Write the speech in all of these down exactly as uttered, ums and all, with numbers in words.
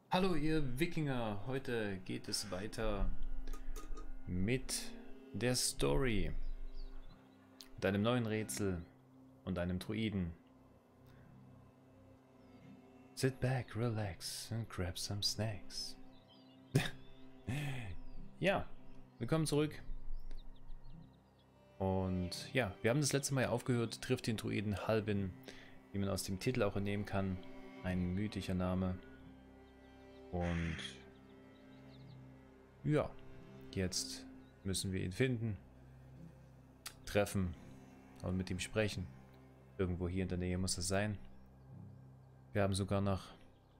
Hallo ihr Wikinger, heute geht es weiter mit der Story, deinem neuen Rätsel und einem Druiden. Sit back, relax and grab some snacks. Ja, willkommen zurück. Und ja, wir haben das letzte Mal aufgehört, trifft den Druiden Halvin, wie man aus dem Titel auch entnehmen kann, ein mythischer Name. Und ja, jetzt müssen wir ihn finden, treffen und mit ihm sprechen. Irgendwo hier in der Nähe muss es sein. Wir haben sogar noch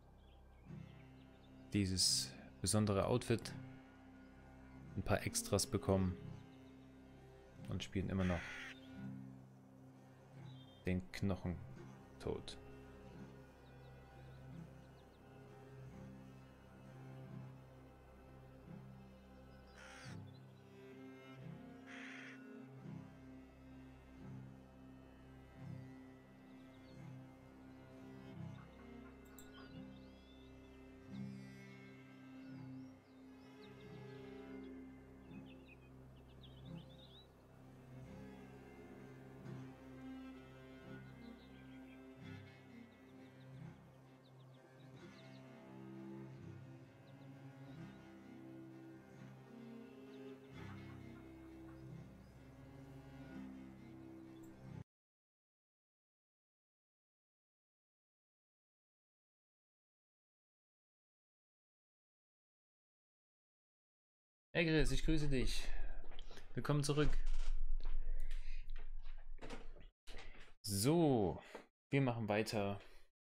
dieses besondere Outfit, ein paar Extras bekommen und spielen immer noch den Knochentod. Hey Chris, ich grüße dich. Willkommen zurück. So, wir machen weiter.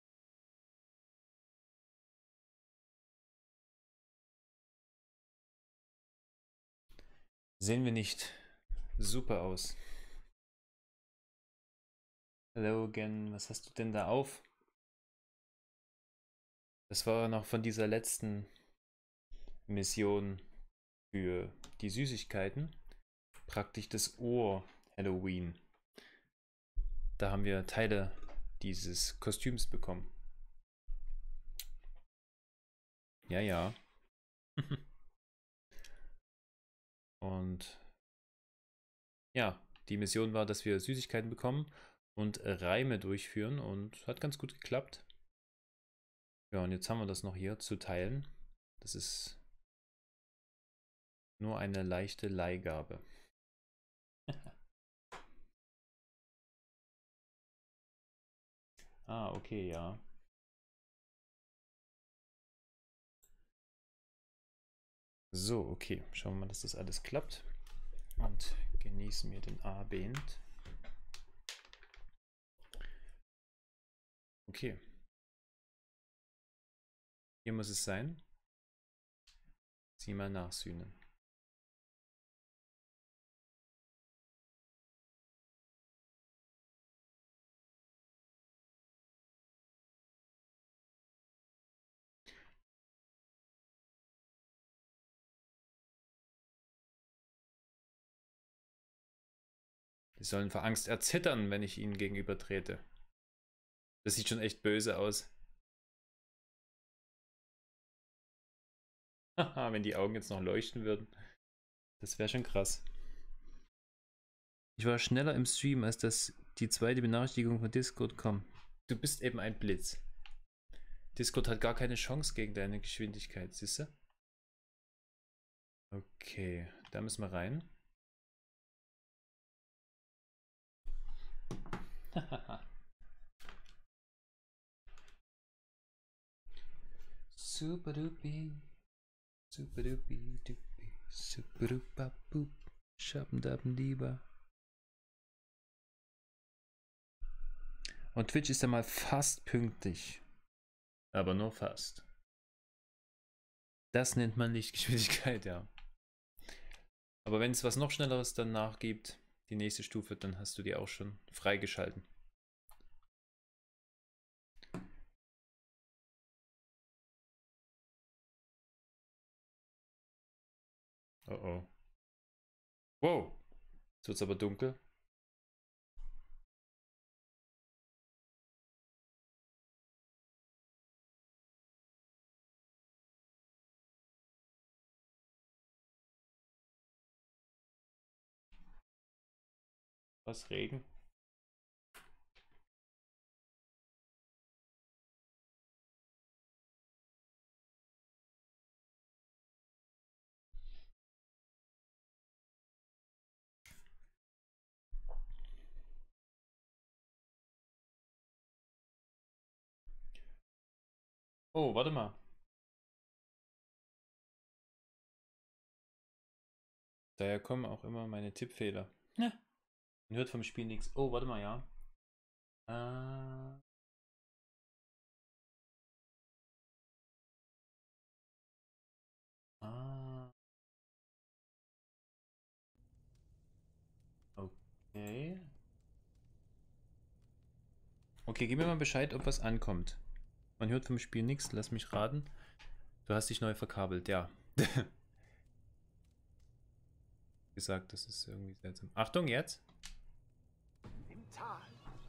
Sehen wir nicht super aus? Hello again, was hast du denn da auf? Das war noch von dieser letzten Mission für die Süßigkeiten. Praktisch das Ohr Halloween. Da haben wir Teile dieses Kostüms bekommen. Ja, ja. Und ja, die Mission war, dass wir Süßigkeiten bekommen und Reime durchführen und hat ganz gut geklappt. Ja, und jetzt haben wir das noch hier zu teilen. Das ist nur eine leichte Leihgabe. Ah, okay, ja. So, okay. Schauen wir mal, dass das alles klappt. Und genießen wir den Abend. Okay. Hier muss es sein. Sieh mal nachsühnen. Die sollen vor Angst erzittern, wenn ich ihnen gegenüber trete. Das sieht schon echt böse aus. Haha, wenn die Augen jetzt noch leuchten würden. Das wäre schon krass. Ich war schneller im Stream, als dass die zweite Benachrichtigung von Discord kam. Du bist eben ein Blitz. Discord hat gar keine Chance gegen deine Geschwindigkeit, siehst du? Okay, da müssen wir rein. Super dupi, super dupi dupi, super dupa boop, schappen lieber. Und Twitch ist ja mal fast pünktlich. Aber nur fast. Das nennt man Lichtgeschwindigkeit, ja. Aber wenn es was noch Schnelleres danach gibt, die nächste Stufe, dann hast du die auch schon freigeschalten. Oh oh. Wow. Jetzt wird es aber dunkel. Was, Regen? Oh, warte mal. Daher kommen auch immer meine Tippfehler. Ja. Man hört vom Spiel nichts. Oh, warte mal, ja. Äh. Ah. Okay. Okay, gib mir mal Bescheid, ob was ankommt. Man hört vom Spiel nichts, lass mich raten. Du hast dich neu verkabelt, ja. Gesagt, das ist irgendwie seltsam. Achtung, jetzt! Im Tal.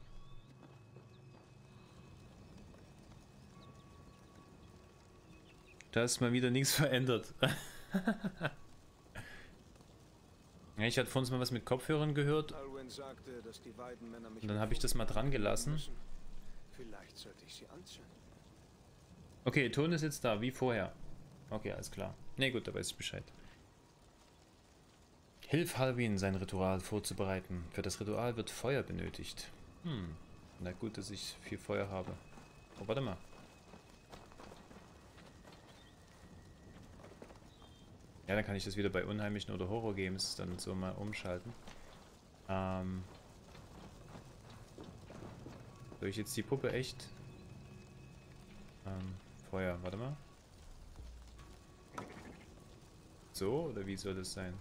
Da ist mal wieder nichts verändert. Ja, ich hatte vorhin mal was mit Kopfhörern gehört. Alwyn sagte, dass die beiden Männer mich Und dann habe ich das mal dran gelassen. müssen. Vielleicht sollte ich sie anzünden. Okay, Ton ist jetzt da, wie vorher. Okay, alles klar. Ne, gut, da weiß ich Bescheid. Hilf Halvin, sein Ritual vorzubereiten. Für das Ritual wird Feuer benötigt. Hm, na gut, dass ich viel Feuer habe. Oh, warte mal. Ja, dann kann ich das wieder bei unheimlichen oder Horror-Games dann so mal umschalten. Ähm... Soll ich jetzt die Puppe echt... Ähm, Feuer, warte mal. So, oder wie soll das sein?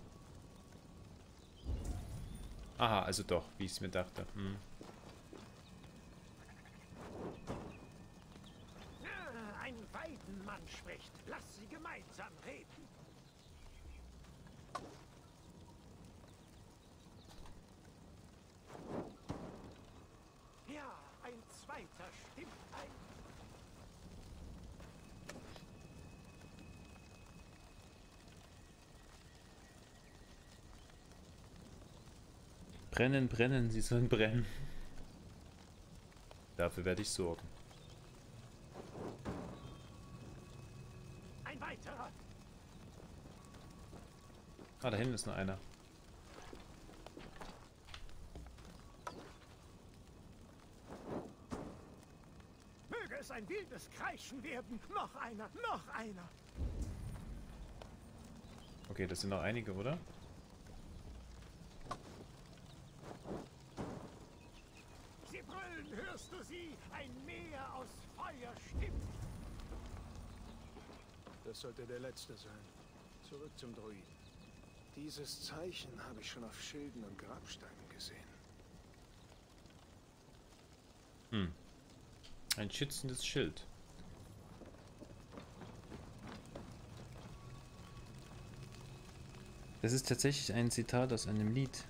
Aha, also doch, wie ich es mir dachte. Hm. Ein Weidenmann spricht. Lass sie gemeinsam reden. Ja, ein zweiter stimmt ein. Brennen, brennen, sie sollen brennen. Dafür werde ich sorgen. Ein weiterer. Ah, da hinten ist noch einer. Möge es ein wildes Kreischen werden. Noch einer, noch einer. Okay, das sind noch einige, oder? Sie brüllen, hörst du sie? Ein Meer aus Feuer stimmt. Das sollte der letzte sein. Zurück zum Druiden. Dieses Zeichen habe ich schon auf Schilden und Grabsteinen gesehen. Hm. Ein schützendes Schild. Das ist tatsächlich ein Zitat aus einem Lied.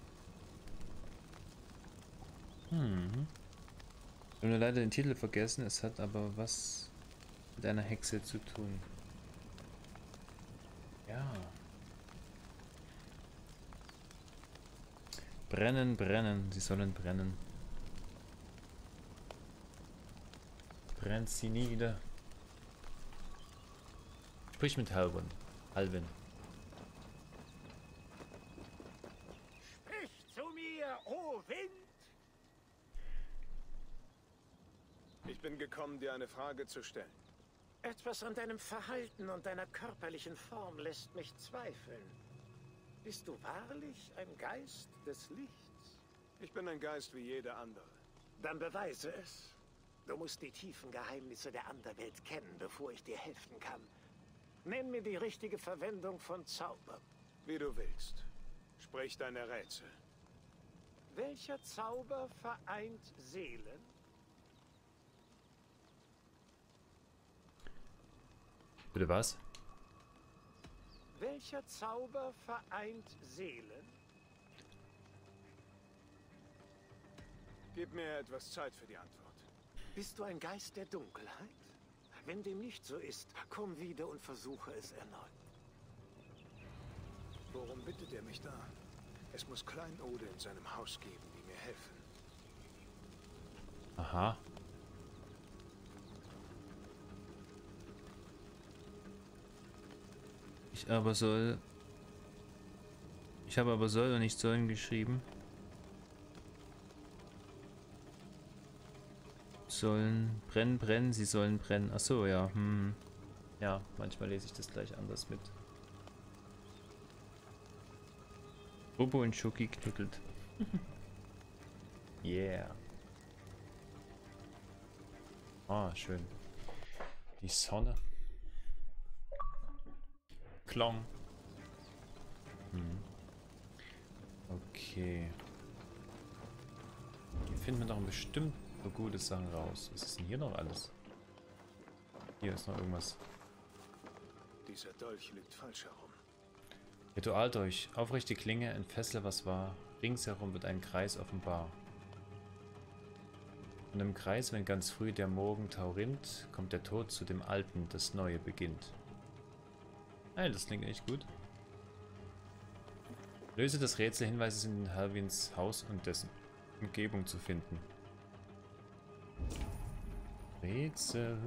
Hm. Ich habe nur leider den Titel vergessen, es hat aber was mit einer Hexe zu tun. Ja. Brennen, brennen, sie sollen brennen. Brennt sie nieder. Sprich mit Halvin. Halvin. Sprich zu mir, o Wind! Ich bin gekommen, dir eine Frage zu stellen. Etwas an deinem Verhalten und deiner körperlichen Form lässt mich zweifeln. Bist du wahrlich ein Geist des Lichts? Ich bin ein Geist wie jeder andere. Dann beweise es. Du musst die tiefen Geheimnisse der Anderwelt kennen, bevor ich dir helfen kann. Nenn mir die richtige Verwendung von Zaubern. Wie du willst. Sprich deine Rätsel. Welcher Zauber vereint Seelen? Bitte was? Welcher Zauber vereint Seelen? Gib mir etwas Zeit für die Antwort. Bist du ein Geist der Dunkelheit? Wenn dem nicht so ist, komm wieder und versuche es erneut. Worum bittet er mich da? Es muss Kleinode in seinem Haus geben, die mir helfen. Aha. Ich aber soll... Ich habe aber soll und nicht sollen geschrieben. Sollen brennen, brennen, sie sollen brennen. Ach so, ja. Hm. Ja, manchmal lese ich das gleich anders mit. Bobo und Schoki knuddelt. Yeah. Ah, schön. Die Sonne. Klong. Hm. Okay. Hier finden wir doch bestimmt so gute Sachen raus. Was ist denn hier noch alles? Hier ist noch irgendwas. Dieser Dolch liegt falsch herum. Ritualdolch. Aufrechte Klinge, entfessle was war. Ringsherum wird ein Kreis offenbar. Und im Kreis, wenn ganz früh der Morgentau rinnt, kommt der Tod zu dem Alten, das Neue beginnt. Hey, das klingt echt gut. Löse das Rätsel, Hinweise sind in Halvins Haus und dessen Umgebung zu finden. Rätsel.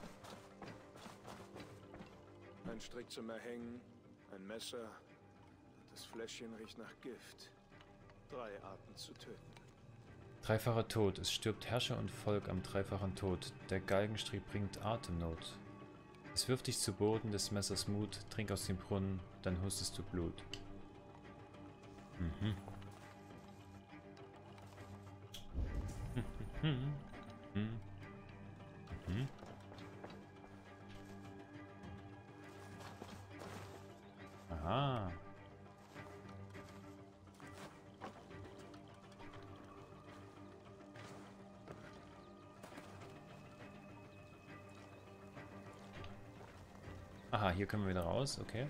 Ein Strick zum Erhängen, ein Messer. Das Fläschchen riecht nach Gift. Drei Arten zu töten. Dreifacher Tod. Es stirbt Herrscher und Volk am dreifachen Tod. Der Galgenstrieb bringt Atemnot. Es wirft dich zu Boden des Messers Mut. Trink aus dem Brunnen, dann hustest du Blut. Mhm. Mhm. Mhm. Mhm. Aha. Aha, hier können wir wieder raus, okay.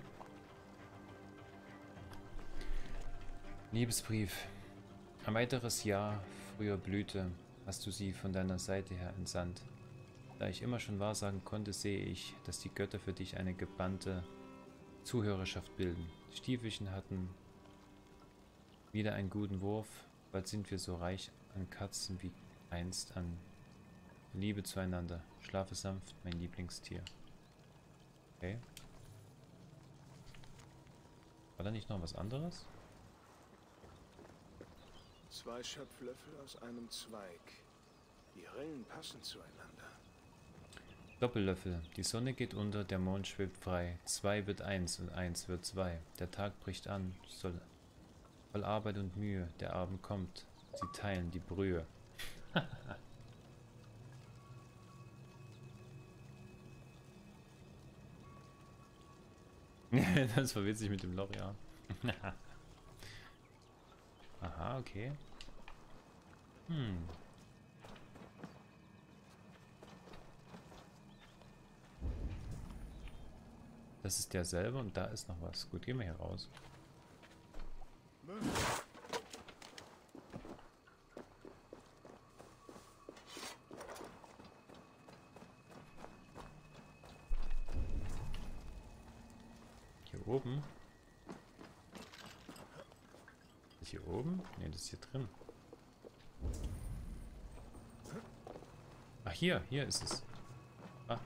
Liebesbrief. Ein weiteres Jahr früher Blüte hast du sie von deiner Seite her entsandt. Da ich immer schon wahrsagen konnte, sehe ich, dass die Götter für dich eine gebannte Zuhörerschaft bilden. Die Stiefelchen hatten wieder einen guten Wurf. Bald sind wir so reich an Katzen wie einst an Liebe zueinander. Schlafe sanft, mein Lieblingstier. Okay. War da nicht noch was anderes? Zwei Schöpflöffel aus einem Zweig. Die Rillen passen zueinander. Doppellöffel. Die Sonne geht unter, der Mond schwebt frei. Zwei wird eins und eins wird zwei. Der Tag bricht an, soll voll Arbeit und Mühe. Der Abend kommt. Sie teilen die Brühe. Das war witzig mit dem Loch, ja. Aha, okay. Hm. Das ist derselbe und da ist noch was. Gut, gehen wir hier raus. Hier oben. Ist hier oben? Ne, das ist hier drin. Ach, hier, hier ist es. Ah.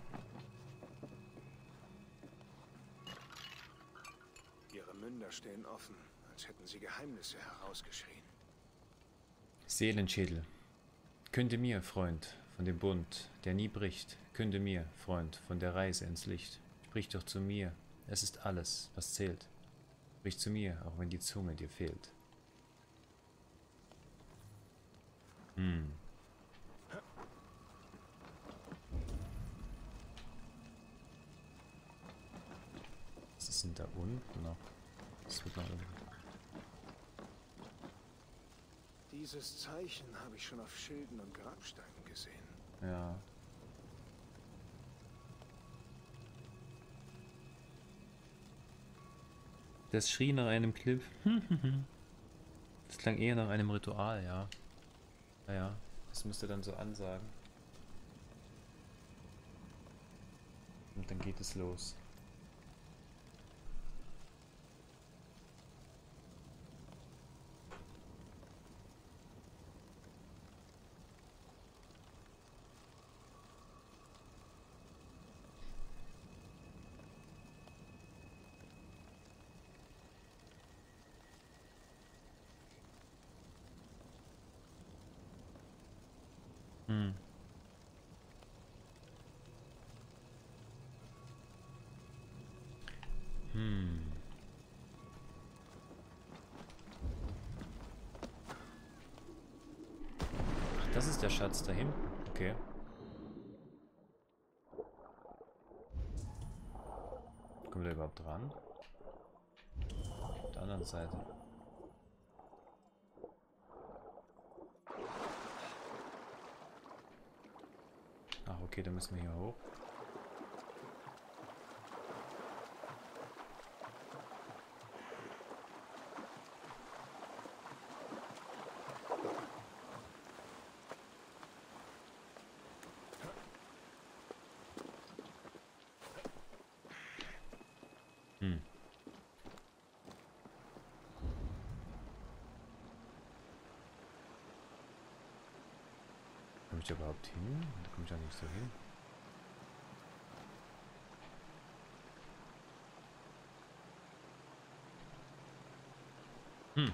Ihre Münder stehen offen, als hätten sie Geheimnisse herausgeschrien. Seelenschädel. Künde mir, Freund, von dem Bund, der nie bricht. Künde mir, Freund, von der Reise ins Licht. Sprich doch zu mir, es ist alles, was zählt. Sprich zu mir, auch wenn die Zunge dir fehlt. Hm. Was ist denn da unten noch? Das wird noch irgendwie... Dieses Zeichen habe ich schon auf Schilden und Grabsteinen gesehen. Ja. Das schrie nach einem Clip. Das klang eher nach einem Ritual, ja. Naja, das müsste dann so ansagen. Und dann geht es los. Hm. Hm. Ach, das ist der Schatz da hinten. Okay. Kommt er überhaupt dran? Auf der anderen Seite. Ach, okay, dann müssen wir hier hoch. Hm. Komme ich da überhaupt hin? Da komme ich ja nicht so hin. Hm.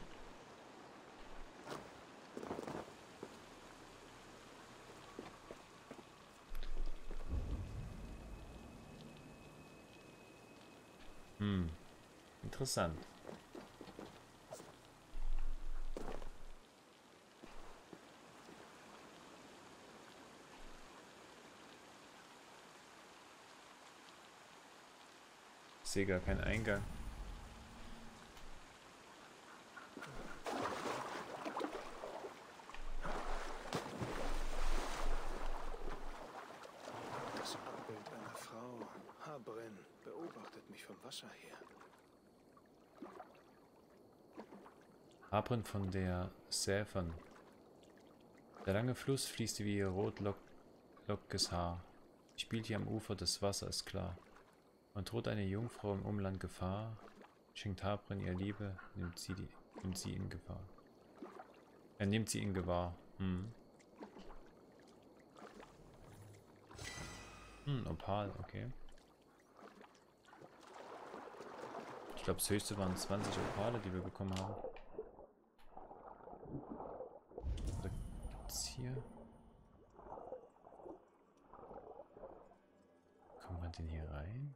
Hm. Interessant. Ich sehe gar keinen Eingang. Das Abbild einer Frau, Habrin, beobachtet mich vom Wasser her. Habrin von der Säfern. Der lange Fluss fließt wie ihr rotlockes Haar. Spielt hier am Ufer, das Wasser ist klar. Man droht eine Jungfrau im Umland Gefahr, schenkt Habrin ihr Liebe, nimmt sie, die, nimmt sie in Gefahr. Er nimmt sie in Gewahr. Hm. Hm, Opal, okay. Ich glaube, das höchste waren zwanzig Opale, die wir bekommen haben. Oder gibt's hier? Kommt man denn hier rein?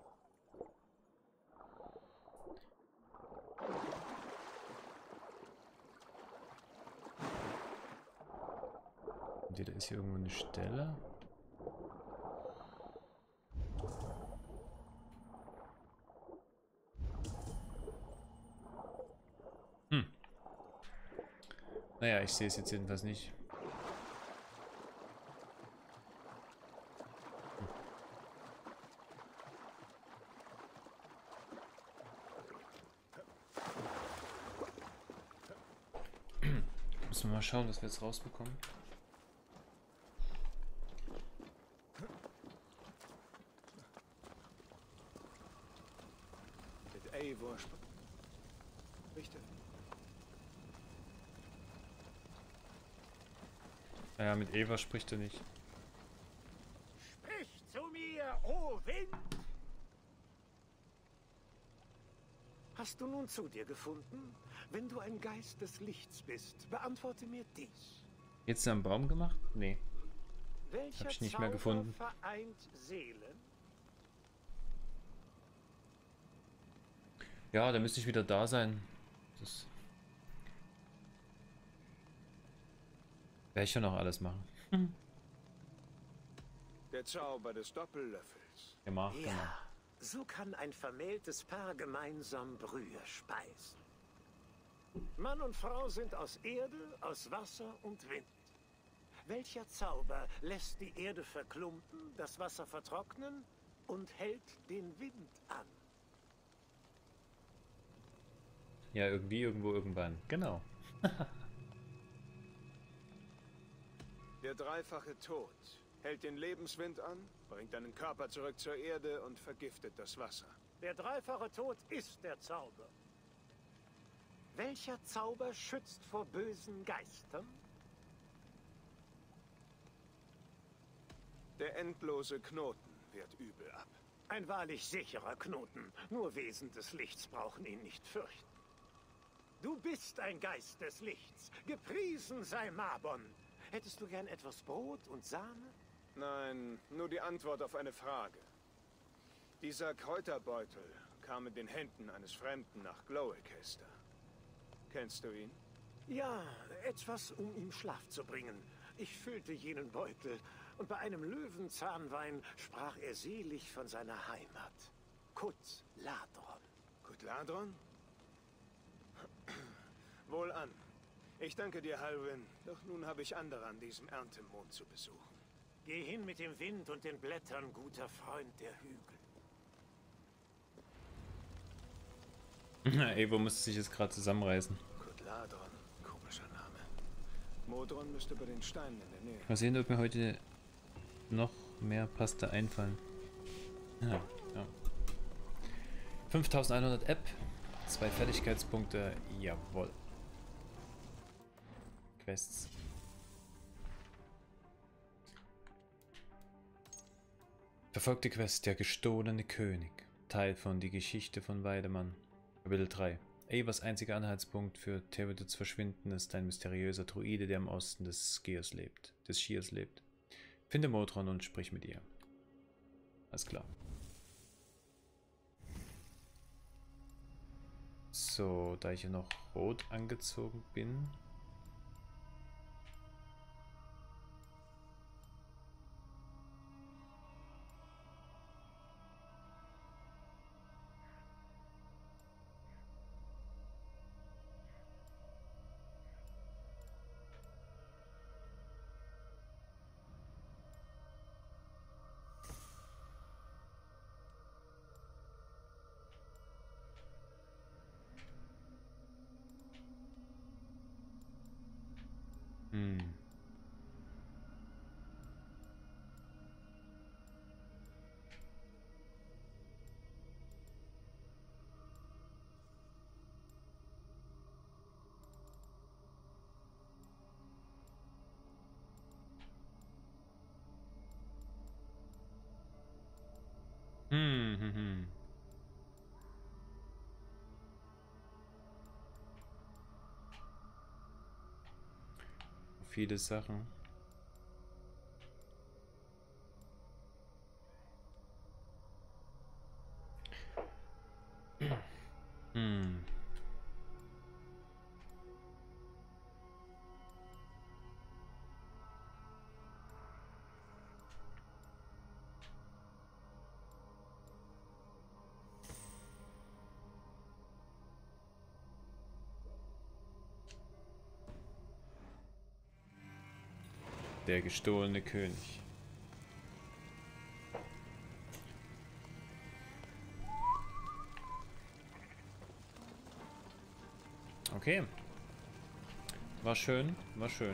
Da ist hier irgendwo eine Stelle. Hm. Naja, ich sehe es jetzt jedenfalls nicht. Hm. Müssen wir mal schauen, was wir jetzt rausbekommen. Mit Eivor spricht er. Naja, mit Eva spricht er nicht. Sprich zu mir, o Wind! Hast du nun zu dir gefunden? Wenn du ein Geist des Lichts bist, beantworte mir dies. Jetzt am Baum gemacht? Nee. Welcher Hab ich nicht Zauber mehr gefunden. vereint Seelen? Ja, da müsste ich wieder da sein. Das werde ich schon noch alles machen. Der Zauber des Doppellöffels. Gemacht, Ja, genau. so kann ein vermähltes Paar gemeinsam Brühe speisen. Mann und Frau sind aus Erde, aus Wasser und Wind. Welcher Zauber lässt die Erde verklumpen, das Wasser vertrocknen und hält den Wind an? Ja, irgendwie, irgendwo, irgendwann. Genau. Der dreifache Tod hält den Lebenswind an, bringt deinen Körper zurück zur Erde und vergiftet das Wasser. Der dreifache Tod ist der Zauber. Welcher Zauber schützt vor bösen Geistern? Der endlose Knoten wehrt übel ab. Ein wahrlich sicherer Knoten. Nur Wesen des Lichts brauchen ihn nicht fürchten. Du bist ein Geist des Lichts. Gepriesen sei Mabon. Hättest du gern etwas Brot und Sahne? Nein, nur die Antwort auf eine Frage. Dieser Kräuterbeutel kam in den Händen eines Fremden nach Glowicaster. Kennst du ihn? Ja, etwas, um ihm Schlaf zu bringen. Ich füllte jenen Beutel, und bei einem Löwenzahnwein sprach er selig von seiner Heimat. Kut Ladron. Kut Ladron? Wohlan. Ich danke dir, Halwyn, doch nun habe ich andere an diesem Erntemond zu besuchen. Geh hin mit dem Wind und den Blättern, guter Freund der Hügel. Na, Evo musste sich jetzt gerade zusammenreißen. Kut Ladron, komischer Name. Modron müsste bei den Steinen in der Nähe. Mal sehen, ob mir heute noch mehr Pasta einfallen. Ja, ja. fünftausendeinhundert App, zwei Fertigkeitspunkte, jawohl. Quests. Verfolgte Quest, der gestohlene König. Teil von Die Geschichte von Weidemann. Kapitel drei. Avas einziger Anhaltspunkt für Theodots Verschwinden ist ein mysteriöser Druide, der im Osten des Skiers lebt. Des Skiers lebt. Finde Modron und sprich mit ihr. Alles klar. So, da ich hier noch rot angezogen bin. Hm. Hm, hm, hm. Viele Sachen. Hm. Der gestohlene König. Okay. War schön, war schön.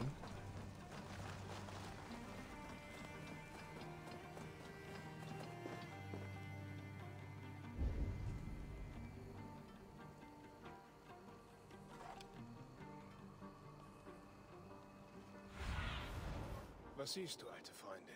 Was siehst du, alte Freundin?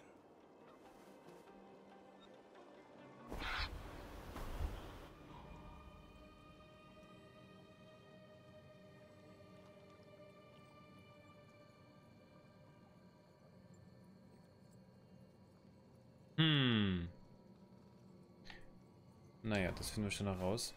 Hm. Naja, das finden wir schon noch raus.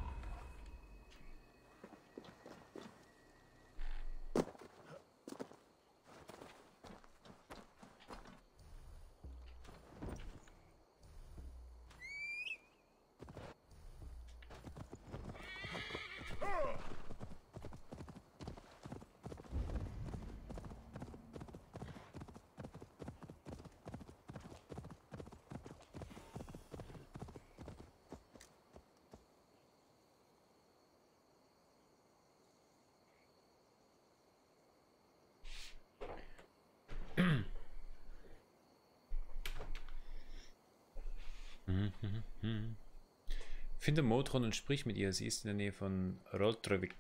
Finde Modron und sprich mit ihr. Sie ist in der Nähe von Rodrevik.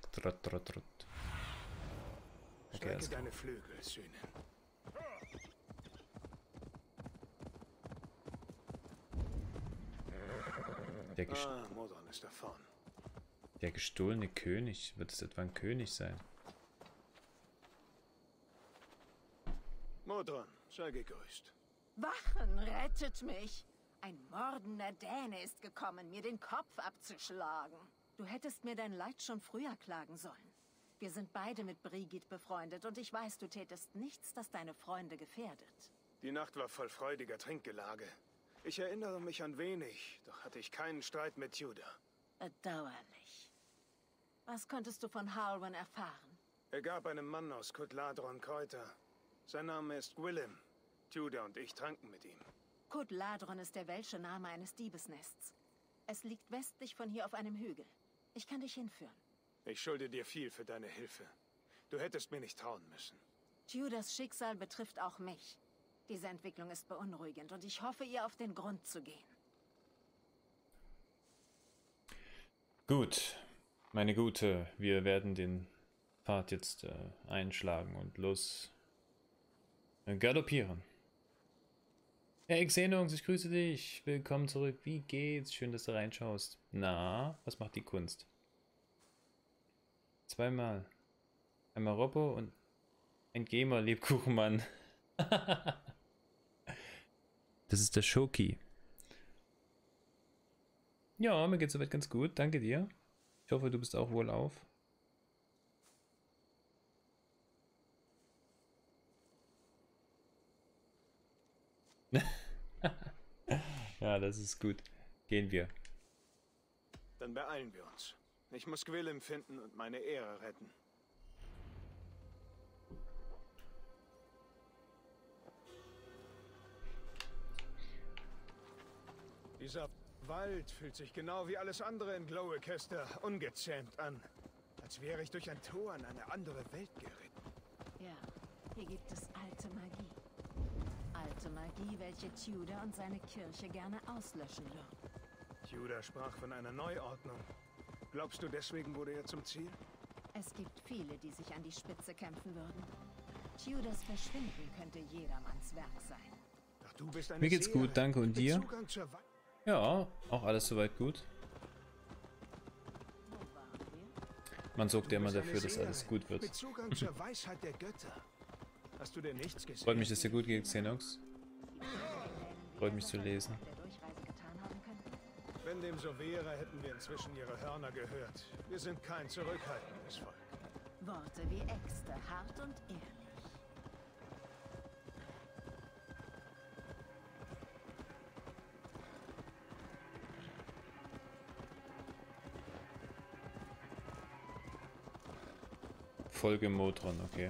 Okay, Strecke deine Flügel, Sühne. Der, gest Ah, Modron ist davon. der gestohlene König. Wird es etwa ein König sein? Sei gegrüßt. Wachen, rettet mich! Ein mordender Däne ist gekommen, mir den Kopf abzuschlagen. Du hättest mir dein Leid schon früher klagen sollen. Wir sind beide mit Brigitte befreundet und ich weiß, du tätest nichts, das deine Freunde gefährdet. Die Nacht war voll freudiger Trinkgelage. Ich erinnere mich an wenig, doch hatte ich keinen Streit mit Tudor. Bedauerlich. Was konntest du von Harwin erfahren? Er gab einem Mann aus Kutladron Kräuter. Sein Name ist Gwillem. Tudor und ich tranken mit ihm. Kutladron ist der welsche Name eines Diebesnests. Es liegt westlich von hier auf einem Hügel. Ich kann dich hinführen. Ich schulde dir viel für deine Hilfe. Du hättest mir nicht trauen müssen. Tudors Schicksal betrifft auch mich. Diese Entwicklung ist beunruhigend und ich hoffe, ihr auf den Grund zu gehen. Gut, meine Gute, wir werden den Pfad jetzt äh, einschlagen und los äh, galoppieren. Hey Xenonx, ich grüße dich. Willkommen zurück. Wie geht's? Schön, dass du reinschaust. Na, was macht die Kunst? Zweimal. Einmal Robbo und ein Gamer-Lebkuchenmann. Das ist der Shoki. Ja, mir geht's soweit ganz gut. Danke dir. Ich hoffe, du bist auch wohlauf. Ja, das ist gut. Gehen wir. Dann beeilen wir uns. Ich muss Gwillem finden und meine Ehre retten. Dieser Wald fühlt sich genau wie alles andere in Glowicaster ungezähmt an. Als wäre ich durch ein Tor in eine andere Welt geritten. Ja, hier gibt es alte Magie. Alte Magie, welche Tudor und seine Kirche gerne auslöschen würden. Tudor sprach von einer Neuordnung. Glaubst du, deswegen wurde er zum Ziel? Es gibt viele, die sich an die Spitze kämpfen würden. Tudors Verschwinden könnte jedermanns Werk sein. Doch du bist eine Mir geht's Seherin gut, danke. Und mit dir? Zugang zur Wa- Ja, auch alles soweit gut. Wo waren wir? Man sorgt ja immer Du bist dafür, eine dass alles Seherin gut wird. Mit Zugang zur Weisheit der Götter. Hast du denn nichts gesehen? Freut mich, dass dir gut geht, Xenox. Freut mich zu lesen. Der Durchreise getan haben könnten? Wenn dem so wäre, hätten wir inzwischen ihre Hörner gehört. Wir sind kein zurückhaltendes Volk. Worte wie Äxte, hart und ehrlich. Folge Motron, okay.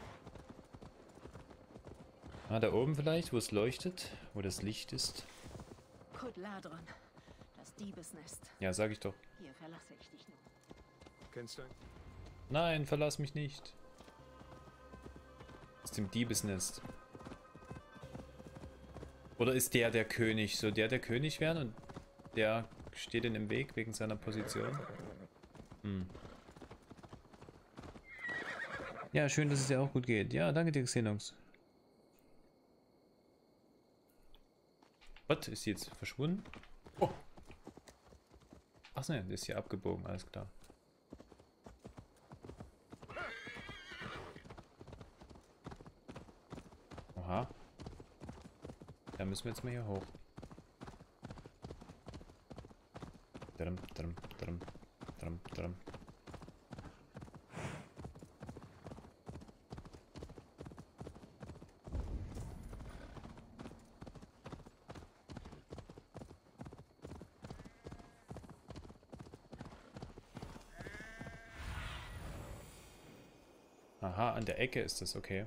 Ah, da oben vielleicht, wo es leuchtet, wo das Licht ist. Kutladron, das Diebesnest. Ja, sag ich doch. Hier verlasse ich dich nun. Kennst du? Nein, verlass mich nicht. Aus dem Diebesnest. Oder ist der der König? Soll der der König werden und der steht in dem Weg wegen seiner Position? Hm. Ja, schön, dass es dir auch gut geht. Ja, danke dir, Xenox. Was? Ist sie jetzt verschwunden? Oh. Ach ne, der ist hier abgebogen, alles klar. Oha. Da müssen wir jetzt mal hier hoch. Drum, drum, drum, drum, drum. Aha, an der Ecke ist das, okay.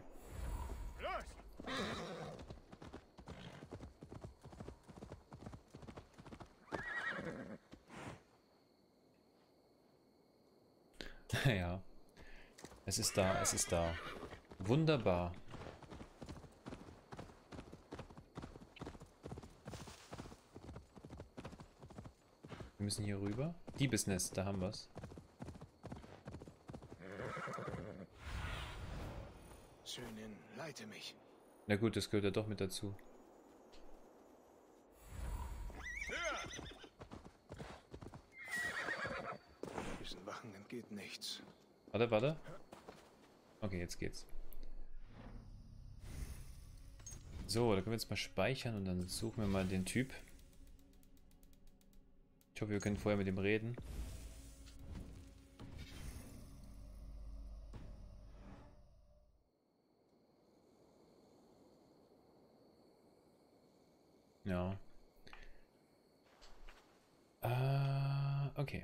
Ja. Es ist da, es ist da. Wunderbar. Wir müssen hier rüber. Diebesnest, da haben wir's. Söhnin, leite mich. Na gut, das gehört ja doch mit dazu. Diesen Wachen entgeht nichts. Warte, warte. Okay, jetzt geht's. So, da können wir jetzt mal speichern und dann suchen wir mal den Typ. Ich hoffe, wir können vorher mit ihm reden. Ja. Äh, okay.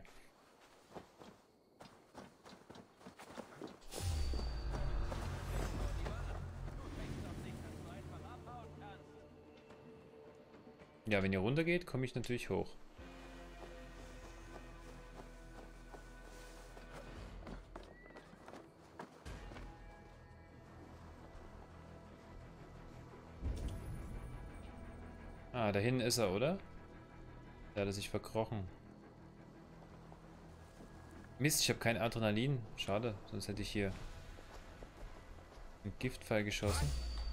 Ja, wenn ihr runter geht, komme ich natürlich hoch. Ah, da hinten ist er, oder? Da hat er sich verkrochen. Mist, ich habe kein Adrenalin. Schade, sonst hätte ich hier einen Giftpfeil geschossen.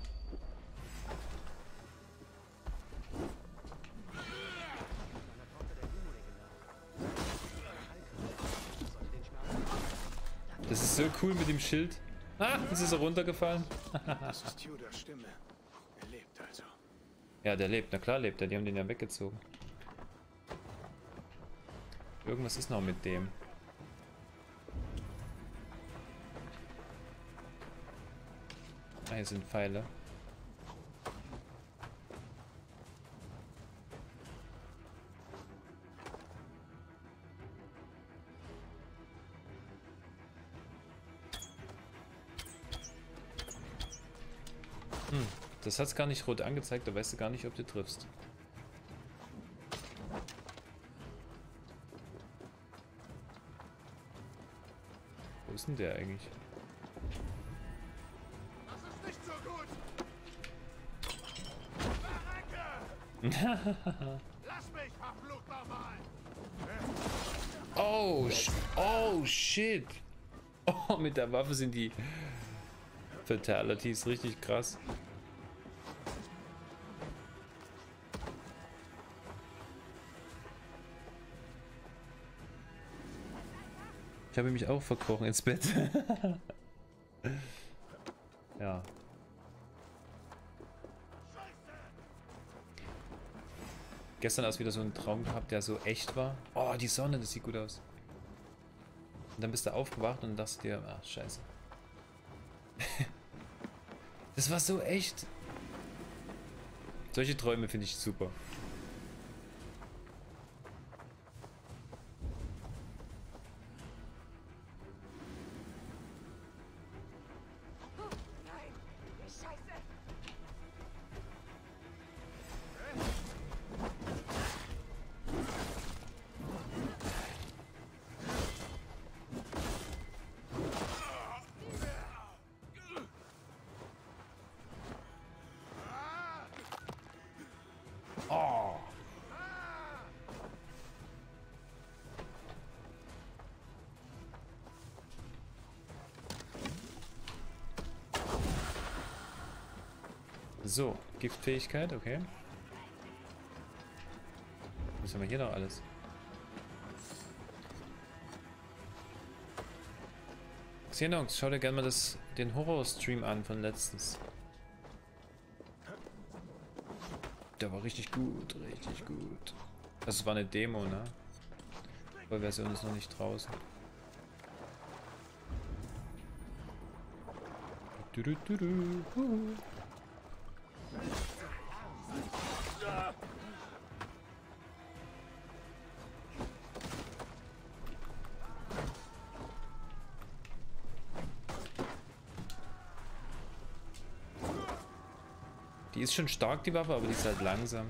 Das ist so cool mit dem Schild. Ah, jetzt ist er runtergefallen. Das ist Tudors Stimme. Er lebt also. Ja, der lebt. Na klar lebt er. Die haben den ja weggezogen. Irgendwas ist noch mit dem. Ah, hier sind Pfeile. Hm, das hat es gar nicht rot angezeigt, da weißt du gar nicht, ob du triffst. Wo ist denn der eigentlich? Das ist nicht so gut! Lass mich, verflucht nochmal! Oh, sh oh shit! Oh, mit der Waffe sind die Fatalities richtig krass. Ich habe mich auch verkrochen ins Bett. Ja. Gestern hast du wieder so einen Traum gehabt, der so echt war. Oh, die Sonne, das sieht gut aus. Und dann bist du aufgewacht und dachtest dir, ach, scheiße. Das war so echt. Solche Träume finde ich super. Oh. So, Giftfähigkeit, okay. Was haben wir hier noch alles? Xenox, schau dir gerne mal das, den Horror-Stream an von letztens. Der war richtig gut, richtig gut. Das war eine Demo, ne? Die Vollversion ist noch nicht draußen. Du, du, du, du. Uh. Die ist schon stark, die Waffe, aber die ist halt langsam.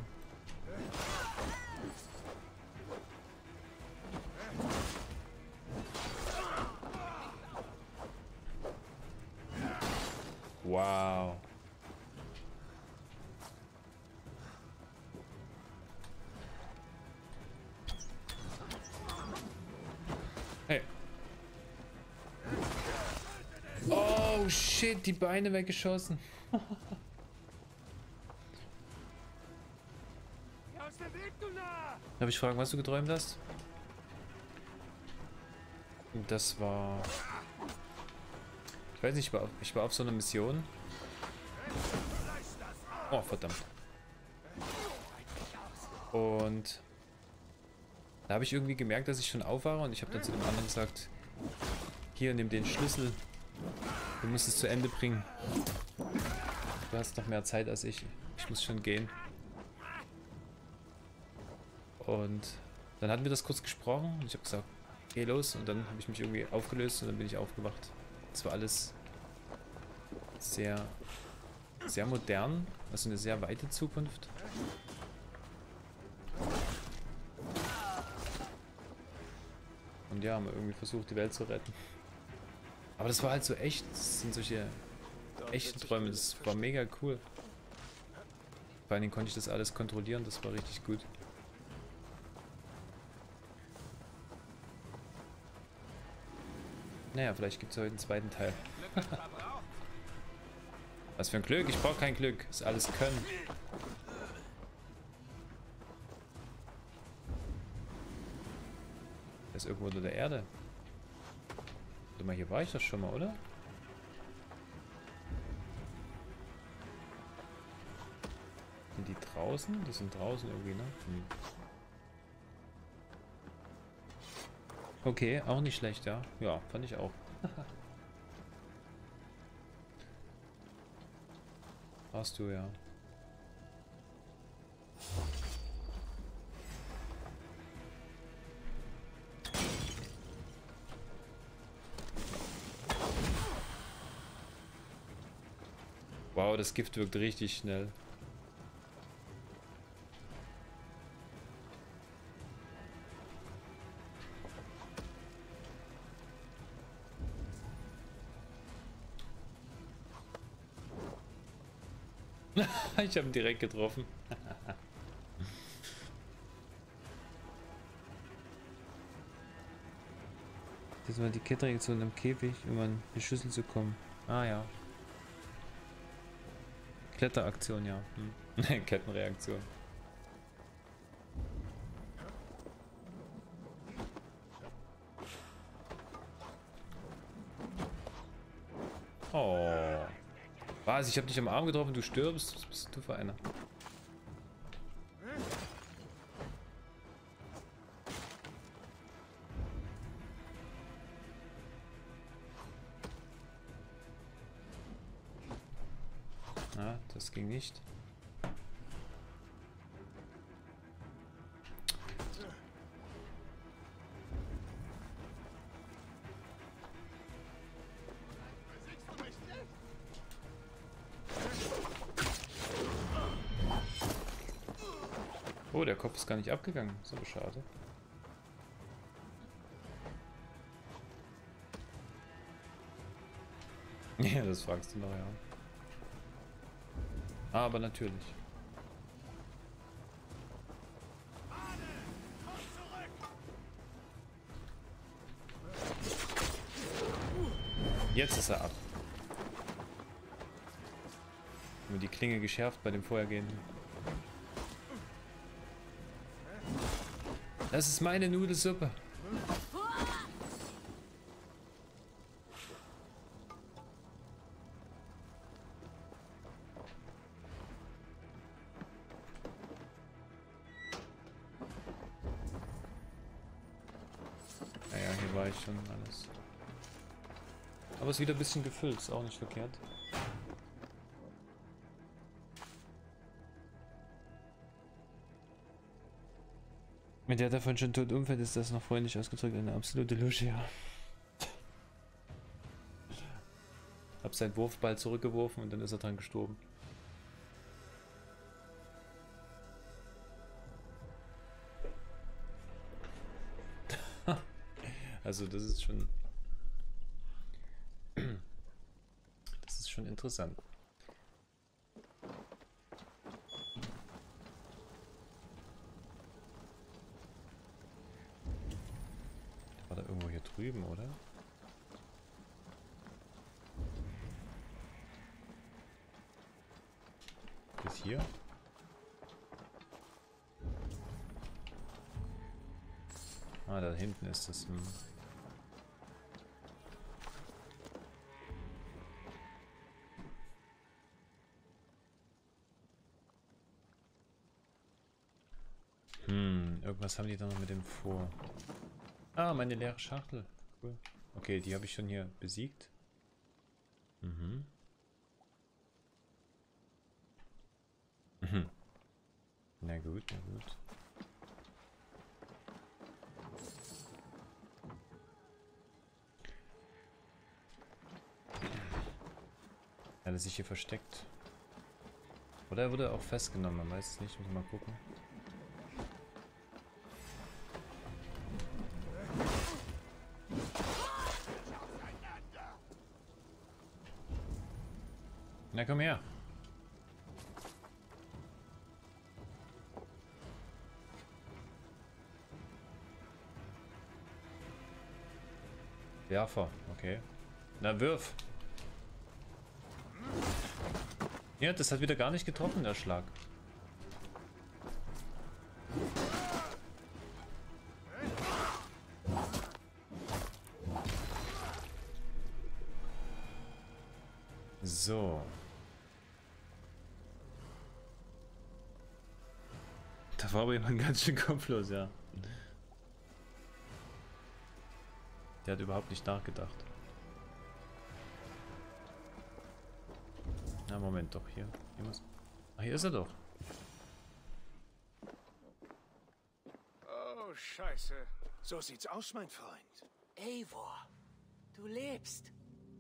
Wow. Hey. Oh shit, die Beine weggeschossen. Darf ich fragen, was du geträumt hast? Das war... Ich weiß nicht, ich war auf, ich war auf so einer Mission. Oh, verdammt. Und da habe ich irgendwie gemerkt, dass ich schon auf war und ich habe dann zu dem anderen gesagt, hier, nimm den Schlüssel. Du musst es zu Ende bringen. Du hast noch mehr Zeit als ich. Ich muss schon gehen. Und dann hatten wir das kurz gesprochen und ich habe gesagt, geh los. Und dann habe ich mich irgendwie aufgelöst und dann bin ich aufgewacht. Das war alles sehr, sehr modern. Also eine sehr weite Zukunft. Und ja, haben wir irgendwie versucht, die Welt zu retten. Aber das war halt so echt. Das sind solche echten Träume. Das war mega cool. Vor allen Dingen konnte ich das alles kontrollieren. Das war richtig gut. Naja, vielleicht gibt es heute einen zweiten Teil. Was für ein Glück? Ich brauche kein Glück. Das ist alles Können. Der ist irgendwo unter der Erde. Warte mal, hier war ich doch schon mal, oder? Sind die draußen? Die sind draußen irgendwie, ne? Hm. Okay, auch nicht schlecht, ja. Ja, fand ich auch. Hast du, ja. Wow, das Gift wirkt richtig schnell. Ich habe ihn direkt getroffen. Das war die Kettenreaktion am Käfig, um an die Schüssel zu kommen. Ah ja. Kletteraktion, ja. Hm. Kettenreaktion. Oh. Was? Ich habe dich am Arm getroffen, du stirbst? Was bist du für einer? Ah, das ging nicht. Oh, der Kopf ist gar nicht abgegangen. So schade. Ja, das fragst du noch, ja. Aber natürlich. Jetzt ist er ab. Nur die Klinge geschärft bei dem vorhergehenden. Das ist meine Nudelsuppe. Naja, hier war ich schon alles. Aber es ist wieder ein bisschen gefüllt, ist auch nicht verkehrt. Wenn der davon schon tot umfällt, ist das noch freundlich ausgedrückt eine absolute Lusche, ja. Hab seinen Wurfball zurückgeworfen und dann ist er dran gestorben. Also das ist schon... Das ist schon interessant. War da irgendwo hier drüben, oder? Bis hier? Ah, da hinten ist das. Hm. Hm, irgendwas haben die da noch mit dem vor. Ah, meine leere Schachtel. Cool. Okay, die habe ich schon hier besiegt. Mhm. Mhm. Na gut, na gut. Hat er sich hier versteckt? Oder er wurde auch festgenommen, man weiß es nicht, muss mal gucken. Na komm her. Werfer, okay. Na, wirf. Ja, das hat wieder gar nicht getroffen, der Schlag. So. Da war aber jemand ganz schön kopflos, ja. Der hat überhaupt nicht nachgedacht. Na, Moment, doch, hier. Hier muss... Ach, hier ist er doch. Oh, Scheiße. So sieht's aus, mein Freund. Eivor, du lebst.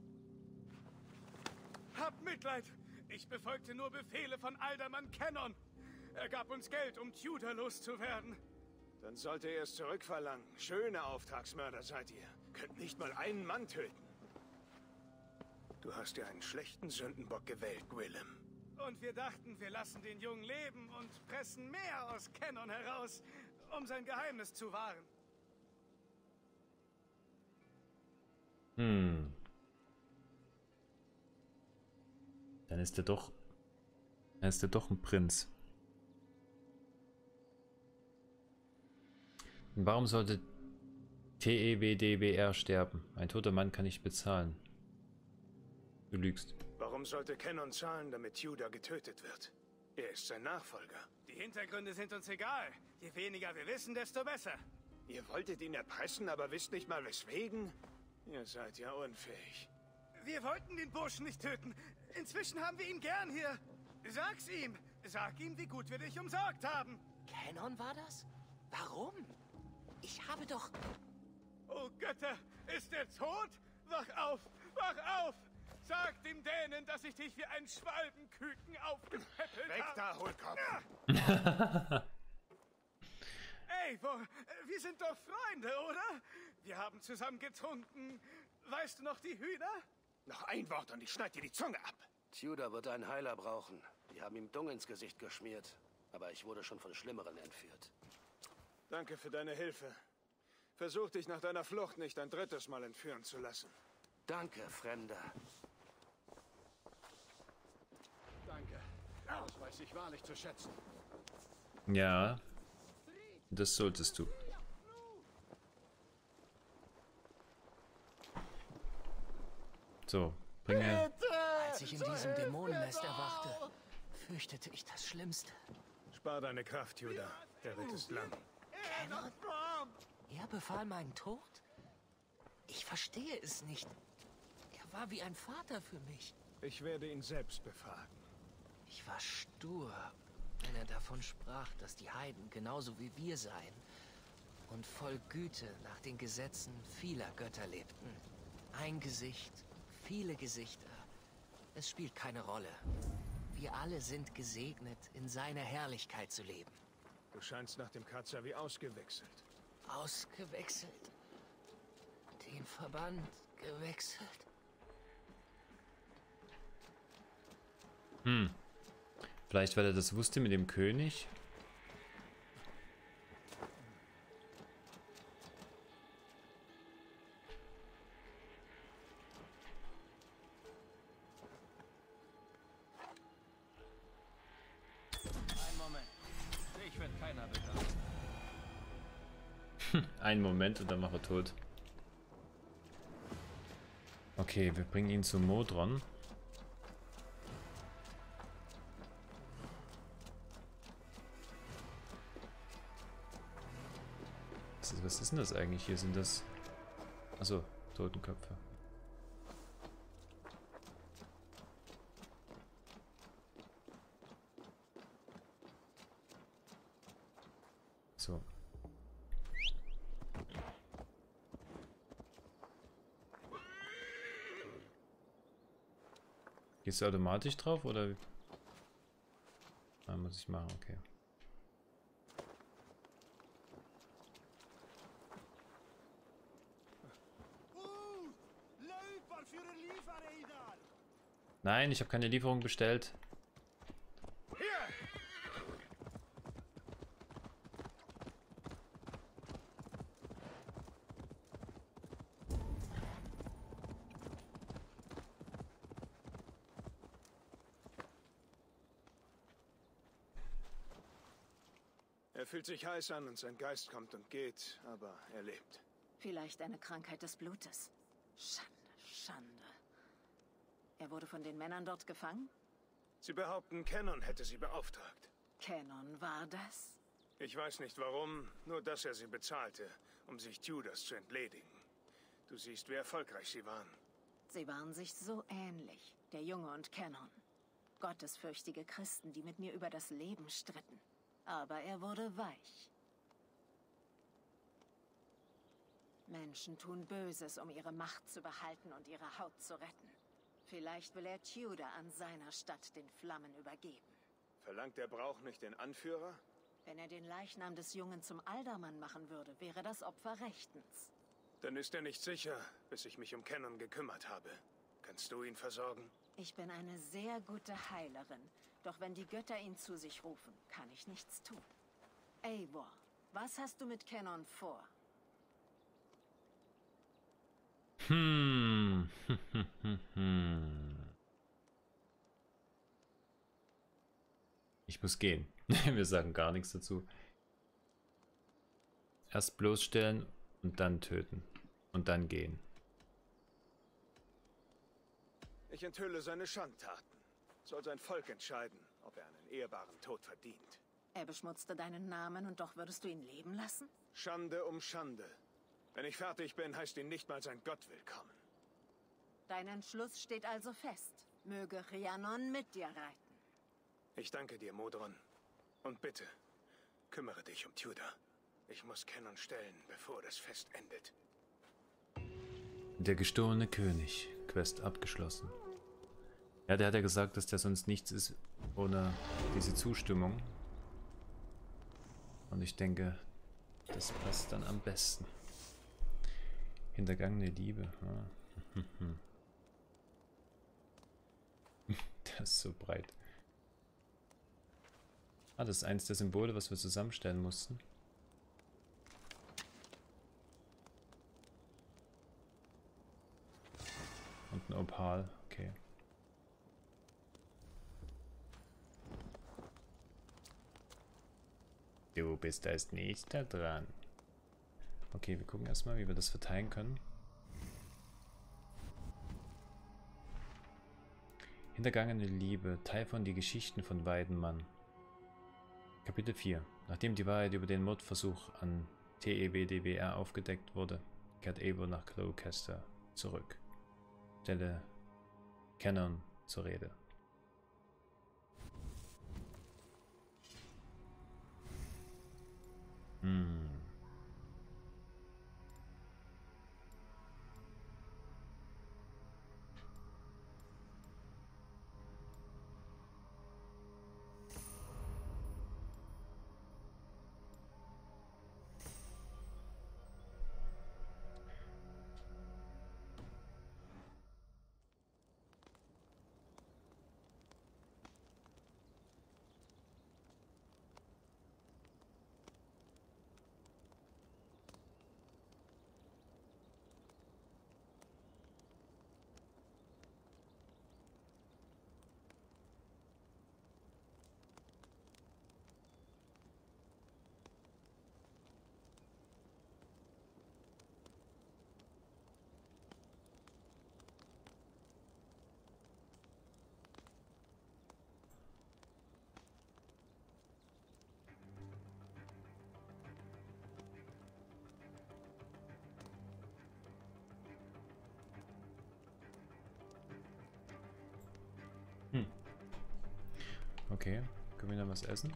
Hab Mitleid. Ich befolgte nur Befehle von Alderman Cannon. Er gab uns Geld, um Tudor loszuwerden. Dann sollte er es zurückverlangen. Schöne Auftragsmörder seid ihr. Könnt nicht mal einen Mann töten. Du hast ja einen schlechten Sündenbock gewählt, Gwillem. Und wir dachten, wir lassen den Jungen leben und pressen mehr aus Cannon heraus, um sein Geheimnis zu wahren. Hm. Dann ist er doch... Dann ist er doch ein Prinz. Und warum sollte T E W D W R sterben? Ein toter Mann kann nicht bezahlen. Du lügst. Warum sollte Cannon zahlen, damit Tudor getötet wird? Er ist sein Nachfolger. Die Hintergründe sind uns egal. Je weniger wir wissen, desto besser. Ihr wolltet ihn erpressen, aber wisst nicht mal weswegen? Ihr seid ja unfähig. Wir wollten den Burschen nicht töten. Inzwischen haben wir ihn gern hier. Sag's ihm. Sag ihm, wie gut wir dich umsorgt haben. Cannon war das? Warum? Ich habe doch... Oh Götter, ist er tot? Wach auf, wach auf! Sag dem Dänen, dass ich dich wie ein Schwalbenküken aufgepäppelt habe. Weg da, Hohlkopf! Ey, wo, wir sind doch Freunde, oder? Wir haben zusammen getrunken. Weißt du noch die Hühner? Noch ein Wort und ich schneid dir die Zunge ab. Tudor wird einen Heiler brauchen. Die haben ihm Dung ins Gesicht geschmiert. Aber ich wurde schon von Schlimmeren entführt. Danke für deine Hilfe. Versuch dich nach deiner Flucht nicht ein drittes Mal entführen zu lassen. Danke, Fremder. Danke. Das weiß ich wahrlich zu schätzen. Ja, das solltest du. So, bringe... Als ich in diesem Dämonennest erwachte, fürchtete ich das Schlimmste. Spar deine Kraft, Tudor. Der Ritt ist lang. Cannon? Er befahl meinen Tod? Ich verstehe es nicht. Er war wie ein Vater für mich. Ich werde ihn selbst befragen. Ich war stur, wenn er davon sprach, dass die Heiden genauso wie wir seien und voll Güte nach den Gesetzen vieler Götter lebten. Ein Gesicht, viele Gesichter. Es spielt keine Rolle. Wir alle sind gesegnet, in seiner Herrlichkeit zu leben. Du scheinst nach dem Katzer wie ausgewechselt. Ausgewechselt? Den Verband gewechselt? Hm. Vielleicht, weil er das wusste mit dem König? Ein Moment. Ich werde keiner bekannt. Einen Moment und dann macht er tot. Okay, wir bringen ihn zu Modron. Was ist, was ist denn das eigentlich? Hier sind das... Achso, Totenköpfe. So. Gehst du automatisch drauf oder? Ah, muss ich machen, okay. Nein, ich habe keine Lieferung bestellt. Er fühlt sich heiß an und sein Geist kommt und geht, aber er lebt. Vielleicht eine Krankheit des Blutes. Schande, Schande. Er wurde von den Männern dort gefangen? Sie behaupten, Cannon hätte sie beauftragt. Cannon war das? Ich weiß nicht warum, nur dass er sie bezahlte, um sich Tudors zu entledigen. Du siehst, wie erfolgreich sie waren. Sie waren sich so ähnlich, der Junge und Cannon. Gottesfürchtige Christen, die mit mir über das Leben stritten. Aber er wurde weich. Menschen tun Böses, um ihre Macht zu behalten und ihre Haut zu retten. Vielleicht will er Tudor an seiner Stadt den Flammen übergeben. Verlangt der Brauch nicht den Anführer? Wenn er den Leichnam des Jungen zum Aldermann machen würde, wäre das Opfer rechtens. Dann ist er nicht sicher, bis ich mich um Cannon gekümmert habe. Kannst du ihn versorgen? Ich bin eine sehr gute Heilerin. Doch wenn die Götter ihn zu sich rufen, kann ich nichts tun. Eivor, was hast du mit Cannon vor? Hm. Ich muss gehen. Wir sagen gar nichts dazu. Erst bloßstellen und dann töten. Und dann gehen. Ich enthülle seine Schandtaten. Soll sein Volk entscheiden, ob er einen ehrbaren Tod verdient. Er beschmutzte deinen Namen und doch würdest du ihn leben lassen? Schande um Schande. Wenn ich fertig bin, heißt ihn nicht mal sein Gott willkommen. Dein Entschluss steht also fest. Möge Rhiannon mit dir reiten. Ich danke dir, Modron. Und bitte, kümmere dich um Tudor. Ich muss Cannon stellen, bevor das Fest endet. Der gestohlene König. Quest abgeschlossen. Ja, der hat ja gesagt, dass der sonst nichts ist ohne diese Zustimmung. Und ich denke, das passt dann am besten. Hintergangene Liebe. Ja. Das ist so breit. Ah, das ist eins der Symbole, was wir zusammenstellen mussten. Und ein Opal, okay. Du bist als nächster dran. Okay, wir gucken erstmal, wie wir das verteilen können. Hintergangene Liebe, Teil von Die Geschichten von Weidenmann. Kapitel vier. Nachdem die Wahrheit über den Mordversuch an T E W D W R aufgedeckt wurde, kehrt Eivor nach Gloucester zurück. Stelle Cannon zur Rede. Hm. Okay, können wir noch was essen?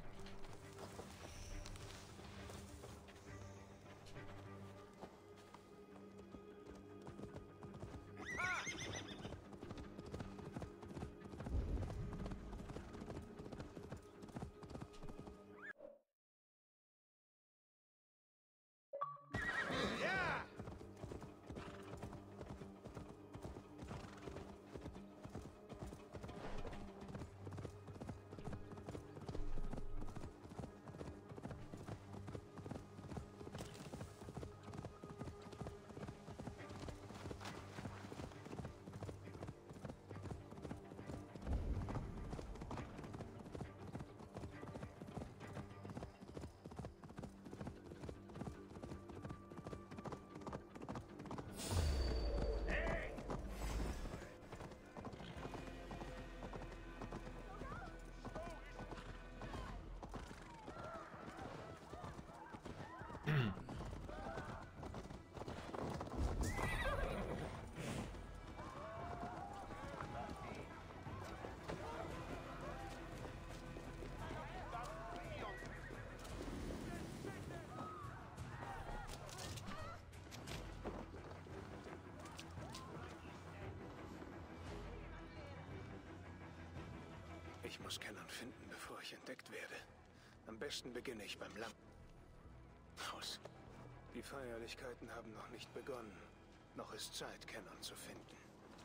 Ich muss Cannon finden, bevor ich entdeckt werde. Am besten beginne ich beim Lampenhaus. Die Feierlichkeiten haben noch nicht begonnen. Noch ist Zeit, Cannon zu finden.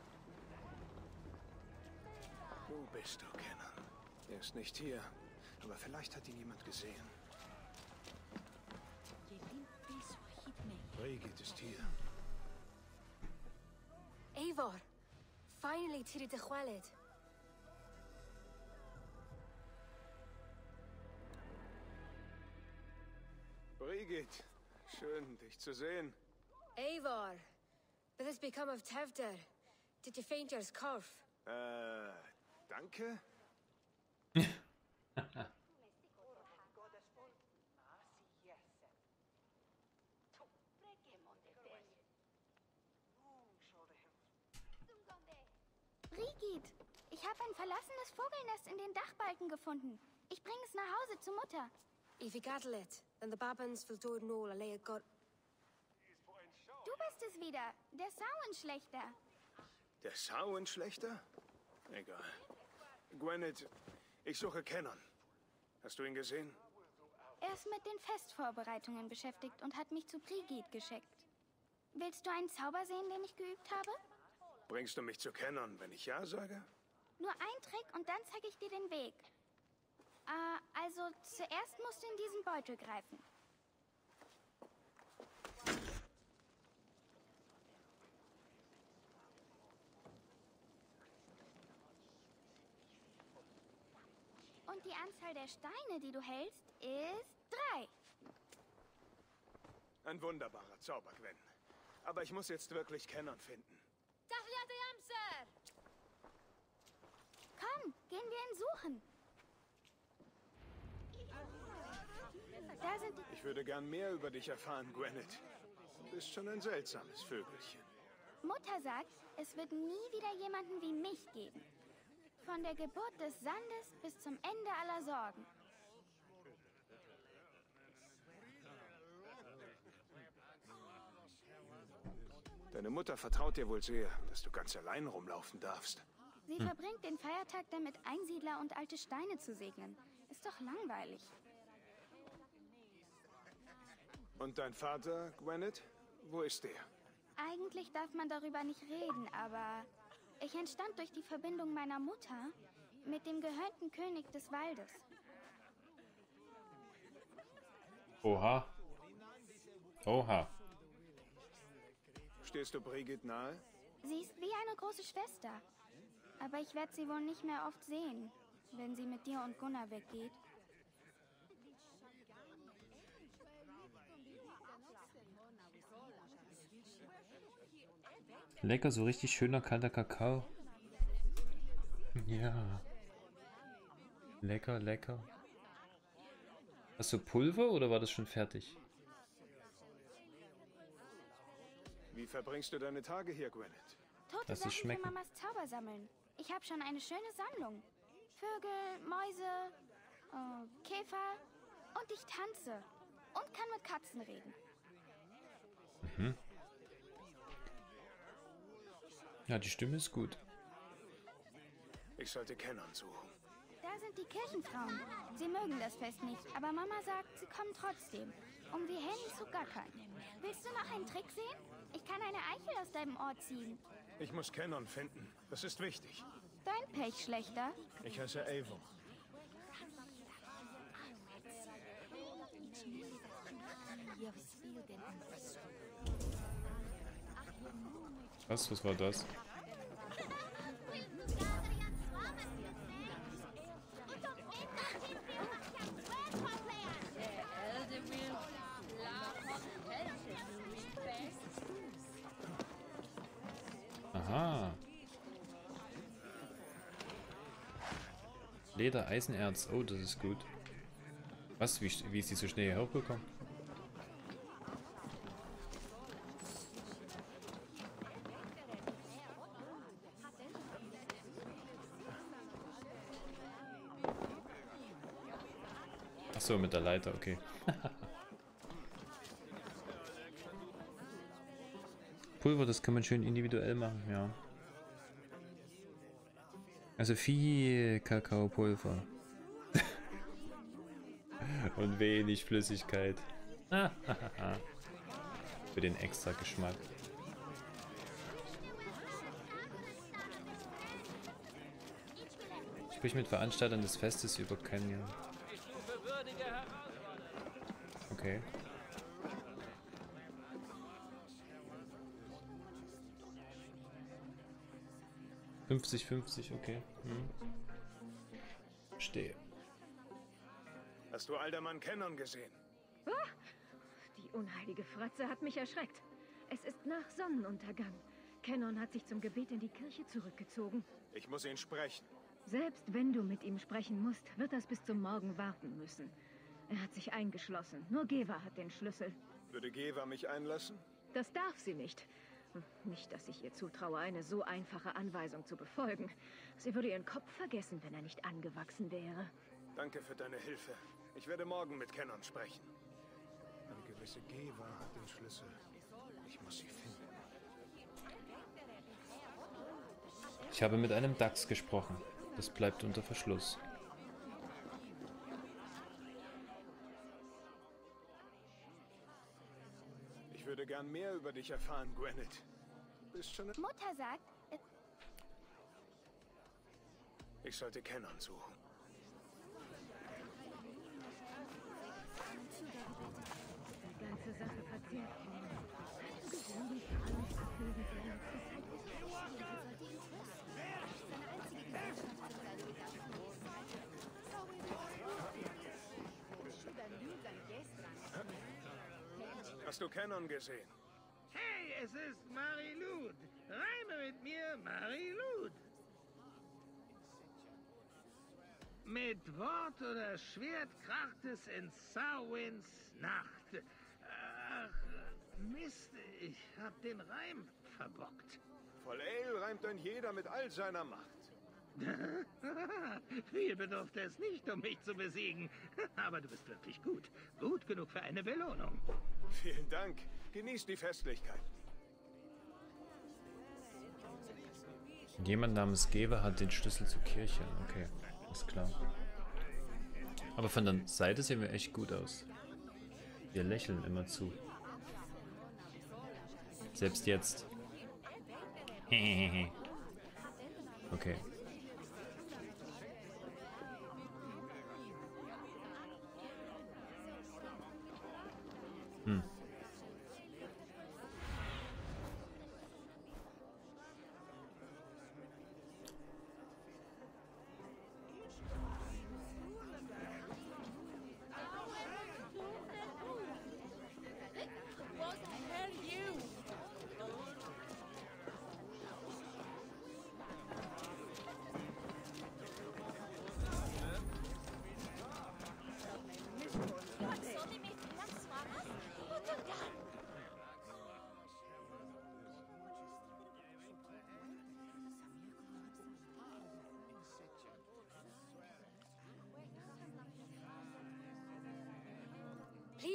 Wo bist du, Cannon? Er ist nicht hier, aber vielleicht hat ihn jemand gesehen. Brigid ist hier. Eivor, finally tiri de chwaled. Brigid, schön, dich zu sehen. Eivor, but has become of Tevder. Did you faint your scarf? Äh, danke? Brigid, ich habe ein verlassenes Vogelnest in den Dachbalken gefunden. Ich bringe es nach Hause zu Mutter. If you gather it, then the babans will do it all, a got. Du bist es wieder, der Sauenschlechter. Der Sauenschlechter? Egal. Gwyneth, ich suche Cannon. Hast du ihn gesehen? Er ist mit den Festvorbereitungen beschäftigt und hat mich zu Brigid geschickt. Willst du einen Zauber sehen, den ich geübt habe? Bringst du mich zu Cannon, wenn ich ja sage? Nur ein Trick und dann zeige ich dir den Weg. Äh, also zuerst musst du in diesen Beutel greifen. Und die Anzahl der Steine, die du hältst, ist drei. Ein wunderbarer Zauber, Gwen. Aber ich muss jetzt wirklich Cannon finden. Komm, gehen wir ihn suchen. Da sind die... Ich würde gern mehr über dich erfahren, Gwyneth. Du bist schon ein seltsames Vögelchen. Mutter sagt, es wird nie wieder jemanden wie mich geben. Von der Geburt des Sandes bis zum Ende aller Sorgen. Deine Mutter vertraut dir wohl sehr, dass du ganz allein rumlaufen darfst. Sie hm. verbringt den Feiertag damit, Einsiedler und alte Steine zu segnen. Ist doch langweilig. Und dein Vater, Gwyneth? Wo ist der? Eigentlich darf man darüber nicht reden, aber ich entstand durch die Verbindung meiner Mutter mit dem gehörnten König des Waldes. Oha. Oha. Stehst du Brigid nahe? Sie ist wie eine große Schwester. Aber ich werde sie wohl nicht mehr oft sehen, wenn sie mit dir und Gunnar weggeht. Lecker, so richtig schöner kalter Kakao. Ja. Lecker, lecker. Hast du Pulver oder war das schon fertig? Wie verbringst du deine Tage hier, Gwyneth? Tote Lass es Sachen für schmecken. Mamas Zauber sammeln. Ich habe schon eine schöne Sammlung. Vögel, Mäuse, äh, Käfer und ich tanze. Und kann mit Katzen reden. Mhm. Ja, die Stimme ist gut. Ich sollte Cannon suchen. Da sind die Kirchenfrauen. Sie mögen das Fest nicht, aber Mama sagt, sie kommen trotzdem, um die Hennen zu gackern. Willst du noch einen Trick sehen? Ich kann eine Eichel aus deinem Ohr ziehen. Ich muss Cannon finden. Das ist wichtig. Dein Pech, Schlechter. Ich heiße Eivor. Was? Was war das? Aha. Leder, Eisenerz. Oh, das ist gut. Was? Wie, wie ist die so schnell hier hochgekommen? Ach so, mit der Leiter, okay. Pulver, das kann man schön individuell machen, ja. Also viel Kakaopulver. Und wenig Flüssigkeit. Für den extra Geschmack. Sprich mit Veranstaltern des Festes über Canyon. Okay. fünfzig fünfzig, okay. Hm. Stehe. Hast du Alderman Cannon gesehen? Oh, die unheilige Fratze hat mich erschreckt. Es ist nach Sonnenuntergang. Cannon hat sich zum Gebet in die Kirche zurückgezogen. Ich muss ihn sprechen. Selbst wenn du mit ihm sprechen musst, wird das bis zum Morgen warten müssen. Er hat sich eingeschlossen. Nur Geva hat den Schlüssel. Würde Geva mich einlassen? Das darf sie nicht. Nicht, dass ich ihr zutraue, eine so einfache Anweisung zu befolgen. Sie würde ihren Kopf vergessen, wenn er nicht angewachsen wäre. Danke für deine Hilfe. Ich werde morgen mit Cannon sprechen. Eine gewisse Geva hat den Schlüssel. Ich muss sie finden. Ich habe mit einem Dachs gesprochen. Das bleibt unter Verschluss. Ich würde gern mehr über dich erfahren, Gweneth. Du bist schon... Mutter sagt... Äh ich sollte Cannon suchen. Die ganze Sache verzehrt ihn. Hast du Cannon gesehen? Hey, es ist Marilud. Reime mit mir, Marilud. Mit Wort oder Schwert kracht es in Sarwins Nacht. Ach, Mist, ich hab den Reim verbockt. Voll Ale reimt ein jeder mit all seiner Macht. Viel bedurfte es nicht, um mich zu besiegen. Aber du bist wirklich gut. Gut genug für eine Belohnung. Vielen Dank. Genieß die Festlichkeit. Jemand namens Geva hat den Schlüssel zur Kirche. Okay, ist klar. Aber von der Seite sehen wir echt gut aus. Wir lächeln immer zu. Selbst jetzt. Okay. Hm.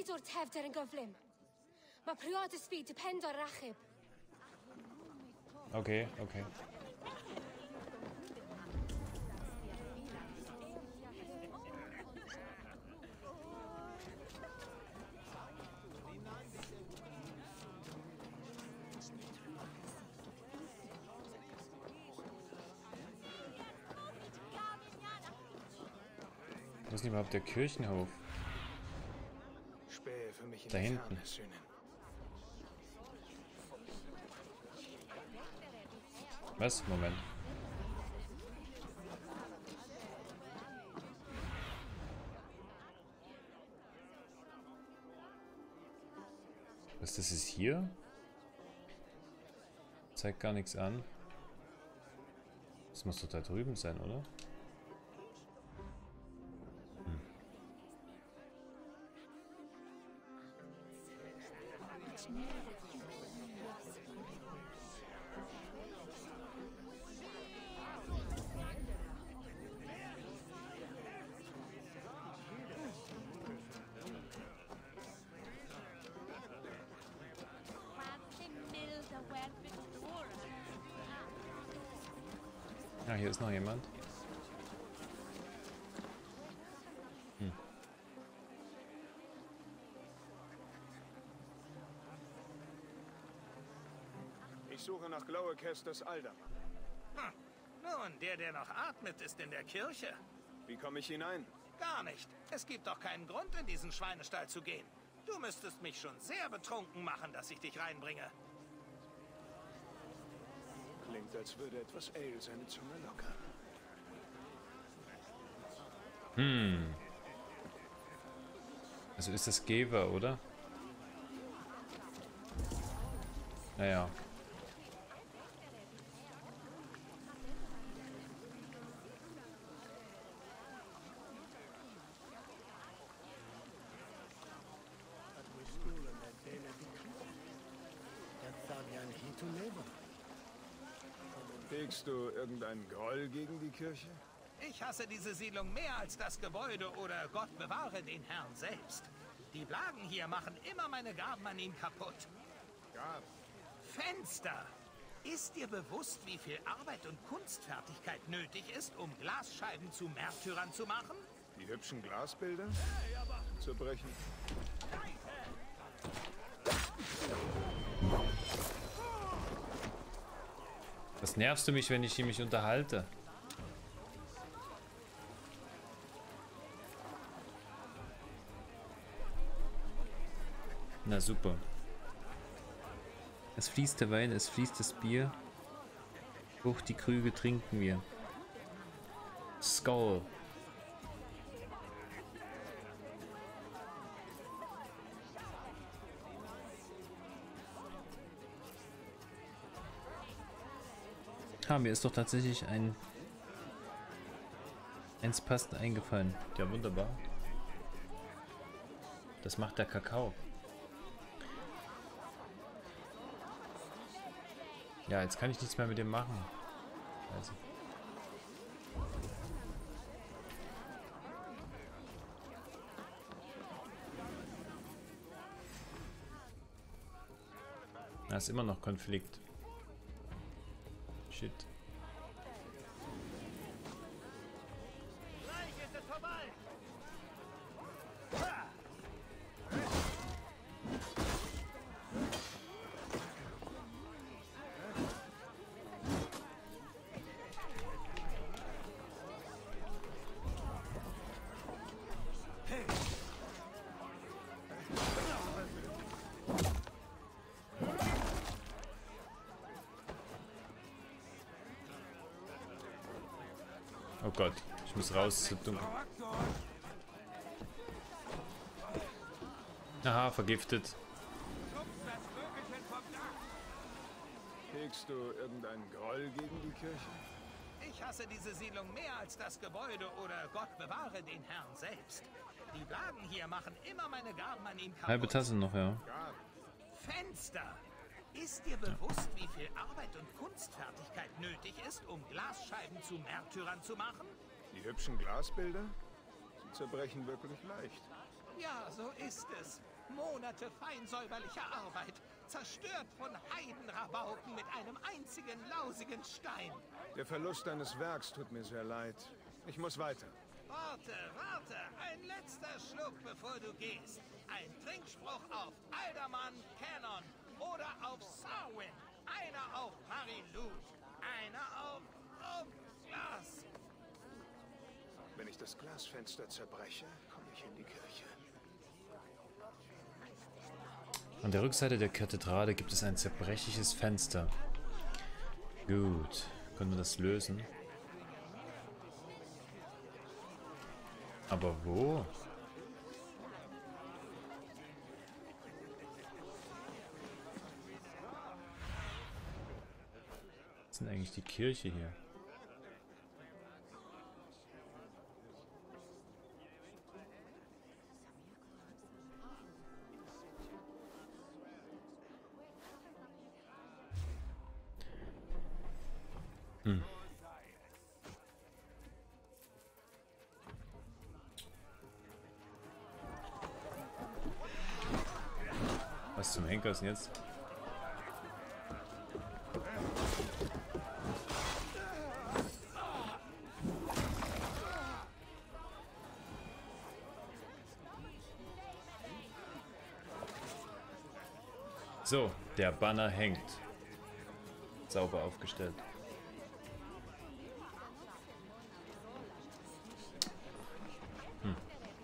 Nid o'r tefder yn gyflym. Mae priodas fi depend o'r rachub. Okay, okay. Wo ist denn überhaupt der Kirchenhof? Spähe für mich in Da die hinten. Ferne, Söhnen. Was? Moment. Was, das ist hier? Zeigt gar nichts an. Das muss doch da drüben sein, oder? Hm. Ah, hier ist noch jemand. Hm. Ich suche nach Glowecasts Alderman. Hm. Nun, der, der noch atmet, ist in der Kirche. Wie komme ich hinein? Gar nicht. Es gibt doch keinen Grund, in diesen Schweinestall zu gehen. Du müsstest mich schon sehr betrunken machen, dass ich dich reinbringe. Klingt, als würde etwas Ale seine Zunge lockern. Hm. Also ist das Geber, oder? Naja. Hegst du irgendeinen Groll gegen die Kirche? Ich hasse diese Siedlung mehr als das Gebäude oder Gott bewahre den Herrn selbst. Die Blagen hier machen immer meine Gaben an ihn kaputt. Gaben? Fenster! Ist dir bewusst, wie viel Arbeit und Kunstfertigkeit nötig ist, um Glasscheiben zu Märtyrern zu machen? Die hübschen Glasbilder? Zerbrechen. Was nervst du mich, wenn ich mich unterhalte? Na super. Es fließt der Wein, es fließt das Bier. Hoch die Krüge trinken wir. Skull. Ah, mir ist doch tatsächlich ein eins passend eingefallen. Ja, wunderbar. Das macht der Kakao. Ja, jetzt kann ich nichts mehr mit dem machen. Also. Da ist immer noch Konflikt. Shit. Gleich ist es vorbei! Oh Gott, ich muss raus, es ist so dunkel. Aha, vergiftet. Hegst du irgendeinen Groll gegen die Kirche? Ich hasse diese Siedlung mehr als das Gebäude oder Gott bewahre den Herrn selbst. Die Blagen hier machen immer meine Gaben an ihm kaputt. Halbe Tasse noch, ja. Fenster! Ist dir bewusst, wie viel Arbeit und Kunstfertigkeit nötig ist, um Glasscheiben zu Märtyrern zu machen? Die hübschen Glasbilder? Sie zerbrechen wirklich leicht. Ja, so ist es. Monate feinsäuberlicher Arbeit, zerstört von Heidenrabauken mit einem einzigen lausigen Stein. Der Verlust deines Werks tut mir sehr leid. Ich muss weiter. Warte, warte, ein letzter Schluck, bevor du gehst. Ein Trinkspruch auf Alderman Cannon oder auf Sarwin. Einer auf Marilou, einer auf... auf Glas. Wenn ich das Glasfenster zerbreche, komme ich in die Kirche. An der Rückseite der Kathedrale gibt es ein zerbrechliches Fenster. Gut, können wir das lösen? Aber wo? Was ist denn eigentlich die Kirche hier? Hm. Was zum Henker ist denn jetzt? So, der Banner hängt. Sauber aufgestellt. Hm.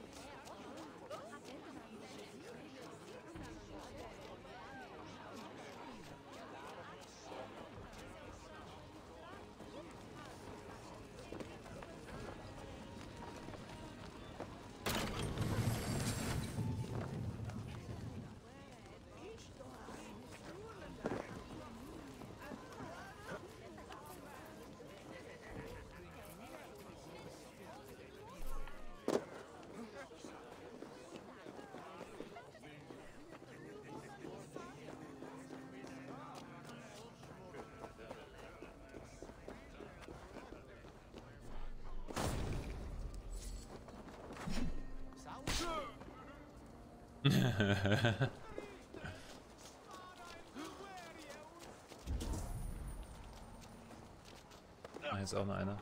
Ah, jetzt auch noch einer.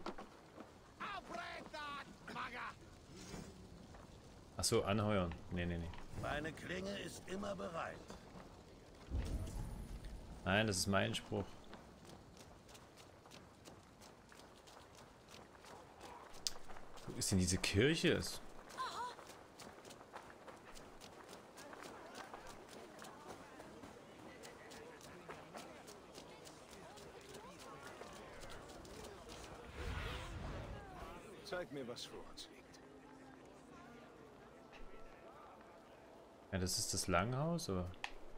Ach so, anheuern. Nee, nee, nee. Meine Klinge ist immer bereit. Nein, das ist mein Spruch. Wo ist denn diese Kirche? Zeig mir, was vor uns liegt. Ja, das ist das Langhaus, oder?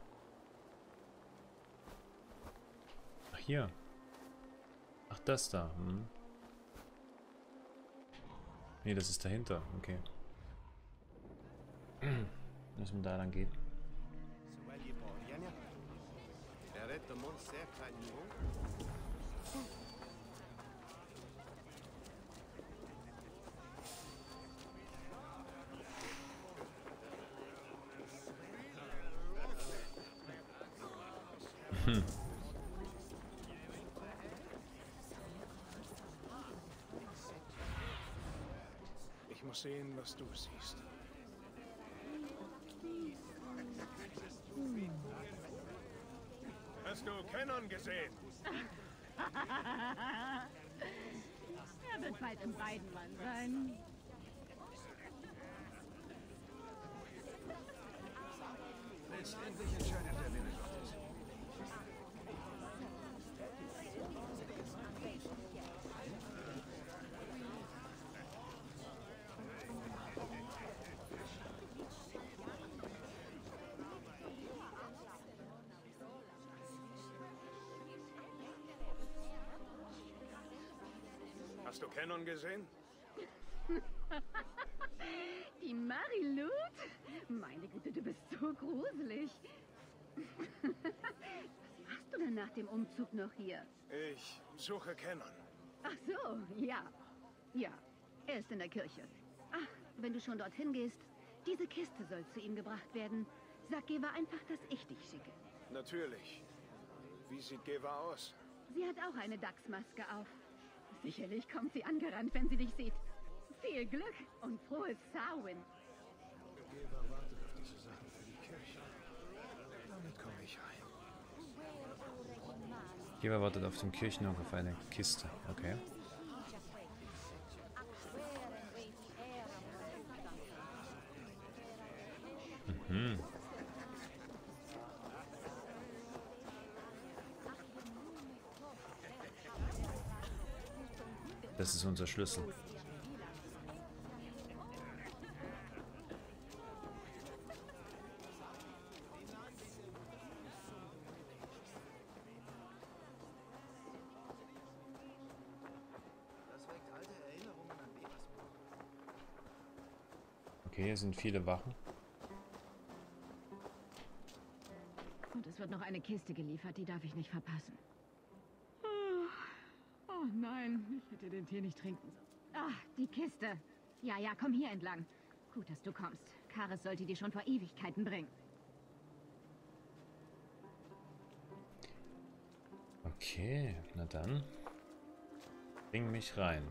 Ach, hier. Ach, das da. Hm. Nee, das ist dahinter. Okay. Müssen wir da lang gehen. Hm. Ich muss sehen, was du siehst. Hast du Cannon gesehen? Er wird bald im Weidenmann sein. Letztendlich entscheidet der Wille Gottes. Hast du Cannon gesehen? Die Marilou? Meine Güte, du bist so gruselig. Was machst du denn nach dem Umzug noch hier? Ich suche Cannon. Ach so, ja. Ja, er ist in der Kirche. Ach, wenn du schon dorthin gehst, Diese Kiste soll zu ihm gebracht werden. Sag Geva einfach, dass ich dich schicke. Natürlich. Wie sieht Geva aus? Sie hat auch eine Dachsmaske auf. Sicherlich kommt sie angerannt, wenn sie dich sieht. Viel Glück und frohes Samhain. Geva wartet auf diese Sachen für die Kirche. Damit komme ich rein. Geva wartet auf dem Kirchenhof auf eine Kiste. Okay. Mhm. Das ist unser Schlüssel. Okay, hier sind viele Wachen. Und es wird noch eine Kiste geliefert, die darf ich nicht verpassen. Oh, oh nein, ich hätte den Tee nicht trinken sollen. Ah, die Kiste. Ja, ja, komm hier entlang. Gut, dass du kommst. Karis sollte die schon vor Ewigkeiten bringen. Okay, na dann. Bring mich rein.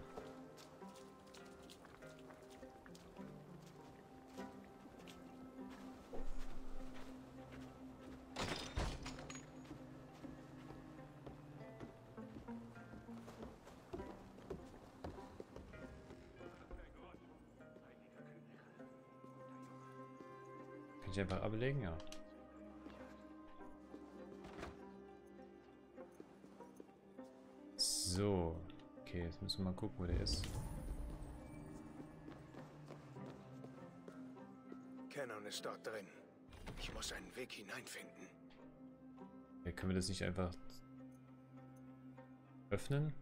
Kann ich einfach ablegen? Ja. So. Okay, jetzt müssen wir mal gucken, wo der ist. Cannon ist dort drin. Ich muss einen Weg hineinfinden. Ja, können wir das nicht einfach öffnen?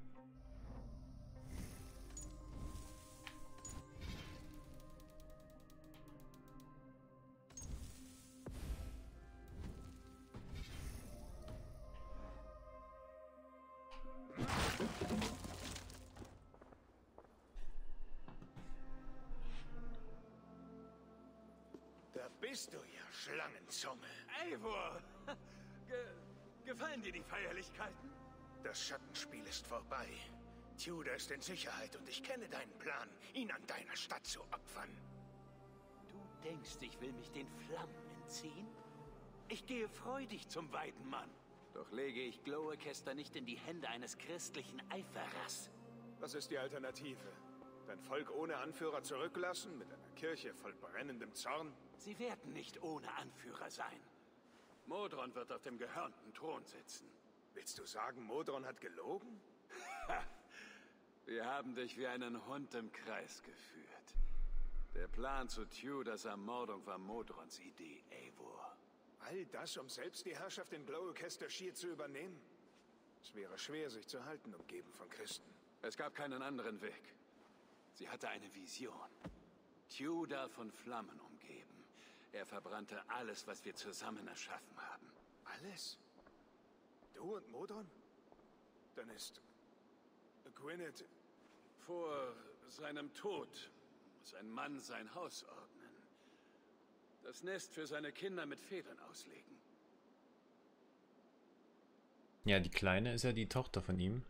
Da bist du ja, Schlangenzunge. Eivor! Ge gefallen dir die Feierlichkeiten? Das Schattenspiel ist vorbei. Tudor ist in Sicherheit und ich kenne deinen Plan, ihn an deiner Stadt zu opfern. Du denkst, ich will mich den Flammen entziehen? Ich gehe freudig zum Weidenmann. Doch lege ich Glow-Orchester nicht in die Hände eines christlichen Eiferers. Was ist die Alternative? Dein Volk ohne Anführer zurücklassen, mit einer Kirche voll brennendem Zorn? Sie werden nicht ohne Anführer sein. Modron wird auf dem gehörnten Thron sitzen. Willst du sagen, Modron hat gelogen? Ha! Wir haben dich wie einen Hund im Kreis geführt. Der Plan zu Tudors Ermordung war Modrons Idee, Eivor. All das, um selbst die Herrschaft in Glow-Orchester-Schier zu übernehmen? Es wäre schwer, sich zu halten, umgeben von Christen. Es gab keinen anderen Weg. Sie hatte eine Vision. Tudor von Flammen umgeben. Er verbrannte alles, was wir zusammen erschaffen haben. Alles? Du und Modron? Dann ist Gwynedd... Vor seinem Tod muss ein Mann sein Haus ordnen. Das Nest für seine Kinder mit Federn auslegen. Ja, die Kleine ist ja die Tochter von ihm.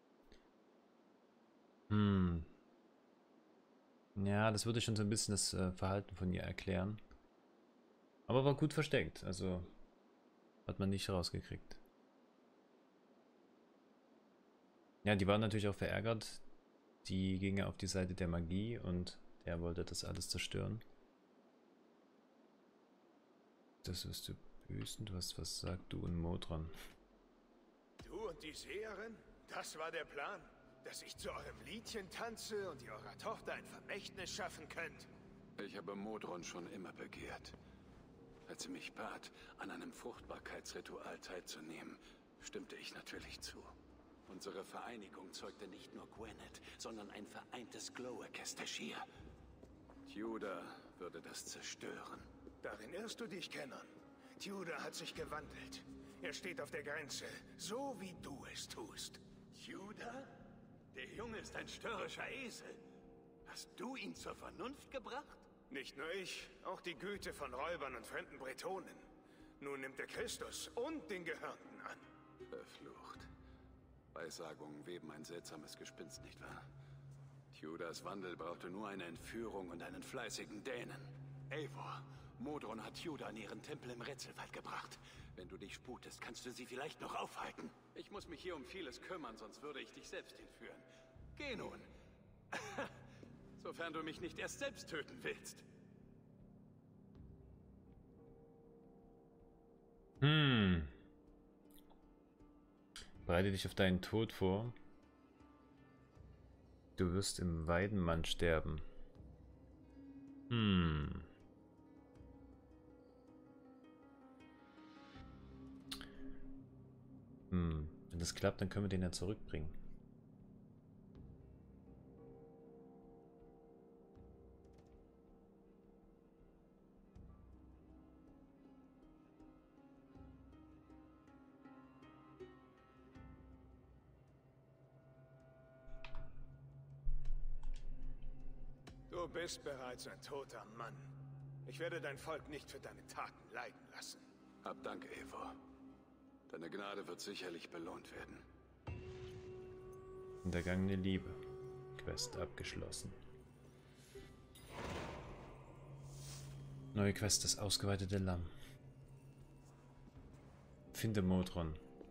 Hm. Ja, das würde schon so ein bisschen das äh, Verhalten von ihr erklären. Aber war gut versteckt, also hat man nicht rausgekriegt. Ja, die waren natürlich auch verärgert. Die ging ja auf die Seite der Magie und er wollte das alles zerstören. Das wirst du büßen. Was, was sagt du und Modron? Du und die Seherin? Das war der Plan? Dass ich zu eurem Liedchen tanze und ihr eurer Tochter ein Vermächtnis schaffen könnt? Ich habe Modron schon immer begehrt. Als sie mich bat, an einem Fruchtbarkeitsritual teilzunehmen, stimmte ich natürlich zu. Unsere Vereinigung zeugte nicht nur Gwynedd, sondern ein vereintes Glow-Orchester Schier. Tudor würde das zerstören. Darin irrst du dich, Cannon. Tudor hat sich gewandelt. Er steht auf der Grenze, so wie du es tust. Tudor? Der Junge ist ein störrischer Esel. Hast du ihn zur Vernunft gebracht? Nicht nur ich, auch die Güte von Räubern und fremden Bretonen. Nun nimmt er Christus und den Gehörnten an. Verflucht. Weissagungen weben ein seltsames Gespinst, nicht wahr? Tudors Wandel brauchte nur eine Entführung und einen fleißigen Dänen. Eivor, Modron hat Tudor an ihren Tempel im Rätselwald gebracht. Wenn du dich sputest, kannst du sie vielleicht noch aufhalten. Ich muss mich hier um vieles kümmern, sonst würde ich dich selbst entführen. Geh nun. Sofern du mich nicht erst selbst töten willst. Hm. Bereite dich auf deinen Tod vor. Du wirst im Weidenmann sterben. Hm. Hm. Wenn das klappt, dann können wir den ja zurückbringen. Du bist bereits ein toter Mann. Ich werde dein Volk nicht für deine Taten leiden lassen. Hab Dank, Eivor. Deine Gnade wird sicherlich belohnt werden. Hintergangene Liebe. Quest abgeschlossen. Neue Quest, das ausgeweitete Lamm. Finde Modron.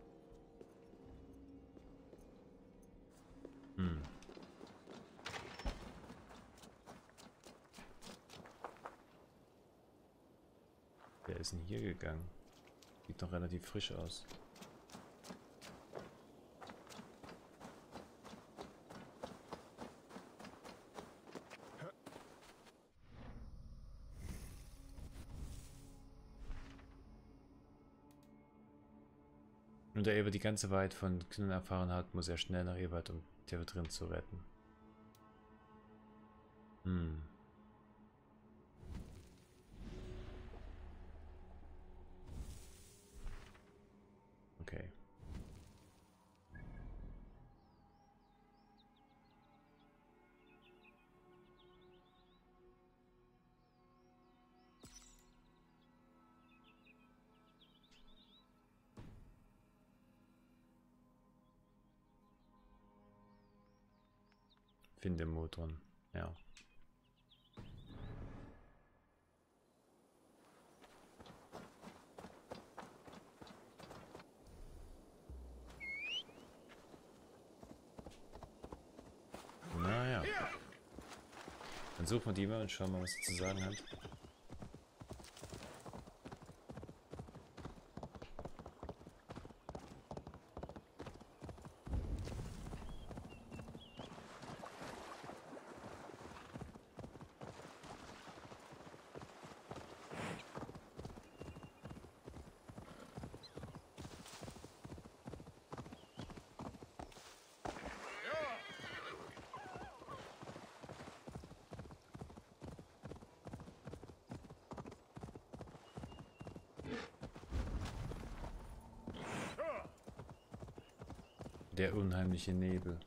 Hm. Wer ist denn hier gegangen? Sieht noch relativ frisch aus. Und da Eivor die ganze Wahrheit von Knun erfahren hat, muss er schnell nach Eivor, um Tevatrin zu retten. Hm. Okay. Finde Modron, ja. Naja. Dann suchen wir die mal und schauen mal, was sie zu sagen hat. Der unheimliche Nebel.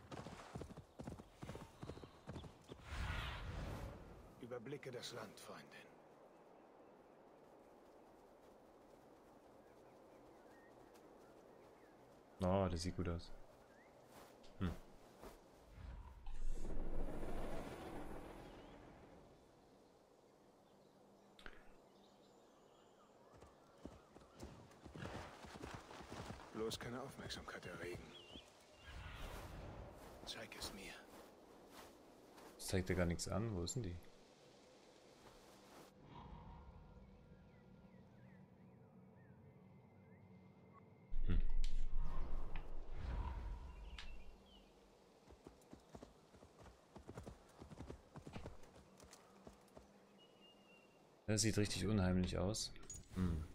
Überblicke das Land, Freundin. Oh, das sieht gut aus. Hm. Bloß keine Aufmerksamkeit erregen. Zeig es mir. Das zeigt ja gar nichts an. Wo sind die? Hm. Das sieht richtig unheimlich aus. Hm.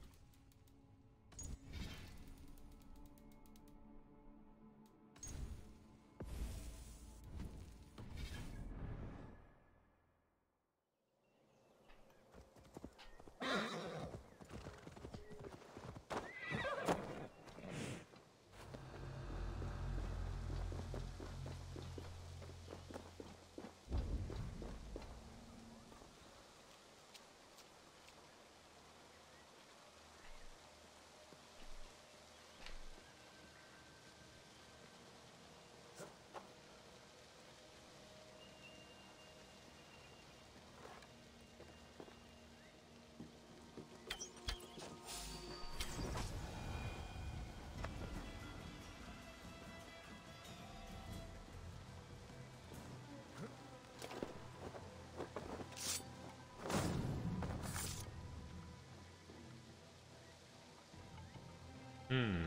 Hm.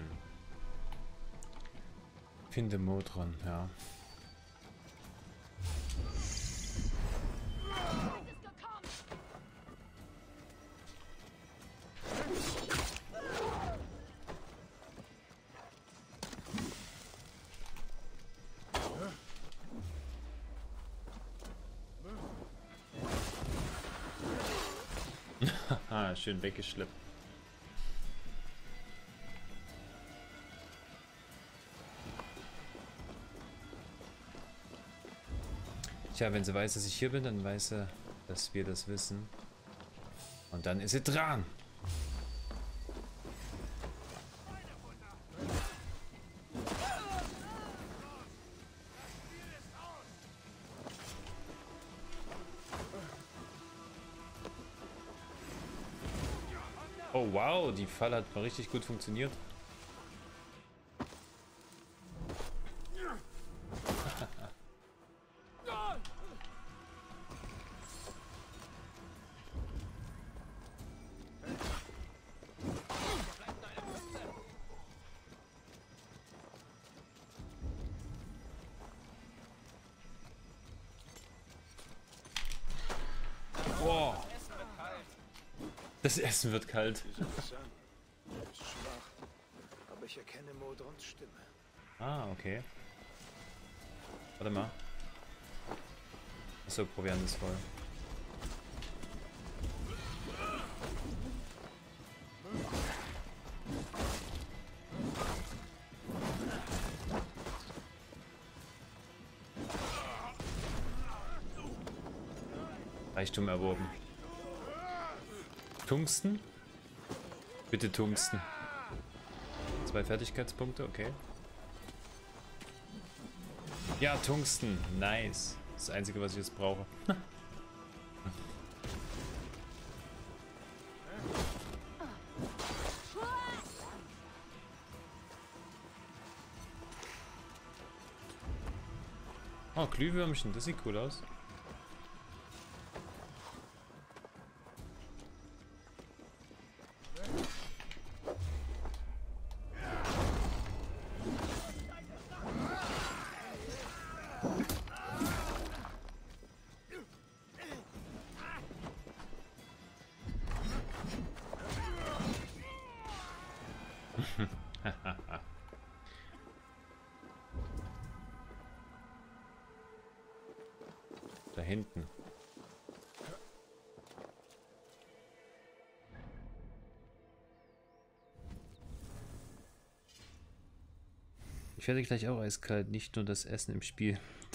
Finde Modron, ja. Ah, schön weggeschleppt. Tja, wenn sie weiß, dass ich hier bin, dann weiß sie, dass wir das wissen. Und dann ist sie dran. Oh wow, die Falle hat mal richtig gut funktioniert. Wow. Das Essen wird kalt. Wie soll ich sagen? Er ist schwach, aber ich erkenne Modrons Stimme. Ah, okay. Warte mal. Achso, Proviant ist voll. Reichtum erworben. Tungsten? Bitte Tungsten. Zwei Fertigkeitspunkte, okay. Ja, Tungsten. Nice. Das Einzige, was ich jetzt brauche. Oh, Glühwürmchen. Das sieht cool aus. Da hinten. Ich werde gleich auch eiskalt, nicht nur das Essen im Spiel.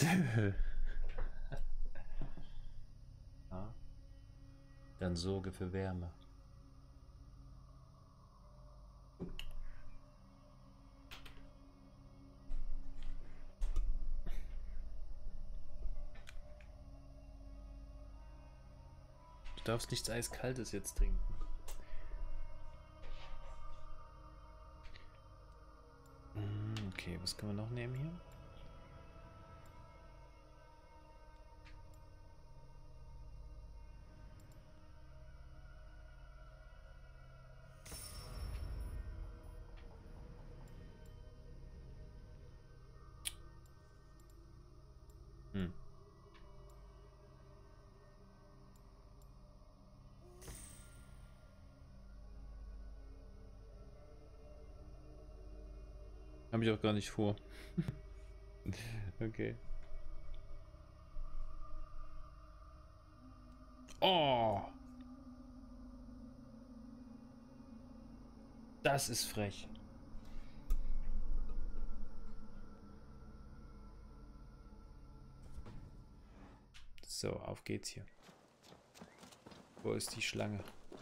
Ja. Dann sorge für Wärme. Du darfst nichts Eiskaltes jetzt trinken. Okay, was können wir noch nehmen hier? Hm. Habe ich auch gar nicht vor. Okay. Oh! Das ist frech. So, auf geht's hier. Wo ist die Schlange?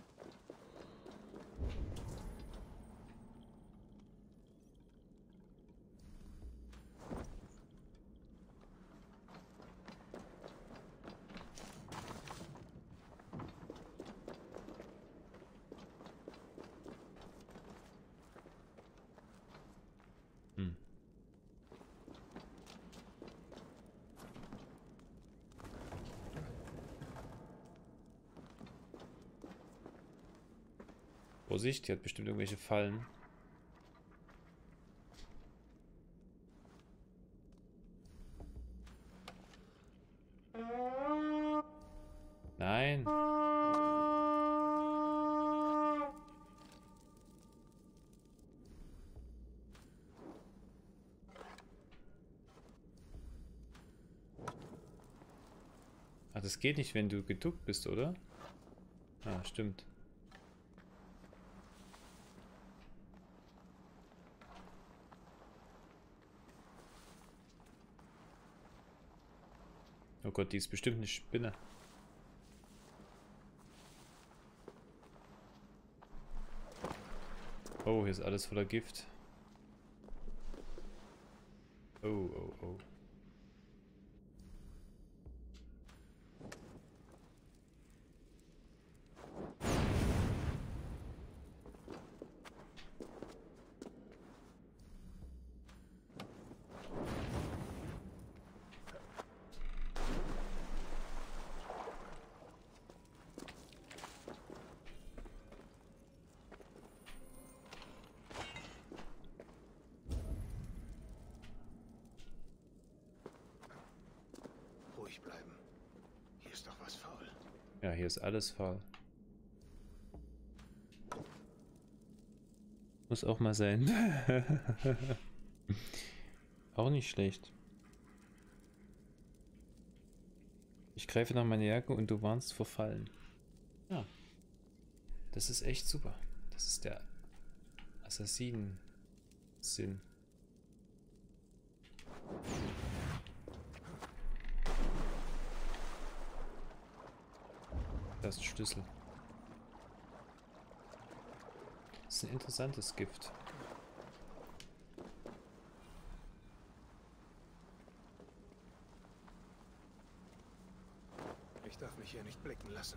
Hm. Vorsicht, die hat bestimmt irgendwelche Fallen. das geht nicht, wenn du geduckt bist, oder? Ah, stimmt. Oh Gott, die ist bestimmt eine Spinne. Oh, hier ist alles voller Gift. Oh, oh, oh. Ruhig bleiben. Hier ist doch was faul. Ja, hier ist alles faul. Muss auch mal sein. Auch nicht schlecht. Ich greife nach meiner Jacke und du warnst vor Fallen. Ja. Das ist echt super. Das ist der Assassinen-Sinn. Das ist Schlüssel. Das ist ein interessantes Gift. Ich darf mich hier nicht blicken lassen.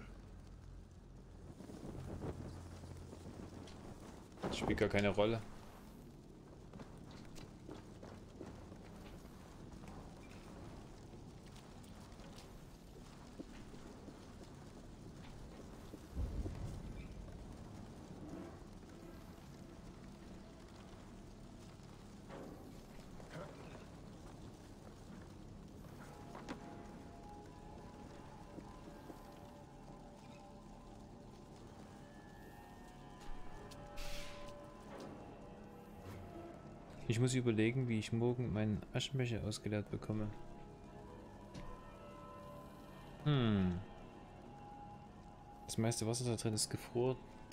Das spielt gar keine Rolle. Ich muss überlegen, wie ich morgen meinen Aschenbecher ausgeleert bekomme. Hm. Das meiste Wasser da drin ist gefroren.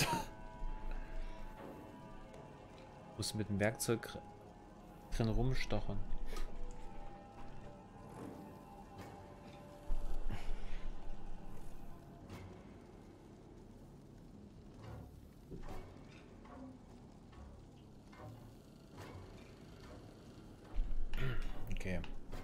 Muss mit dem Werkzeug drin rumstochern. Okay.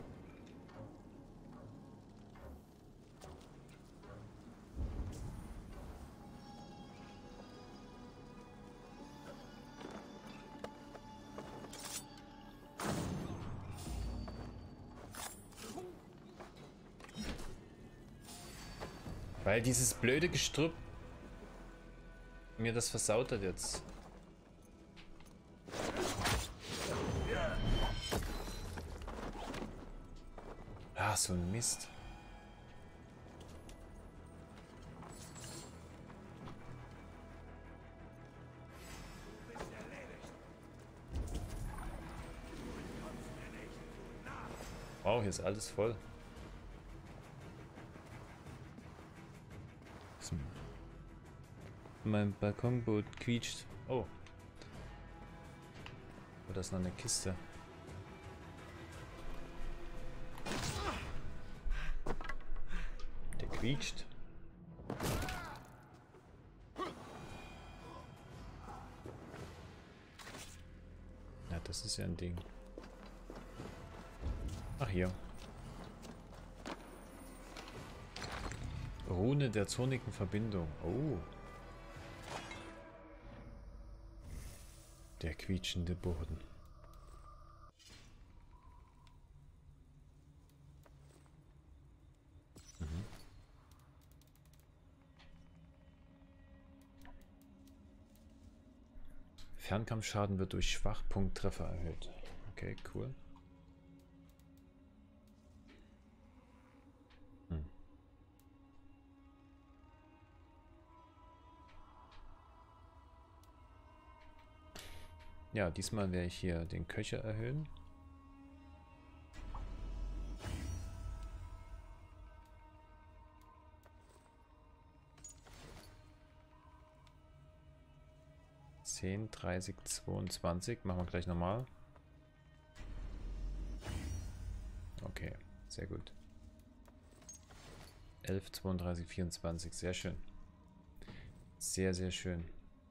Weil dieses blöde Gestrüpp mir das versaut hat jetzt. Ah, so ein Mist. Wow, hier ist alles voll. Mein Balkonboot quietscht. Oh. Oh, da ist noch eine Kiste. Der quietscht. Ja, das ist ja ein Ding. Ach, hier. Rune der zornigen Verbindung. Oh. Der quietschende Boden. Mhm. Fernkampfschaden wird durch Schwachpunkttreffer erhöht. Okay, cool. Hm. Ja, diesmal werde ich hier den Köcher erhöhen. zehn, dreißig, zweiundzwanzig. Machen wir gleich nochmal. Okay, sehr gut. elf, zweiunddreißig, vierundzwanzig. Sehr schön. Sehr, sehr schön.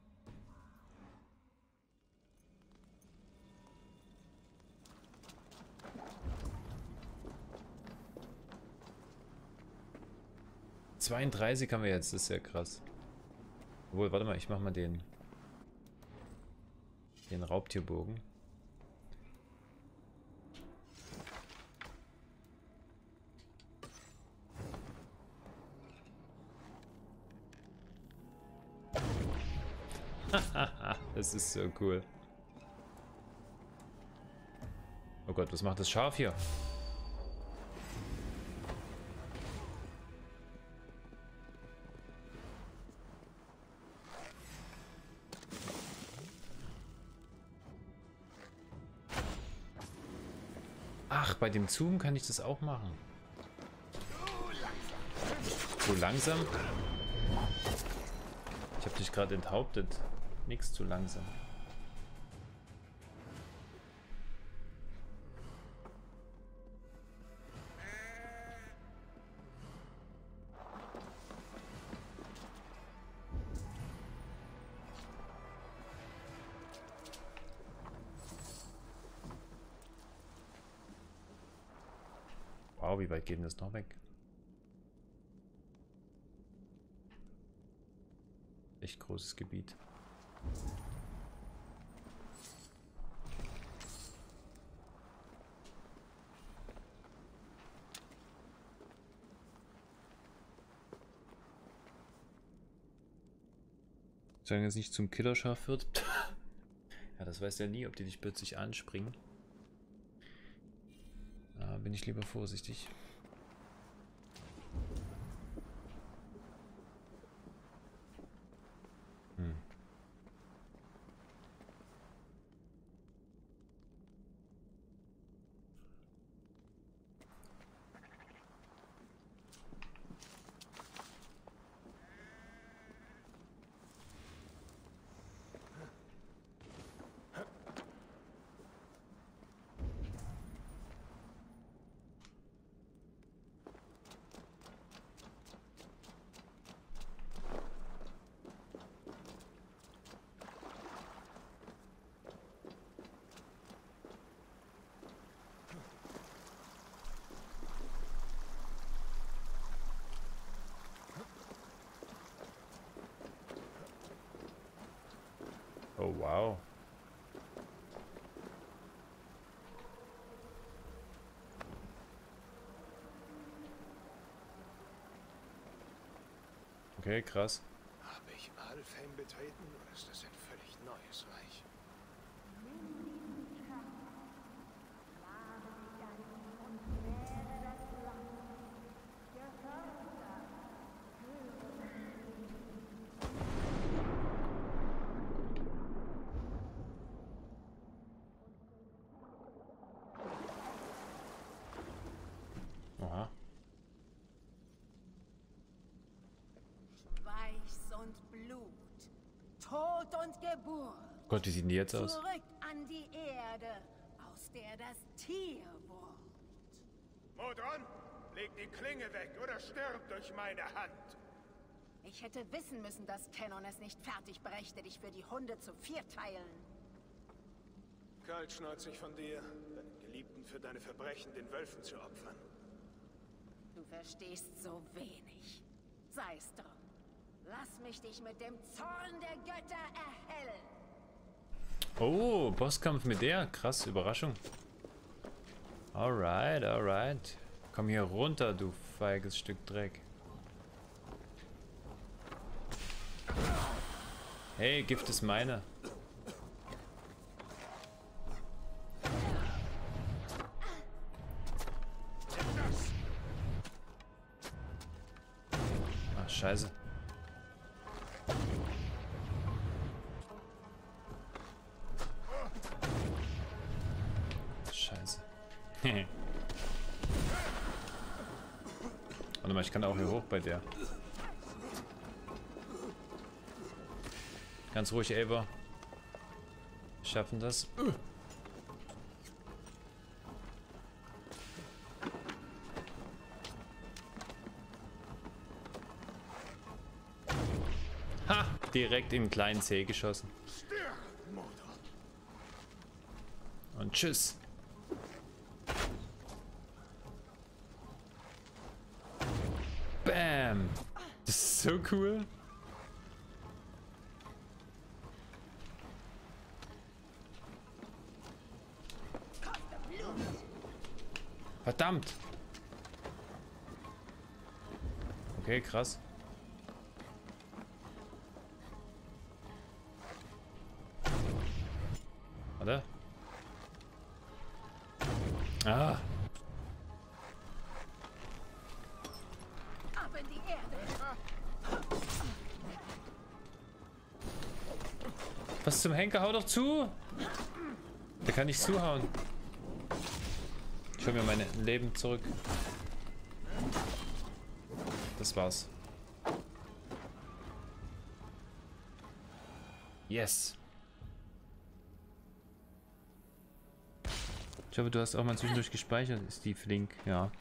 zweiunddreißig haben wir jetzt. Das ist ja krass. Obwohl, warte mal, ich mach mal den den Raubtierbogen. Das ist so cool. Oh Gott, was macht das Schaf hier? Ach, bei dem Zoom kann ich das auch machen. Zu langsam? Ich habe dich gerade enthauptet. Nix zu langsam. Wow, wie weit geht denn das noch weg? Echt großes Gebiet. Solange es nicht zum Killerschaf wird. Ja, das weiß ja nie, ob die dich plötzlich anspringen. Da bin ich lieber vorsichtig. Hm. Oh, wow. Okay, krass. Habe ich Alfheim betreten oder ist das ein völlig neues Reich? Aha. Schweiß und Blut, Tod und Geburt. Gott, wie sieht die jetzt aus? Zurück an die Erde, aus der das Tier wurde. Modron, leg die Klinge weg oder stirb durch meine Hand. Ich hätte wissen müssen, dass Kenon es nicht fertig brächte, dich für die Hunde zu vierteilen. Kaltschnäuzig von dir, deinen Geliebten für deine Verbrechen den Wölfen zu opfern. Du verstehst so wenig. Sei's drum. Lass mich dich mit dem Zorn der Götter erhellen. Oh, Bosskampf mit der. Krass, Überraschung. Alright, alright. Komm hier runter, du feiges Stück Dreck. Hey, Gift ist meine. Ach, scheiße. Scheiße. Warte mal, ich kann auch hier hoch bei der. Ganz ruhig, Ava. Schaffen das. Uh. Ha! Direkt im kleinen Zeh geschossen. Und tschüss. Bam! Das ist so cool. Verdammt! Okay, krass. Warte. Ah. Ab in die Erde. Was zum Henker? Hau doch zu! Der kann nicht zuhauen. Ich hol mir mein Leben zurück. Das war's. Yes. Ich hoffe, du hast auch mal zwischendurch gespeichert. Ist die flink? Ja.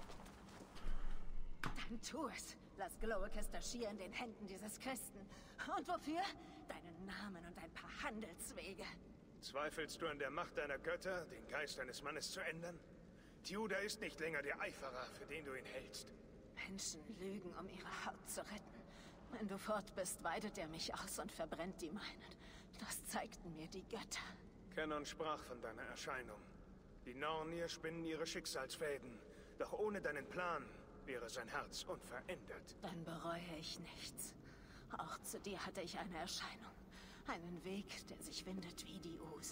Dann tu es. Lass Glowicaster schier in den Händen dieses Christen. Und wofür? Deinen Namen und ein paar Handelswege. Zweifelst du an der Macht deiner Götter, den Geist eines Mannes zu ändern? Teuda ist nicht länger der Eiferer, für den du ihn hältst. Menschen lügen, um ihre Haut zu retten. Wenn du fort bist, weidet er mich aus und verbrennt die meinen. Das zeigten mir die Götter. Cannon sprach von deiner Erscheinung. Die Nornir spinnen ihre Schicksalsfäden. Doch ohne deinen Plan wäre sein Herz unverändert. Dann bereue ich nichts. Auch zu dir hatte ich eine Erscheinung. Einen Weg, der sich windet wie die Use.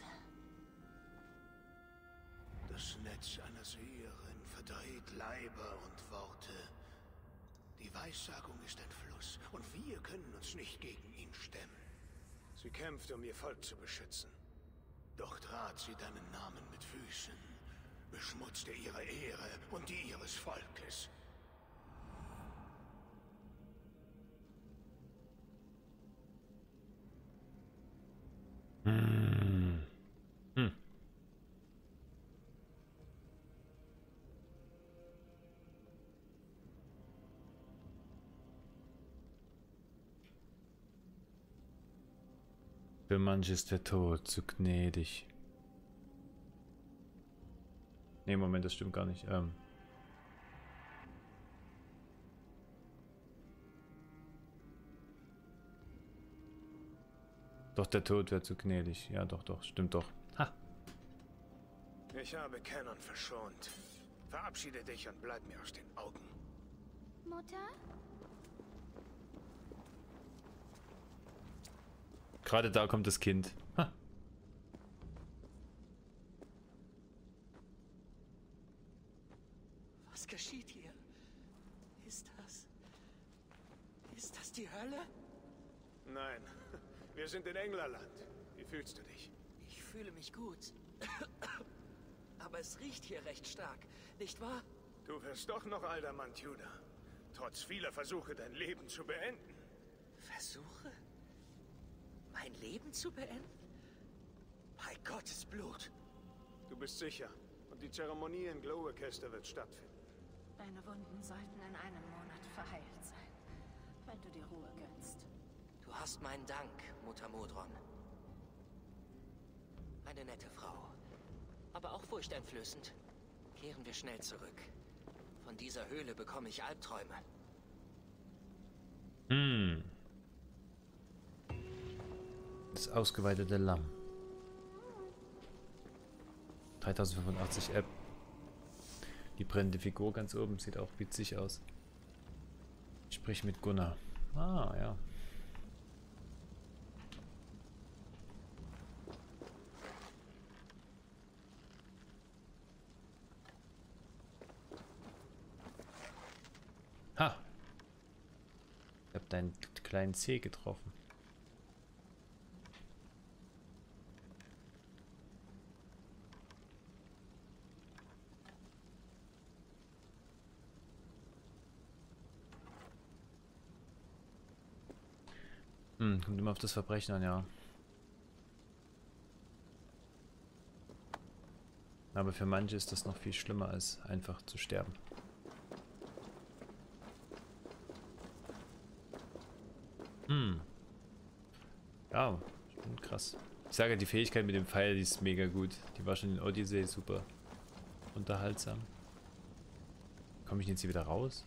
Das Netz einer Seherin verdreht Leiber und Worte. Die Weissagung ist ein Fluss, und wir können uns nicht gegen ihn stemmen. Sie kämpft, um ihr Volk zu beschützen. Doch trat sie deinen Namen mit Füßen, beschmutzte ihre Ehre und die ihres Volkes. Hm. Hm. Für manche ist der Tod zu gnädig. Nee, Moment, das stimmt gar nicht. Ähm. Doch, der Tod wäre zu gnädig. Ja, doch, doch, stimmt doch. Ha! Ich habe Cannon verschont. Verabschiede dich und bleib mir aus den Augen. Mutter? Gerade da kommt das Kind. Ha. Was geschieht hier? Ist das... Ist das die Hölle? Nein, wir sind in Englerland. Wie fühlst du dich? Ich fühle mich gut. Aber es riecht hier recht stark, nicht wahr? Du wirst doch noch Alderman Teuda. Trotz vieler Versuche, dein Leben zu beenden. Versuche? Mein Leben zu beenden? Bei Gottes Blut. Du bist sicher. Und die Zeremonie in Glowicaster wird stattfinden. Deine Wunden sollten in einem Monat verheilt sein, wenn du dir Ruhe gönnst. Du hast meinen Dank, Mutter Modron. Eine nette Frau. Aber auch furchteinflößend. Kehren wir schnell zurück. Von dieser Höhle bekomme ich Albträume. Hm. Das ausgeweitete Lamm. dreitausendfünfundachtzig App. Die brennende Figur ganz oben sieht auch witzig aus. Sprich mit Gunnar. Ah, ja. Ha! Ich hab deinen kleinen Zeh getroffen. Hm, kommt immer auf das Verbrechen an, ja. Aber für manche ist das noch viel schlimmer, als einfach zu sterben. Hm. Ja, schon krass. Ich sage, die Fähigkeit mit dem Pfeil, die ist mega gut. Die war schon in Odyssey super unterhaltsam. Komme ich jetzt hier wieder raus?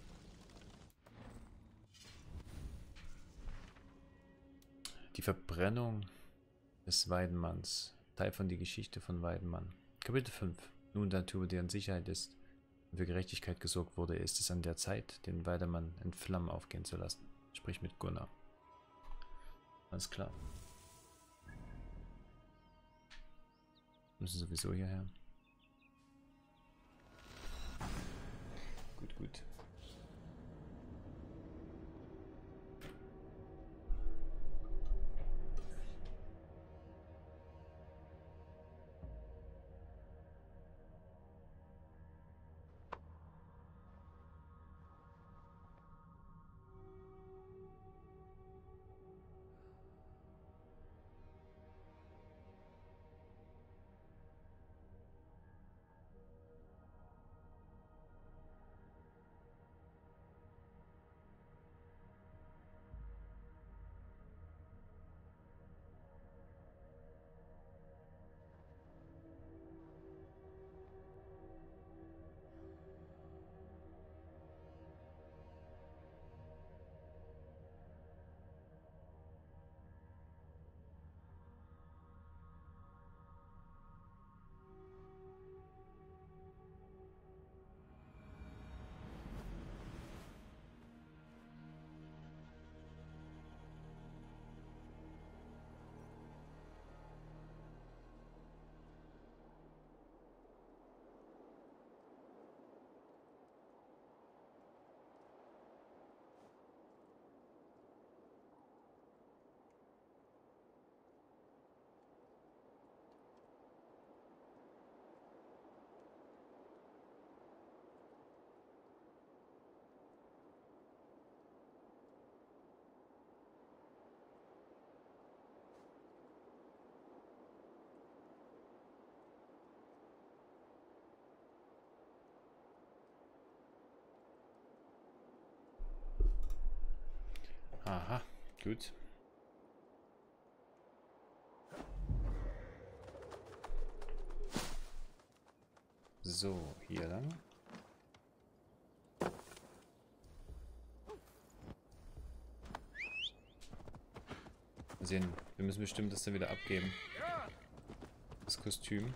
Die Verbrennung des Weidenmanns. Teil von die Geschichte von Weidenmann. Kapitel fünf. Nun, da Natur deren Sicherheit ist und für Gerechtigkeit gesorgt wurde, ist es an der Zeit, den Weidemann in Flammen aufgehen zu lassen. Sprich mit Gunnar. Alles klar. Müssen sowieso hierher. Gut, gut. Aha, gut. So, hier lang. Mal sehen, wir müssen bestimmt das dann wieder abgeben. Das Kostüm.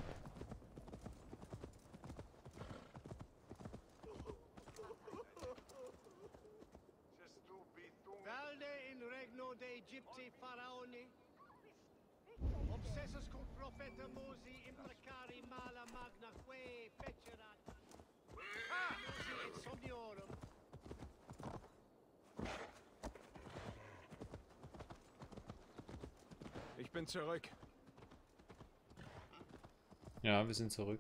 Ich bin zurück. Ja, wir sind zurück.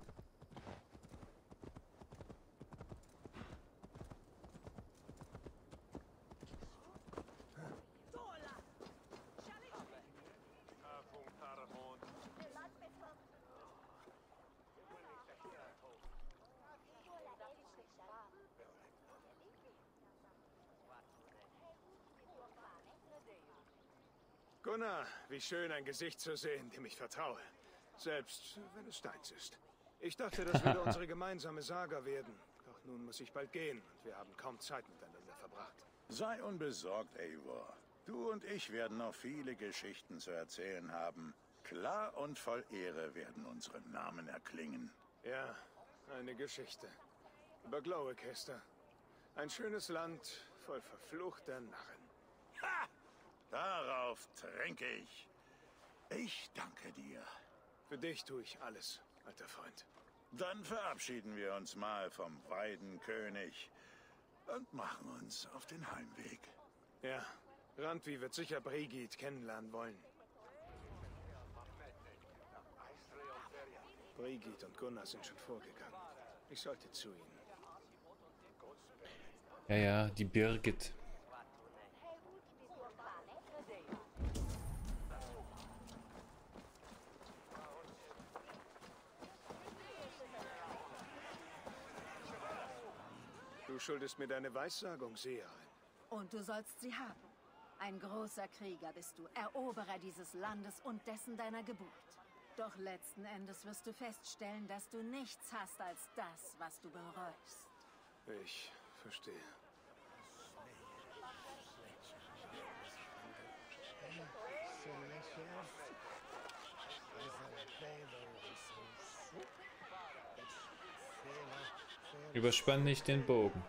Gunnar, wie schön, ein Gesicht zu sehen, dem ich vertraue. Selbst wenn es deins ist. Ich dachte, das würde unsere gemeinsame Saga werden. Doch nun muss ich bald gehen und wir haben kaum Zeit miteinander verbracht. Sei unbesorgt, Eivor. Du und ich werden noch viele Geschichten zu erzählen haben. Klar und voll Ehre werden unsere Namen erklingen. Ja, eine Geschichte. Über Glowcaster. Ein schönes Land voll verfluchter Narren. Ha! Darauf trinke ich. Ich danke dir. Für dich tue ich alles, alter Freund. Dann verabschieden wir uns mal vom Weidenkönig und machen uns auf den Heimweg. Ja, Randvi wird sicher Brigid kennenlernen wollen. Brigid und Gunnar sind schon vorgegangen. Ich sollte zu ihnen. Ja, ja, die Birgit. Du schuldest mir deine Weissagung, Seherin. Und du sollst sie haben. Ein großer Krieger bist du, Eroberer dieses Landes und dessen deiner Geburt. Doch letzten Endes wirst du feststellen, dass du nichts hast als das, was du bereust. Ich verstehe. Überspann nicht den Bogen.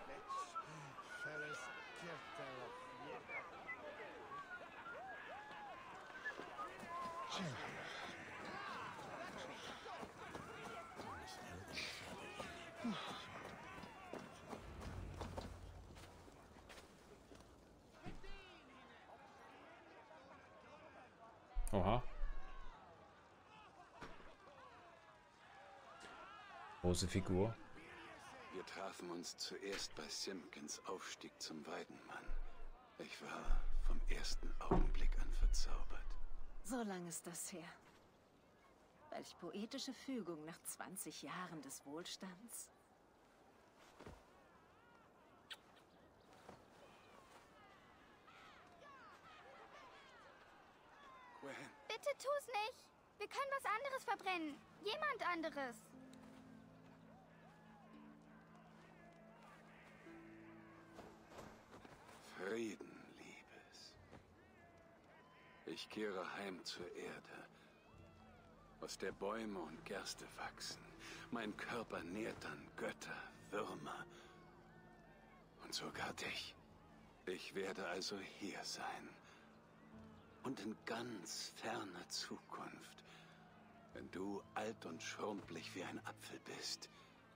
Oha. Große Figur. Wir trafen uns zuerst bei Simpkins Aufstieg zum Weidenmann. Ich war vom ersten Augenblick an verzaubert. So lang ist das her. Welch poetische Fügung nach zwanzig Jahren des Wohlstands. Gwen. Bitte tu's nicht. Wir können was anderes verbrennen. Jemand anderes. Frieden, Liebes. Ich kehre heim zur Erde, aus der Bäume und Gerste wachsen. Mein Körper nährt dann Götter, Würmer und sogar dich. Ich werde also hier sein. Und in ganz ferner Zukunft, wenn du alt und schrumpelig wie ein Apfel bist,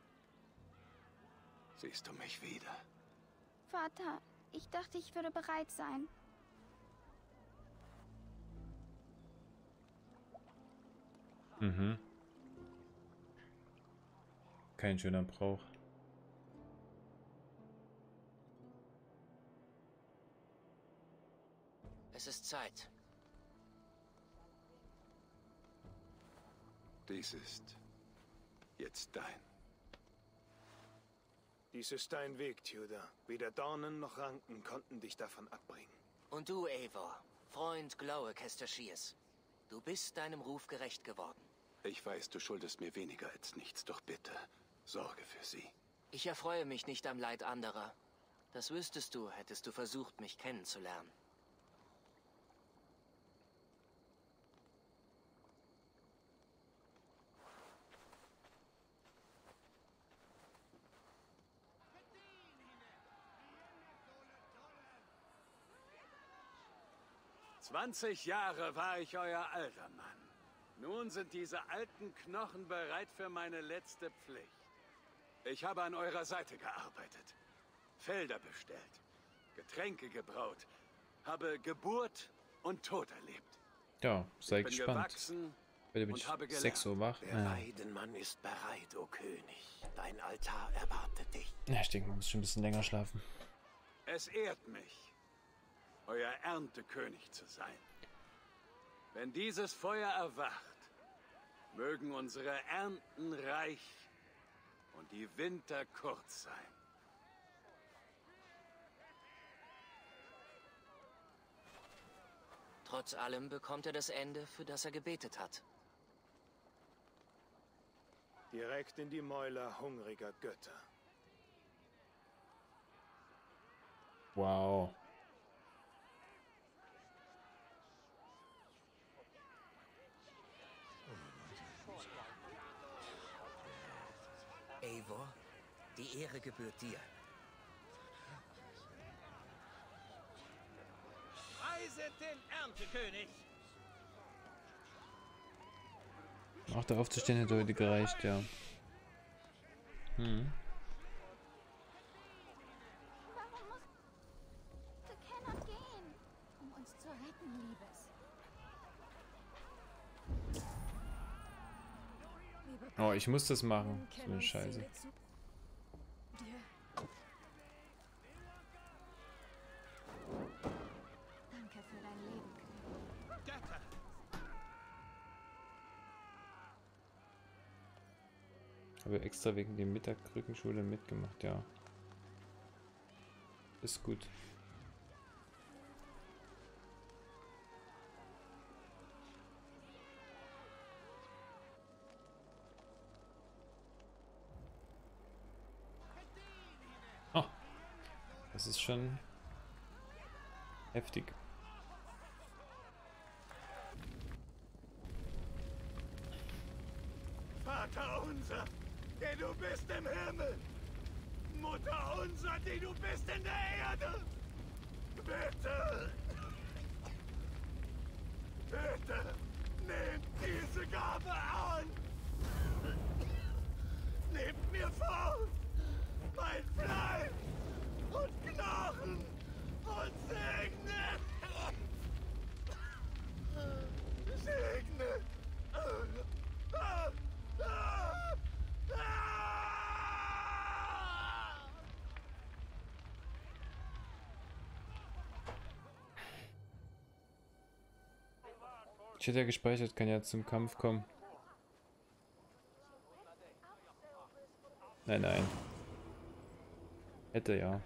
siehst du mich wieder. Vater, ich dachte, ich würde bereit sein. Mhm. Kein schöner Brauch. Es ist Zeit. Dies ist jetzt dein. Dies ist dein Weg, Tudor. Weder Dornen noch Ranken konnten dich davon abbringen. Und du, Eivor, Freund Glowe Kestashirs. Du bist deinem Ruf gerecht geworden. Ich weiß, du schuldest mir weniger als nichts, doch bitte, sorge für sie. Ich erfreue mich nicht am Leid anderer. Das wüsstest du, hättest du versucht, mich kennenzulernen. Zwanzig Jahre war ich euer alter Mann. Nun sind diese alten Knochen bereit für meine letzte Pflicht. Ich habe an eurer Seite gearbeitet, Felder bestellt, Getränke gebraut, habe Geburt und Tod erlebt. Ja, sei ich bin gespannt. gewachsen Heute bin und ich habe gelernt. sechs Uhr wach. Der Ja. Weidenmann ist bereit, o König. Dein Altar erwartet dich. Ja, ich denke, man muss schon ein bisschen länger schlafen. Es ehrt mich, euer Erntekönig zu sein. Wenn dieses Feuer erwacht, mögen unsere Ernten reich und die Winter kurz sein. Trotz allem bekommt er das Ende, für das er gebetet hat. Direkt in die Mäuler hungriger Götter. Wow. Eivor, die Ehre gebührt dir. Preiset den Erntekönig! Auch da aufzustehen hätte heute gereicht, ja. Hm. Warum musste Kenner gehen? Um uns zu retten, Liebes. Oh, ich muss das machen. So eine Scheiße. Danke für dein Leben. Götter! Habe extra wegen der Mittagrückenschule mitgemacht, ja. Ist gut. Oh, das ist schon heftig. Vater unser, der du bist im Himmel. Mutter unser, die du bist in der Erde. Bitte. Bitte. Nehmt diese Gabe an. Nehmt mir fort mein Fleisch und Knochen und segne. Segne. Ich hätte ja gespeichert, kann ja zum Kampf kommen. Nein, nein. Hätte ja.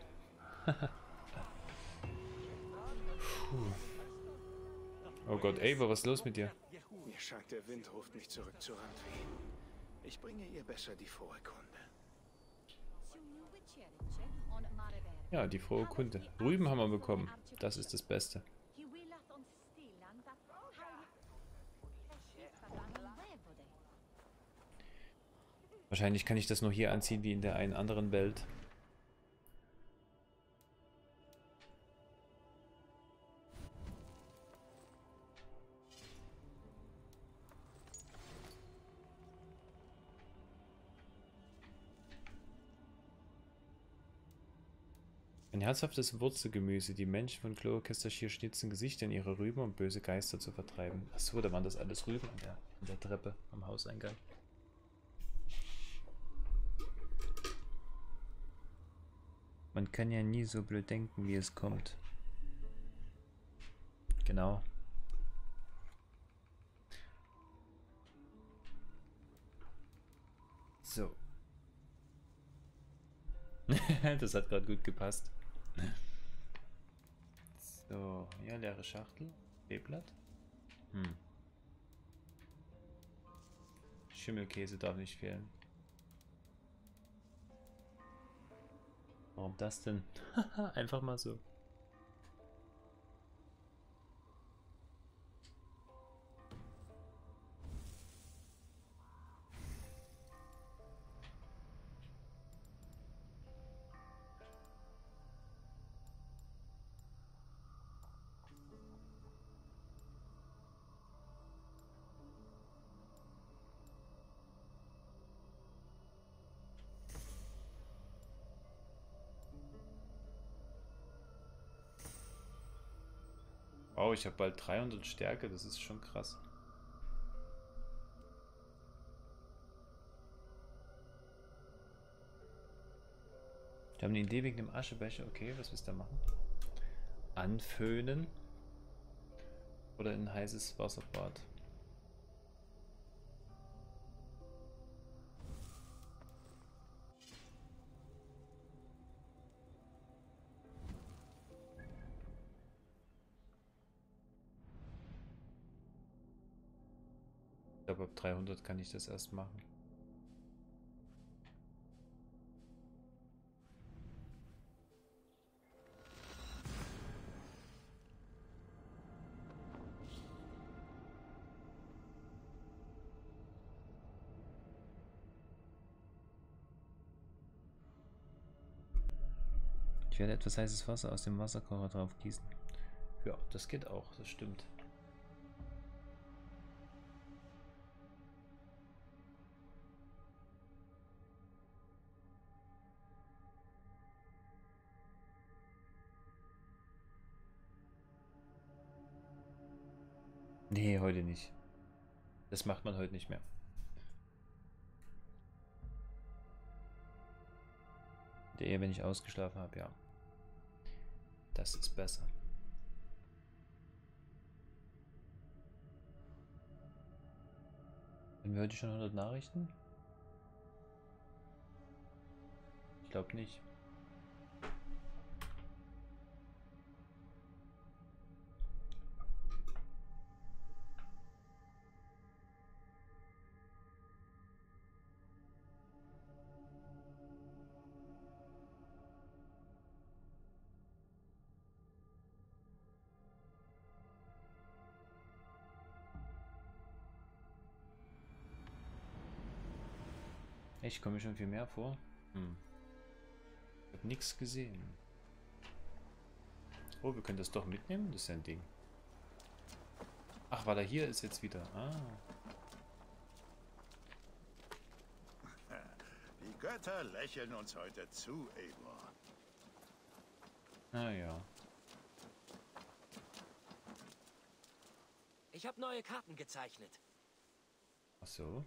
Oh Gott, Eivor, was ist los mit dir? Mir scheint, der Wind ruft mich zurück zu Randvi. Ich bringe ihr besser die frohe Kunde. Ja, die frohe Kunde. Rüben haben wir bekommen. Das ist das Beste. Wahrscheinlich kann ich das nur hier anziehen, wie in der einen anderen Welt. Ein herzhaftes Wurzelgemüse. Die Menschen von Cloakester-Shire schnitzen Gesichter in ihre Rüben, um böse Geister zu vertreiben. Achso, da waren das alles Rüben an der, an der Treppe am Hauseingang. Man kann ja nie so blöd denken, wie es kommt. Genau. So. Das hat gerade gut gepasst. So, ja, leere Schachtel. B-Blatt. Hm. Schimmelkäse darf nicht fehlen. Warum das denn? Einfach mal so. Oh, ich habe bald dreihundert Stärke, das ist schon krass. Wir haben eine Idee wegen dem Aschebecher. Okay, was willst du da machen? Anföhnen oder in ein heißes Wasserbad? Ich glaube, ab dreihundert kann ich das erst machen. Ich werde etwas heißes Wasser aus dem Wasserkocher drauf gießen. Ja, das geht auch, das stimmt. Nee, heute nicht. Das macht man heute nicht mehr. Der eher, wenn ich ausgeschlafen habe, ja. Das ist besser. Haben wir heute schon hundert Nachrichten? Ich glaube nicht. Echt, komme ich schon viel mehr vor? Hm. Ich habe nichts gesehen. Oh, wir können das doch mitnehmen? Das ist ja ein Ding. Ach, weil er hier ist jetzt wieder. Ah. Die Götter lächeln uns heute zu, Eivor. Ah ja. Ich habe neue Karten gezeichnet. Ach so.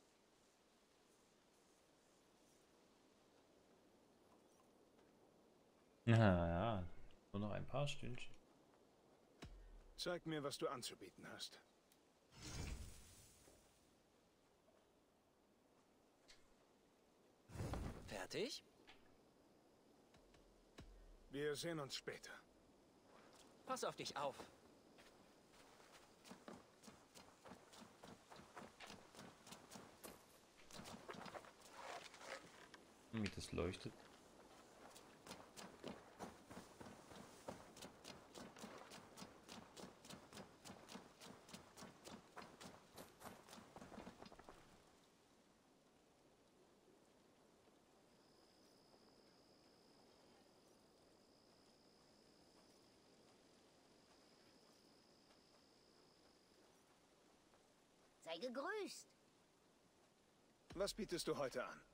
Ja, ja. Nur noch ein paar Stündchen. Zeig mir, was du anzubieten hast. Fertig? Wir sehen uns später. Pass auf dich auf. Wie das leuchtet. Sei gegrüßt. Was bietest du heute an?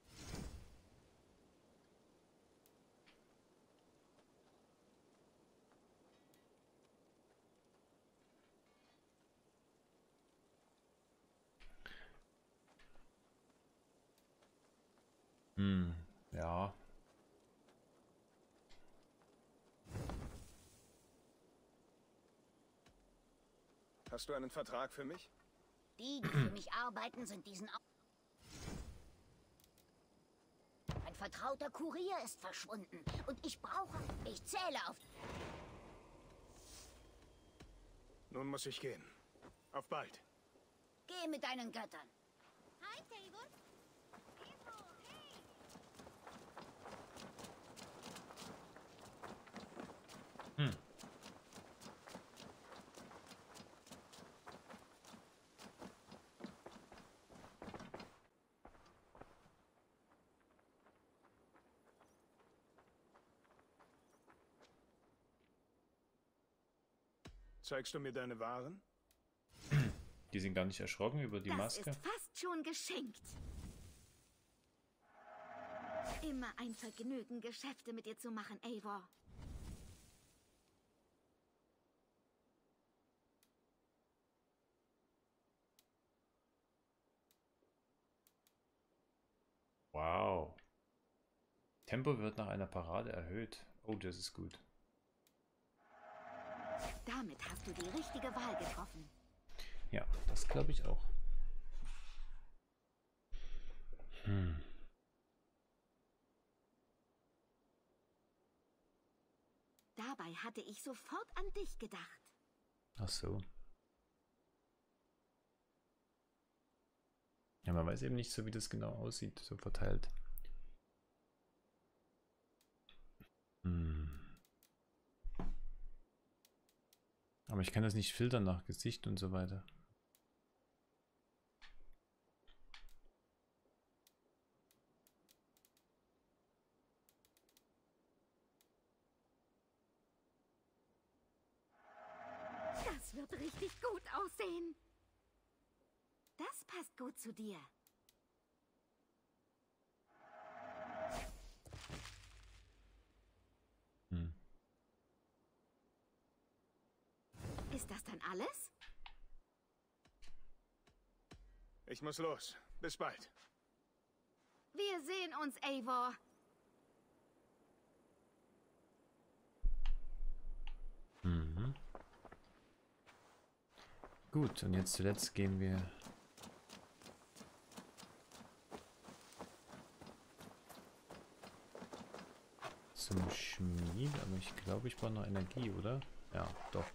Hm, ja. Hast du einen Vertrag für mich? Die, die für mich arbeiten, sind diesen... Au Ein vertrauter Kurier ist verschwunden. Und ich brauche... Ich zähle auf... Nun muss ich gehen. Auf bald. Geh mit deinen Göttern. Hi, Taylor. Hm. Zeigst du mir deine Waren? Die sind gar nicht erschrocken über die das Maske. Das ist fast schon geschenkt. Immer ein Vergnügen, Geschäfte mit dir zu machen, Eivor. Wow. Tempo wird nach einer Parade erhöht. Oh, das ist gut. Damit hast du die richtige Wahl getroffen. Ja, das glaube ich auch. Hm. Dabei hatte ich sofort an dich gedacht. Ach so. Ja, man weiß eben nicht so, wie das genau aussieht, so verteilt. Hm. Aber ich kann das nicht filtern nach Gesicht und so weiter. Das wird richtig gut aussehen. Das passt gut zu dir. Hm. Ist das dann alles? Ich muss los. Bis bald. Wir sehen uns, Eivor. Mhm. Gut, und jetzt zuletzt gehen wir zum Schmied, aber ich glaube, ich brauche noch Energie, oder? Ja, doch.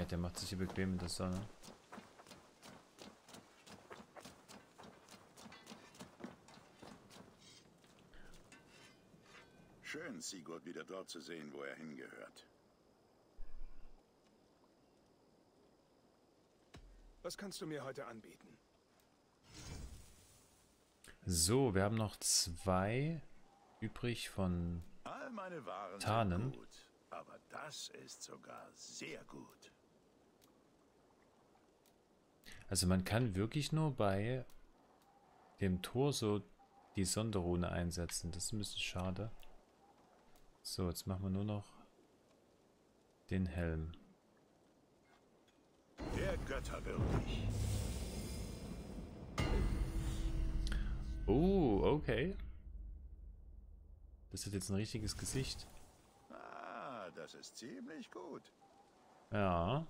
der macht sich hier bequem in der Sonne. Schön, Sigurd wieder dort zu sehen, wo er hingehört. Was kannst du mir heute anbieten? So, wir haben noch zwei übrig von All meine Waren Tarnen. sind gut, aber das ist sogar sehr gut. Also man kann wirklich nur bei dem Tor so die Sonderrune einsetzen. Das ist ein bisschen schade. So, jetzt machen wir nur noch den Helm. Der Götter würdig. Oh, okay. Das hat jetzt ein richtiges Gesicht. Ah, das ist ziemlich gut. Ja.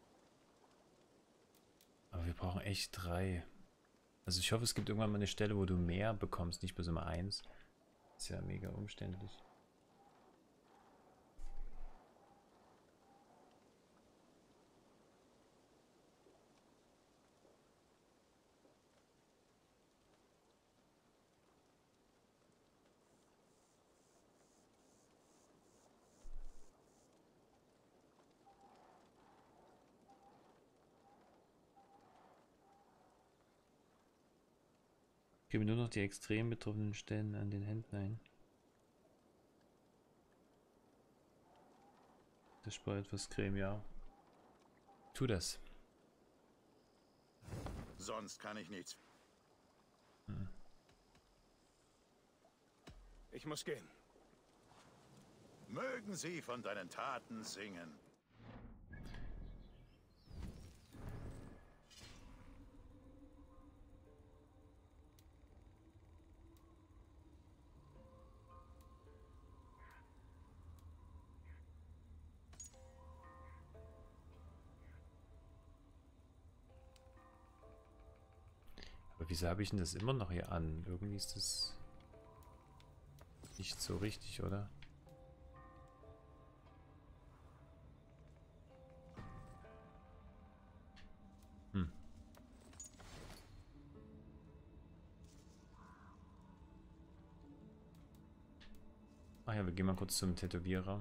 Aber wir brauchen echt drei. Also ich hoffe, es gibt irgendwann mal eine Stelle, wo du mehr bekommst, nicht bloß immer eins. Ist ja mega umständlich. Gebe nur noch die extrem betroffenen Stellen an den Händen ein. Das spart etwas Creme, ja. Tu das. Sonst kann ich nichts. Hm. Ich muss gehen. Mögen sie von deinen Taten singen. Aber wieso habe ich denn das immer noch hier an? Irgendwie ist das nicht so richtig, oder? Hm. Ach ja, wir gehen mal kurz zum Tätowierer.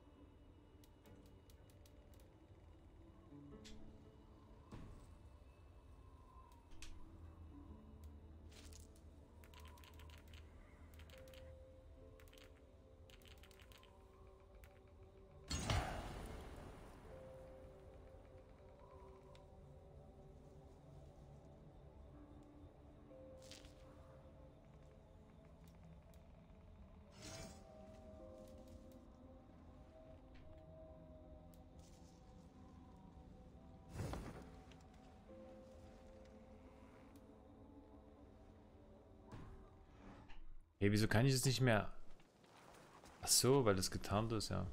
Hey, wieso kann ich es nicht mehr? Ach so, weil das getarnt ist, ja.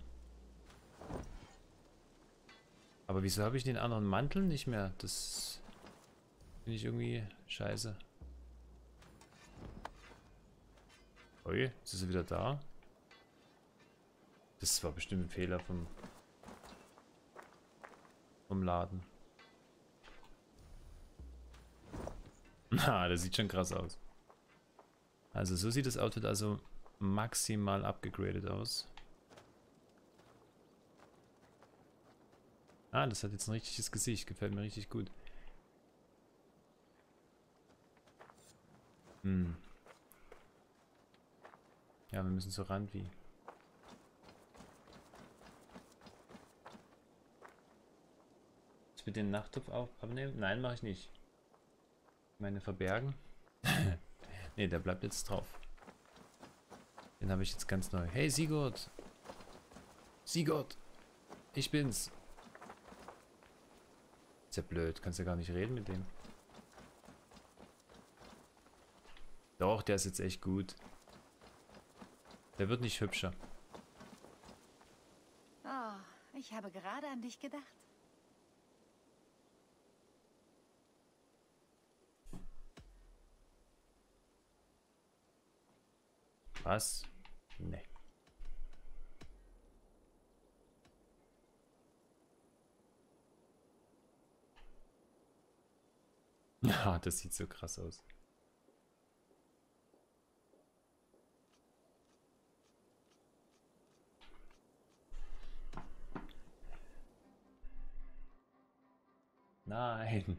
Aber wieso habe ich den anderen Mantel nicht mehr? Das finde ich irgendwie scheiße. Ui, jetzt ist er wieder da. Das war bestimmt ein Fehler vom, vom Laden. Na, das sieht schon krass aus. Also so sieht das Outfit also maximal abgegradet aus. Ah, das hat jetzt ein richtiges Gesicht. Gefällt mir richtig gut. Hm. Ja, wir müssen zur Randvi. Ich will den Nachttopf auf abnehmen? Nein, mache ich nicht. Meine verbergen. Ne, der bleibt jetzt drauf. Den habe ich jetzt ganz neu. Hey Sigurd! Sigurd! Ich bin's! Ist ja blöd, kannst ja gar nicht reden mit dem. Doch, der ist jetzt echt gut. Der wird nicht hübscher. Oh, ich habe gerade an dich gedacht. Was? Nee. Ja, das sieht so krass aus. Nein.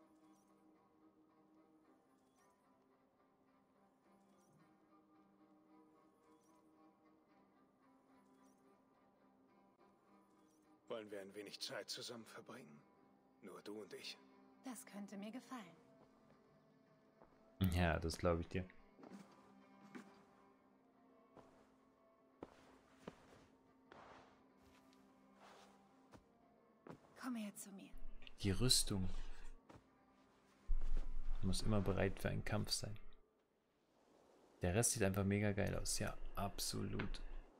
Wollen wir ein wenig Zeit zusammen verbringen? Nur du und ich. Das könnte mir gefallen. Ja, das glaube ich dir. Komm her zu mir. Die Rüstung muss immer bereit für einen Kampf sein. Der Rest sieht einfach mega geil aus. Ja, absolut.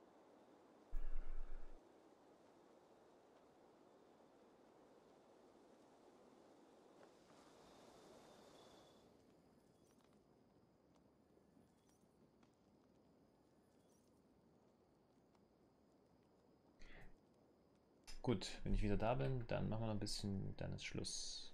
Gut, wenn ich wieder da bin, dann machen wir noch ein bisschen, dann ist Schluss.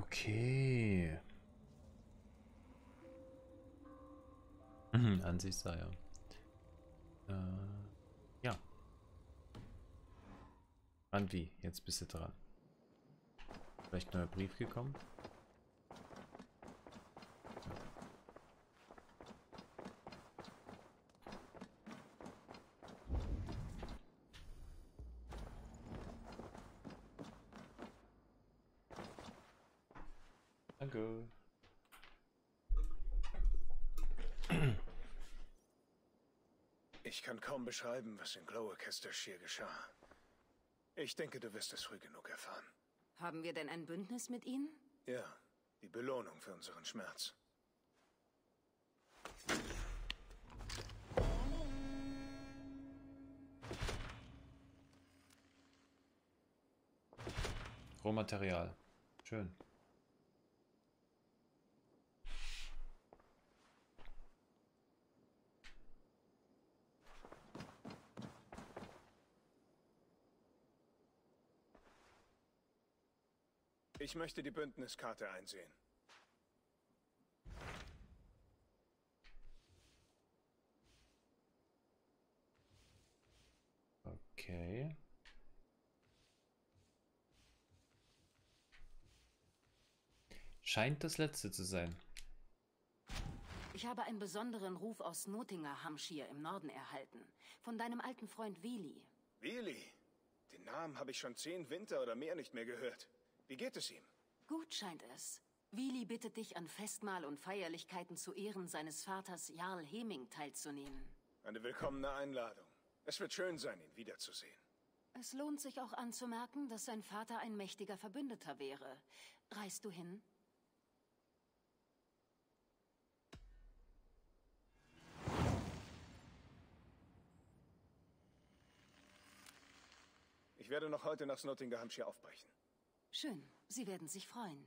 Okay. Ansichtssache, ja. Äh, ja. Anvi, jetzt bist du dran. Vielleicht neuer Brief gekommen? Danke. Ich kann kaum beschreiben, was in Glowacaster-Shire geschah. Ich denke, du wirst es früh genug erfahren. Haben wir denn ein Bündnis mit ihnen? Ja, die Belohnung für unseren Schmerz. Rohmaterial. Schön. Ich möchte die Bündniskarte einsehen. Okay. Scheint das letzte zu sein. Ich habe einen besonderen Ruf aus Nottingham-Hampshire im Norden erhalten. Von deinem alten Freund Wheelie. Wheelie? Den Namen habe ich schon zehn Winter oder mehr nicht mehr gehört. Wie geht es ihm? Gut scheint es. Wheelie bittet dich, an Festmahl und Feierlichkeiten zu Ehren seines Vaters Jarl Heming teilzunehmen. Eine willkommene Einladung. Es wird schön sein, ihn wiederzusehen. Es lohnt sich auch anzumerken, dass sein Vater ein mächtiger Verbündeter wäre. Reist du hin? Ich werde noch heute nach Nottingham-Hampshire aufbrechen. Schön. Sie werden sich freuen.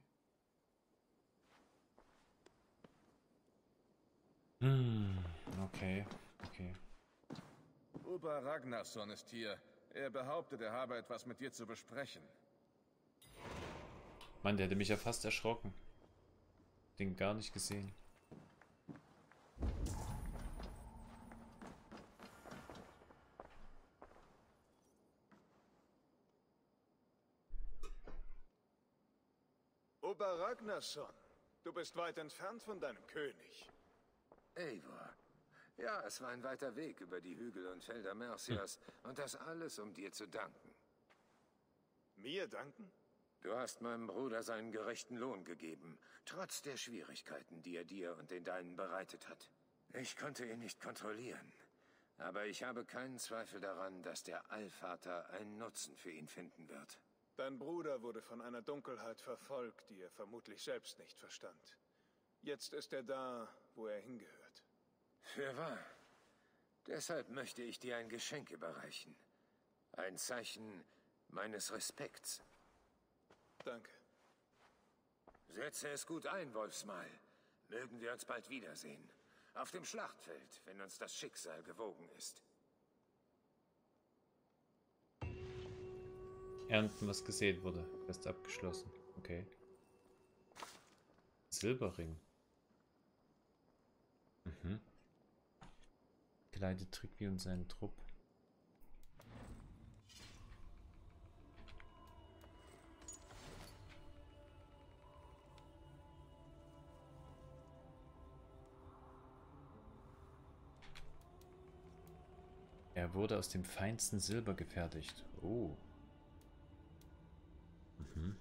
Hm, okay, okay. Uber Ragnarsson ist hier. Er behauptet, er habe etwas mit dir zu besprechen. Mann, der hätte mich ja fast erschrocken. Den gar nicht gesehen. Uber Ragnarsson, du bist weit entfernt von deinem König. Eivor. Ja, es war ein weiter Weg über die Hügel und Felder Mercias hm. und das alles, um dir zu danken. Mir danken? Du hast meinem Bruder seinen gerechten Lohn gegeben, trotz der Schwierigkeiten, die er dir und den Deinen bereitet hat. Ich konnte ihn nicht kontrollieren, aber ich habe keinen Zweifel daran, dass der Allvater einen Nutzen für ihn finden wird. Dein Bruder wurde von einer Dunkelheit verfolgt, die er vermutlich selbst nicht verstand. Jetzt ist er da, wo er hingehört. Fürwahr. Deshalb möchte ich dir ein Geschenk überreichen. Ein Zeichen meines Respekts. Danke. Setze es gut ein, Wolfsmal. Mögen wir uns bald wiedersehen. Auf dem Schlachtfeld, wenn uns das Schicksal gewogen ist. Ernten, was gesät wurde. Quest abgeschlossen. Okay. Silberring. Mhm. Geleitet Trigvi und seinen Trupp. Er wurde aus dem feinsten Silber gefertigt. Oh. Mhm.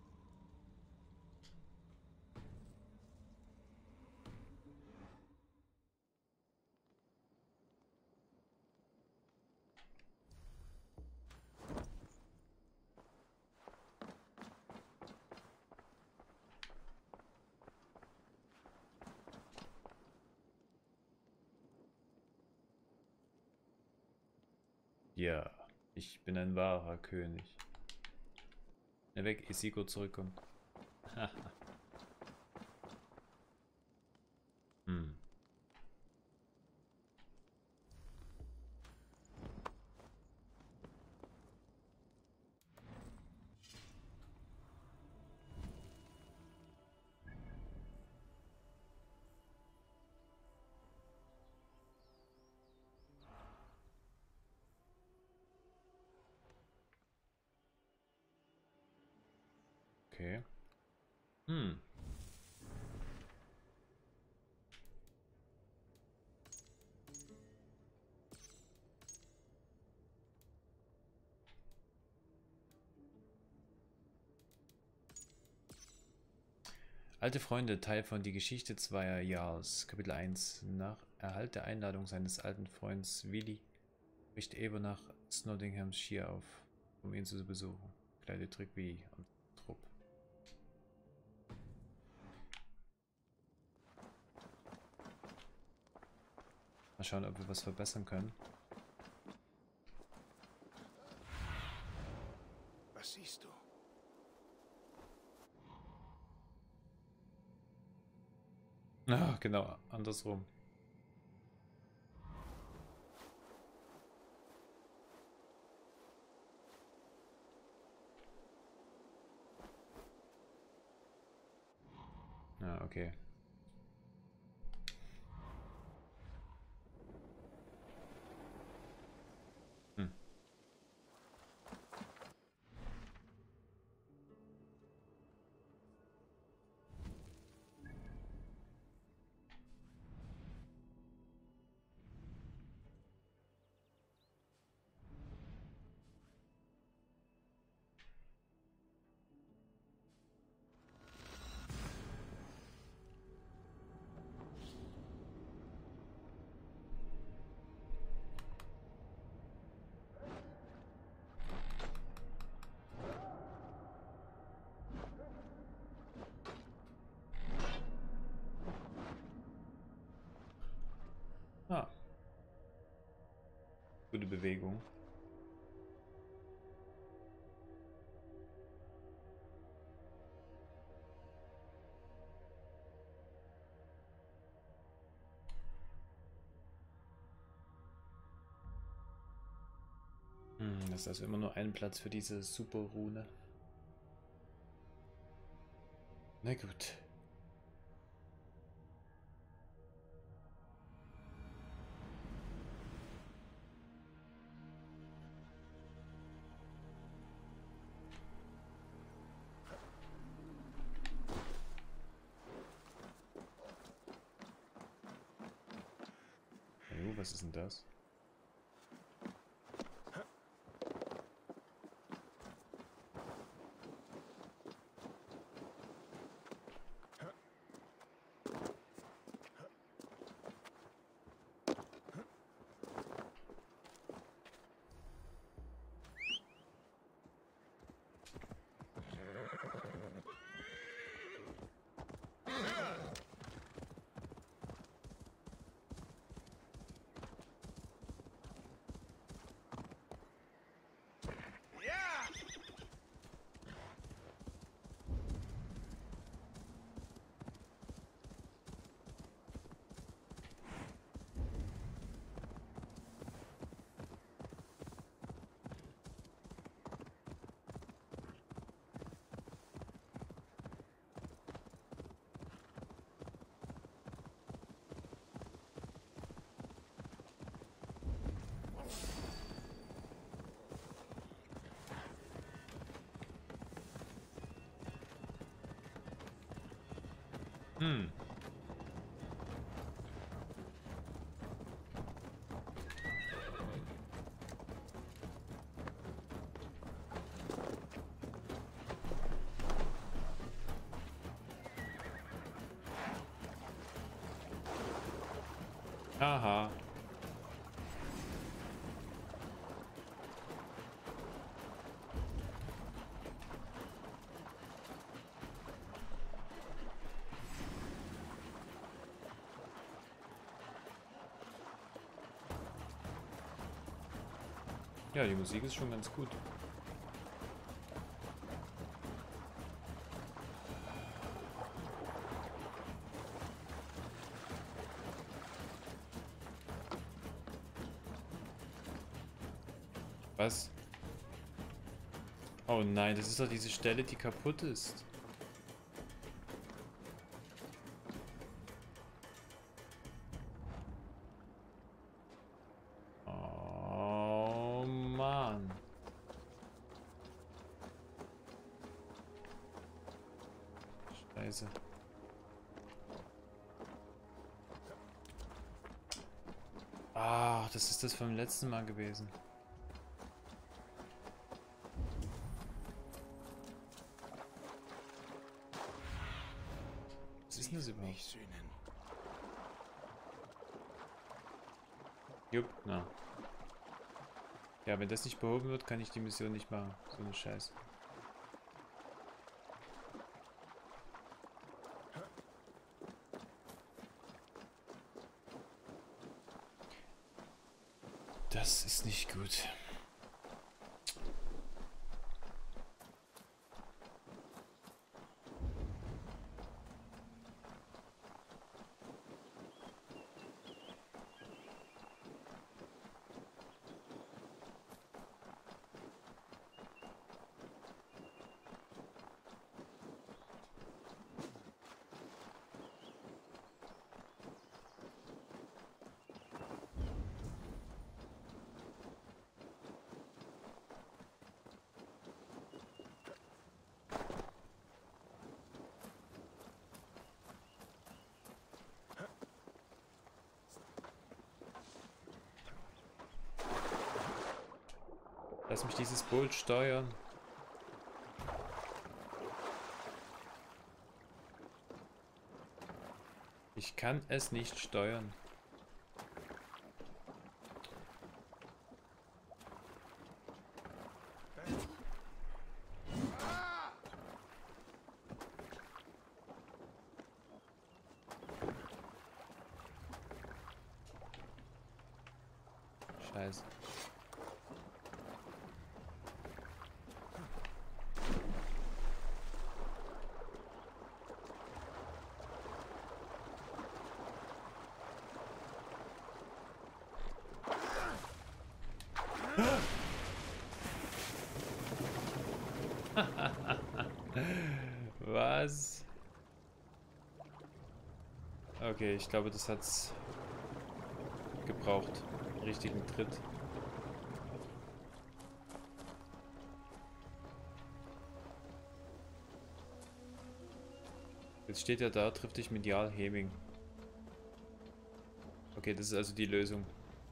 Ja, ich bin ein wahrer König. Er weg, Isiko zurückkommt. hm. Okay. Hm. Alte Freunde, Teil von Die Geschichte zweier Jarls, Kapitel eins. Nach Erhalt der Einladung seines alten Freundes Willi bricht Eivor nach Nottinghamshire auf, um ihn zu besuchen. Kleidet Rigby und Trupp. Mal schauen, ob wir was verbessern können. Was siehst du? Ah, genau, andersrum. Ah, okay. Hm. Ah. Gute Bewegung. Hm, das ist also immer nur ein Platz für diese Super-Rune. Na gut. Jo, was ist denn das? Hm. Aha. Ja, die Musik ist schon ganz gut. Was? Oh nein, das ist doch diese Stelle, die kaputt ist. Oh Mann. Scheiße. Ah, das ist das vom letzten Mal gewesen. Was ist denn das überhaupt? Jupp, na. Ja, wenn das nicht behoben wird, kann ich die Mission nicht machen. So eine Scheiße. Das ist nicht gut. Lass mich dieses Boot steuern. Ich kann es nicht steuern. Scheiße. Was? Okay, ich glaube, das hat's gebraucht. Richtigen Tritt. Jetzt steht er da, trifft dich mit Jarl Heming. Okay, das ist also die Lösung.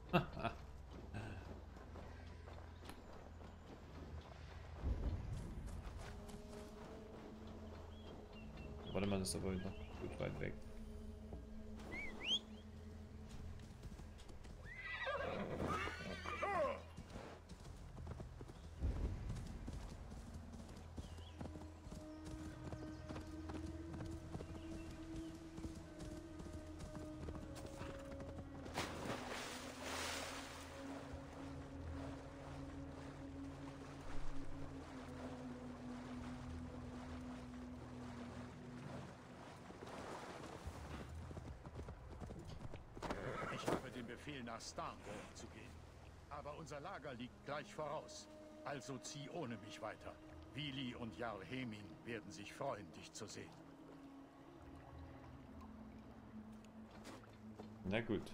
Warte mal, das ist aber noch gut weit weg. Ich habe den Befehl, nach Starnberg zu gehen. Aber unser Lager liegt gleich voraus. Also zieh ohne mich weiter. Vili und Jarl Heming werden sich freuen, dich zu sehen. Na gut.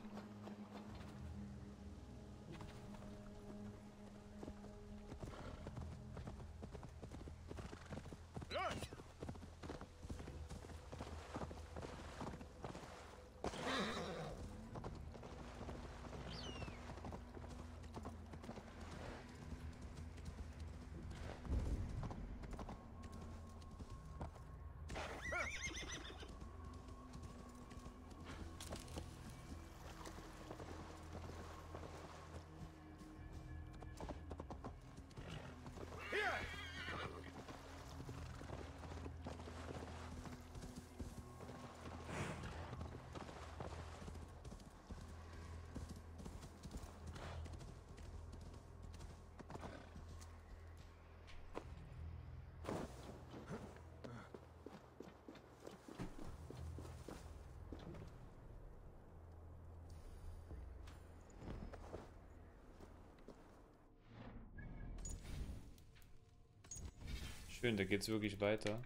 Schön, da geht's wirklich weiter.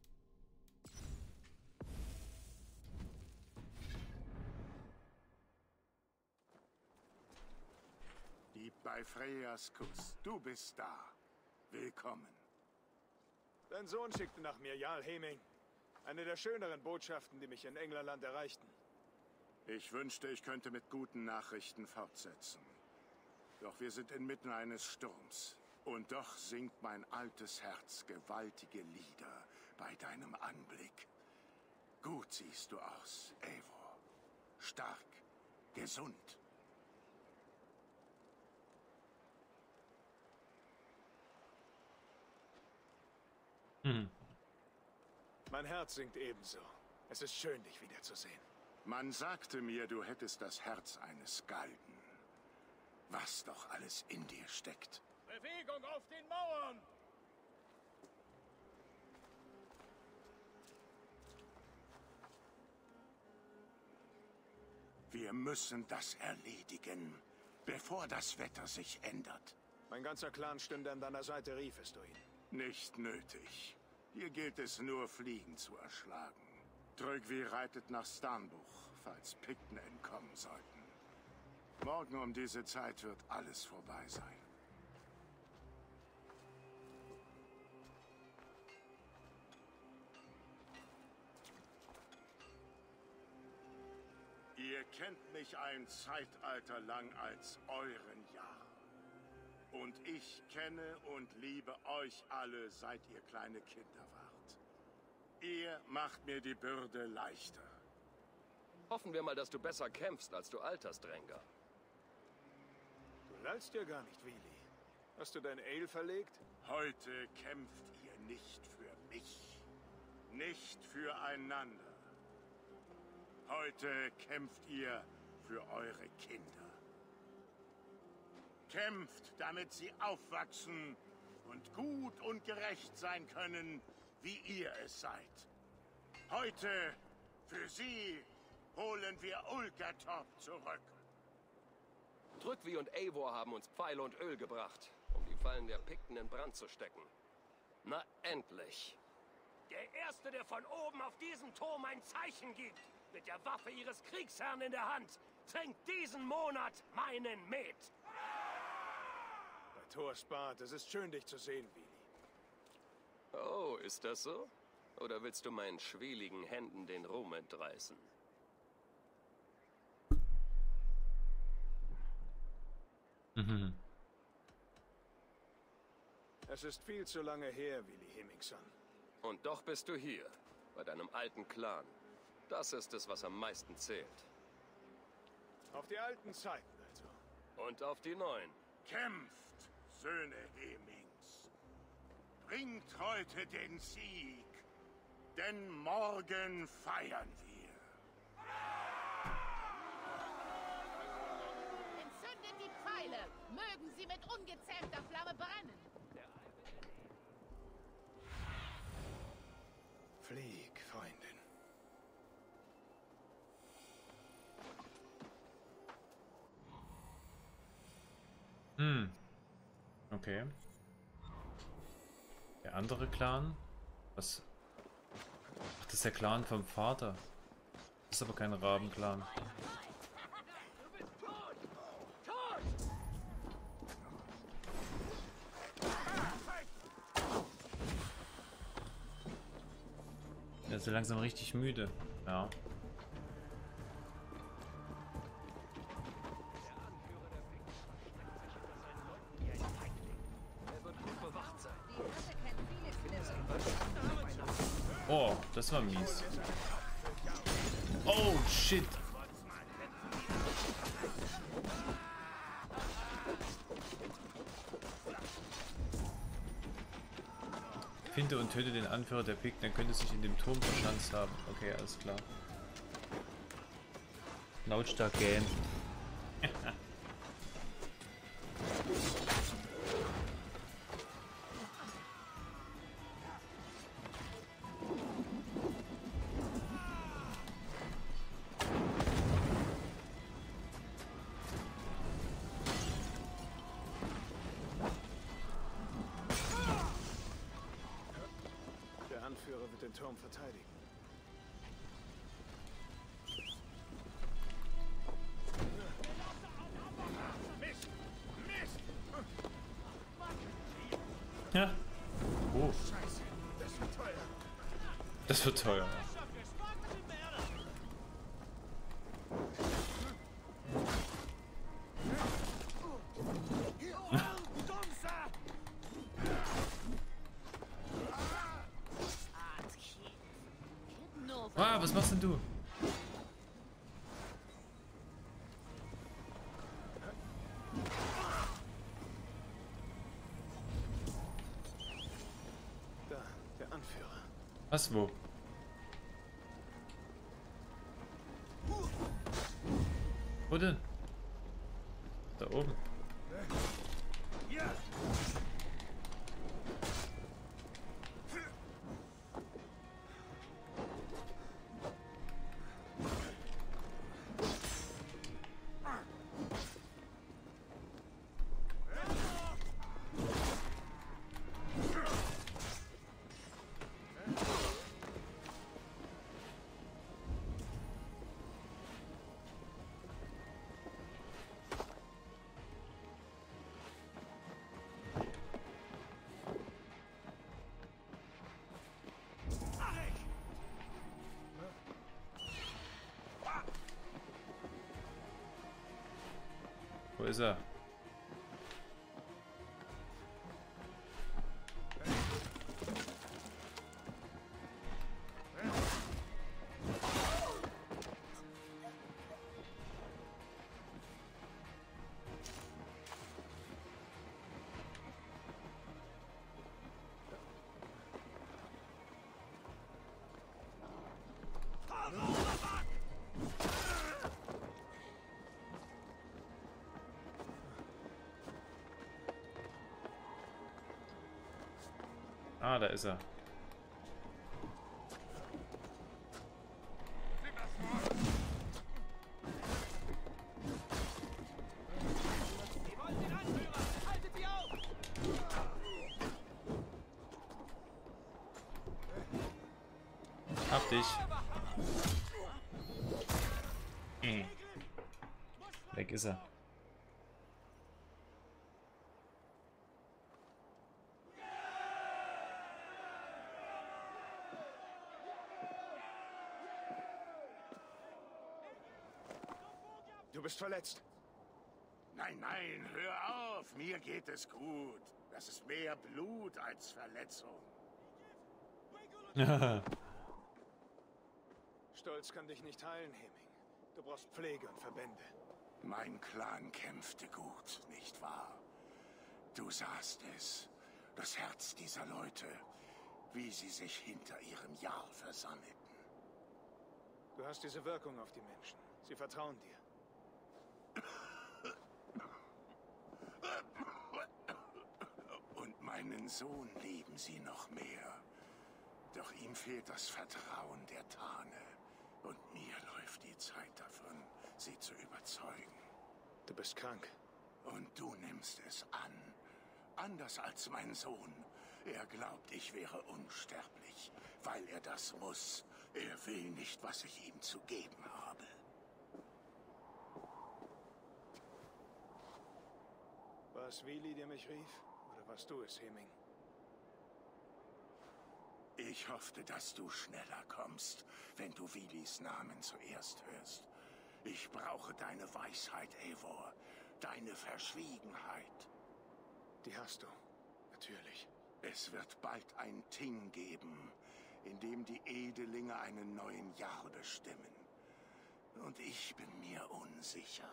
Die bei Freyas Kuss. Du bist da. Willkommen. Dein Sohn schickte nach mir, Jarl Heming. Eine der schöneren Botschaften, die mich in Englerland erreichten. Ich wünschte, ich könnte mit guten Nachrichten fortsetzen. Doch wir sind inmitten eines Sturms. Und doch singt mein altes Herz gewaltige Lieder bei deinem Anblick. Gut siehst du aus, Eivor. Stark, gesund. Hm. Mein Herz singt ebenso. Es ist schön, dich wiederzusehen. Man sagte mir, du hättest das Herz eines Galden. Was doch alles in dir steckt. Bewegung auf den Mauern! Wir müssen das erledigen, bevor das Wetter sich ändert. Mein ganzer Clan stünde an deiner Seite, riefest du ihn. Nicht nötig. Hier gilt es nur, Fliegen zu erschlagen. Trögvi reitet nach Starnbuch, falls Pikten entkommen sollten. Morgen um diese Zeit wird alles vorbei sein. Ihr kennt mich ein Zeitalter lang als euren Jahr. Und ich kenne und liebe euch alle, seit ihr kleine Kinder wart. Ihr macht mir die Bürde leichter. Hoffen wir mal, dass du besser kämpfst, als du alterst, Dränger. Du lallst ja gar nicht, Wili. Hast du dein Ale verlegt? Heute kämpft ihr nicht für mich. Nicht füreinander. Heute kämpft ihr für eure Kinder. Kämpft, damit sie aufwachsen und gut und gerecht sein können, wie ihr es seid. Heute, für sie, holen wir Ulgatorp zurück. Trögvi und Eivor haben uns Pfeile und Öl gebracht, um die Fallen der Pikten in Brand zu stecken. Na, endlich. Der Erste, der von oben auf diesem Turm ein Zeichen gibt, mit der Waffe ihres Kriegsherrn in der Hand, trinkt diesen Monat meinen Met. Bei Thors Bart, es ist schön, dich zu sehen, Wili. Oh, ist das so? Oder willst du meinen schwieligen Händen den Ruhm entreißen? Mhm. Es ist viel zu lange her, Wili Hemmingson. Und doch bist du hier, bei deinem alten Clan. Das ist es, was am meisten zählt. Auf die alten Zeiten also. Und auf die neuen. Kämpft, Söhne Hemings. Bringt heute den Sieg, denn morgen feiern wir. Entzündet die Pfeile! Mögen sie mit ungezähmter Flamme brennen! Flieg, Freundin. Hm. Okay. Der andere Clan? Was? Ach, das ist der Clan vom Vater. Das ist aber kein Rabenclan. Der ist ja langsam richtig müde. Ja. Oh, das war mies. Oh, shit. Finde und töte den Anführer der Pikten, dann könnte sich in dem Turm verschanzt haben. Okay, alles klar. Lautstark gähnen. Der Anführer wird den Turm verteidigen. Mist! Mist! Ja. Oh. Scheiße, das wird teuer. Das wird teuer. Ah, was machst denn du? Da, der Anführer. Was, wo? Wo denn? Da oben. Wo ist er? Ah, da ist er. Hab dich. Hm. Weg ist er. Du bist verletzt. Nein, nein, hör auf. Mir geht es gut. Das ist mehr Blut als Verletzung. Stolz kann dich nicht heilen, Hemming. Du brauchst Pflege und Verbände. Mein Clan kämpfte gut, nicht wahr? Du sahst es. Das Herz dieser Leute, wie sie sich hinter ihrem Jarl versammelten. Du hast diese Wirkung auf die Menschen. Sie vertrauen dir. Und meinen Sohn lieben sie noch mehr. Doch ihm fehlt das Vertrauen der Tane. Und mir läuft die Zeit davon, sie zu überzeugen. Du bist krank. Und du nimmst es an. Anders als mein Sohn. Er glaubt, ich wäre unsterblich, weil er das muss. Er will nicht, was ich ihm zu geben habe. War es Willi, der mich rief? Oder warst du es, Hemming? Ich hoffte, dass du schneller kommst, wenn du Willis Namen zuerst hörst. Ich brauche deine Weisheit, Eivor. Deine Verschwiegenheit. Die hast du. Natürlich. Es wird bald ein Ting geben, in dem die Edelinge einen neuen Jarl bestimmen. Und ich bin mir unsicher.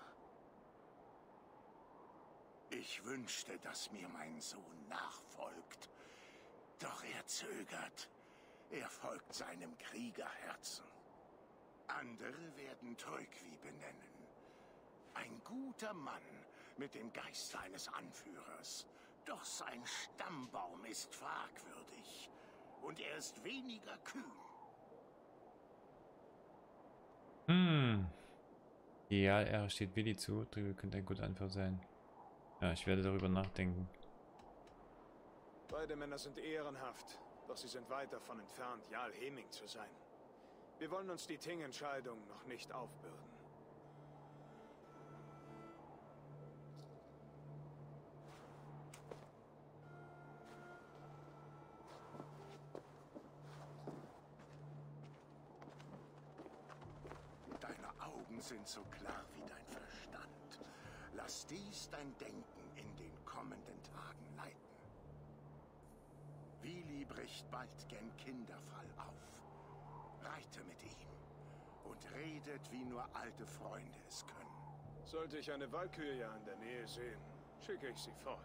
Ich wünschte, dass mir mein Sohn nachfolgt. Doch er zögert. Er folgt seinem Kriegerherzen. Andere werden Teugwi benennen. Ein guter Mann mit dem Geist eines Anführers. Doch sein Stammbaum ist fragwürdig. Und er ist weniger kühn. Hm. Ja, er steht Willi zu. Drüber könnte ein guter Anführer sein. Ja, ich werde darüber nachdenken. Beide Männer sind ehrenhaft, doch sie sind weit davon entfernt, Jarl Hemming zu sein. Wir wollen uns die Ting-Entscheidung noch nicht aufbürden. Wahrheiten sind so klar wie dein Verstand. Lass dies dein Denken in den kommenden Tagen leiten. Vili bricht bald gen Kinderfall auf. Reite mit ihm und redet, wie nur alte Freunde es können. Sollte ich eine Walkürie in der Nähe sehen, schicke ich sie fort.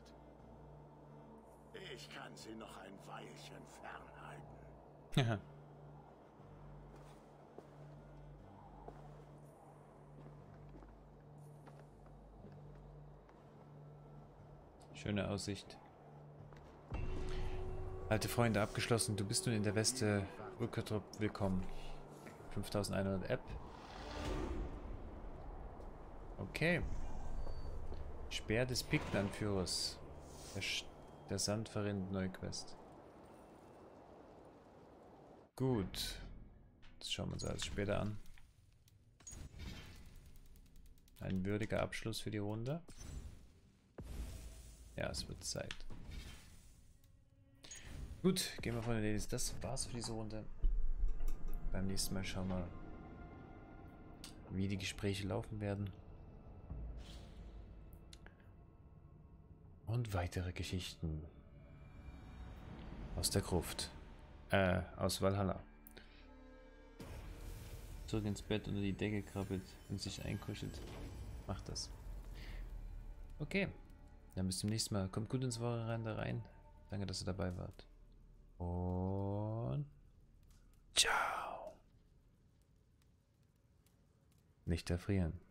Ich kann sie noch ein Weilchen fernhalten. Ja. Schöne Aussicht. Alte Freunde abgeschlossen. Du bist nun in der Weste Urkatrop willkommen. fünftausendeinhundert App. Okay. Speer des Piktenanführers. Der, der Sand verrinnt Neuquest. Gut. Das schauen wir uns alles später an. Ein würdiger Abschluss für die Runde. Ja, es wird Zeit. Gut, gehen wir von der Ladies. Das war's für diese Runde. Beim nächsten Mal schauen wir, wie die Gespräche laufen werden. Und weitere Geschichten aus der Gruft. Äh, aus Valhalla. Zurück ins Bett, unter die Decke krabbelt und sich einkuschelt. Macht das. Okay. Dann bis zum nächsten Mal. Kommt gut ins Wochenende rein. Danke, dass ihr dabei wart. Und ciao. Nicht erfrieren.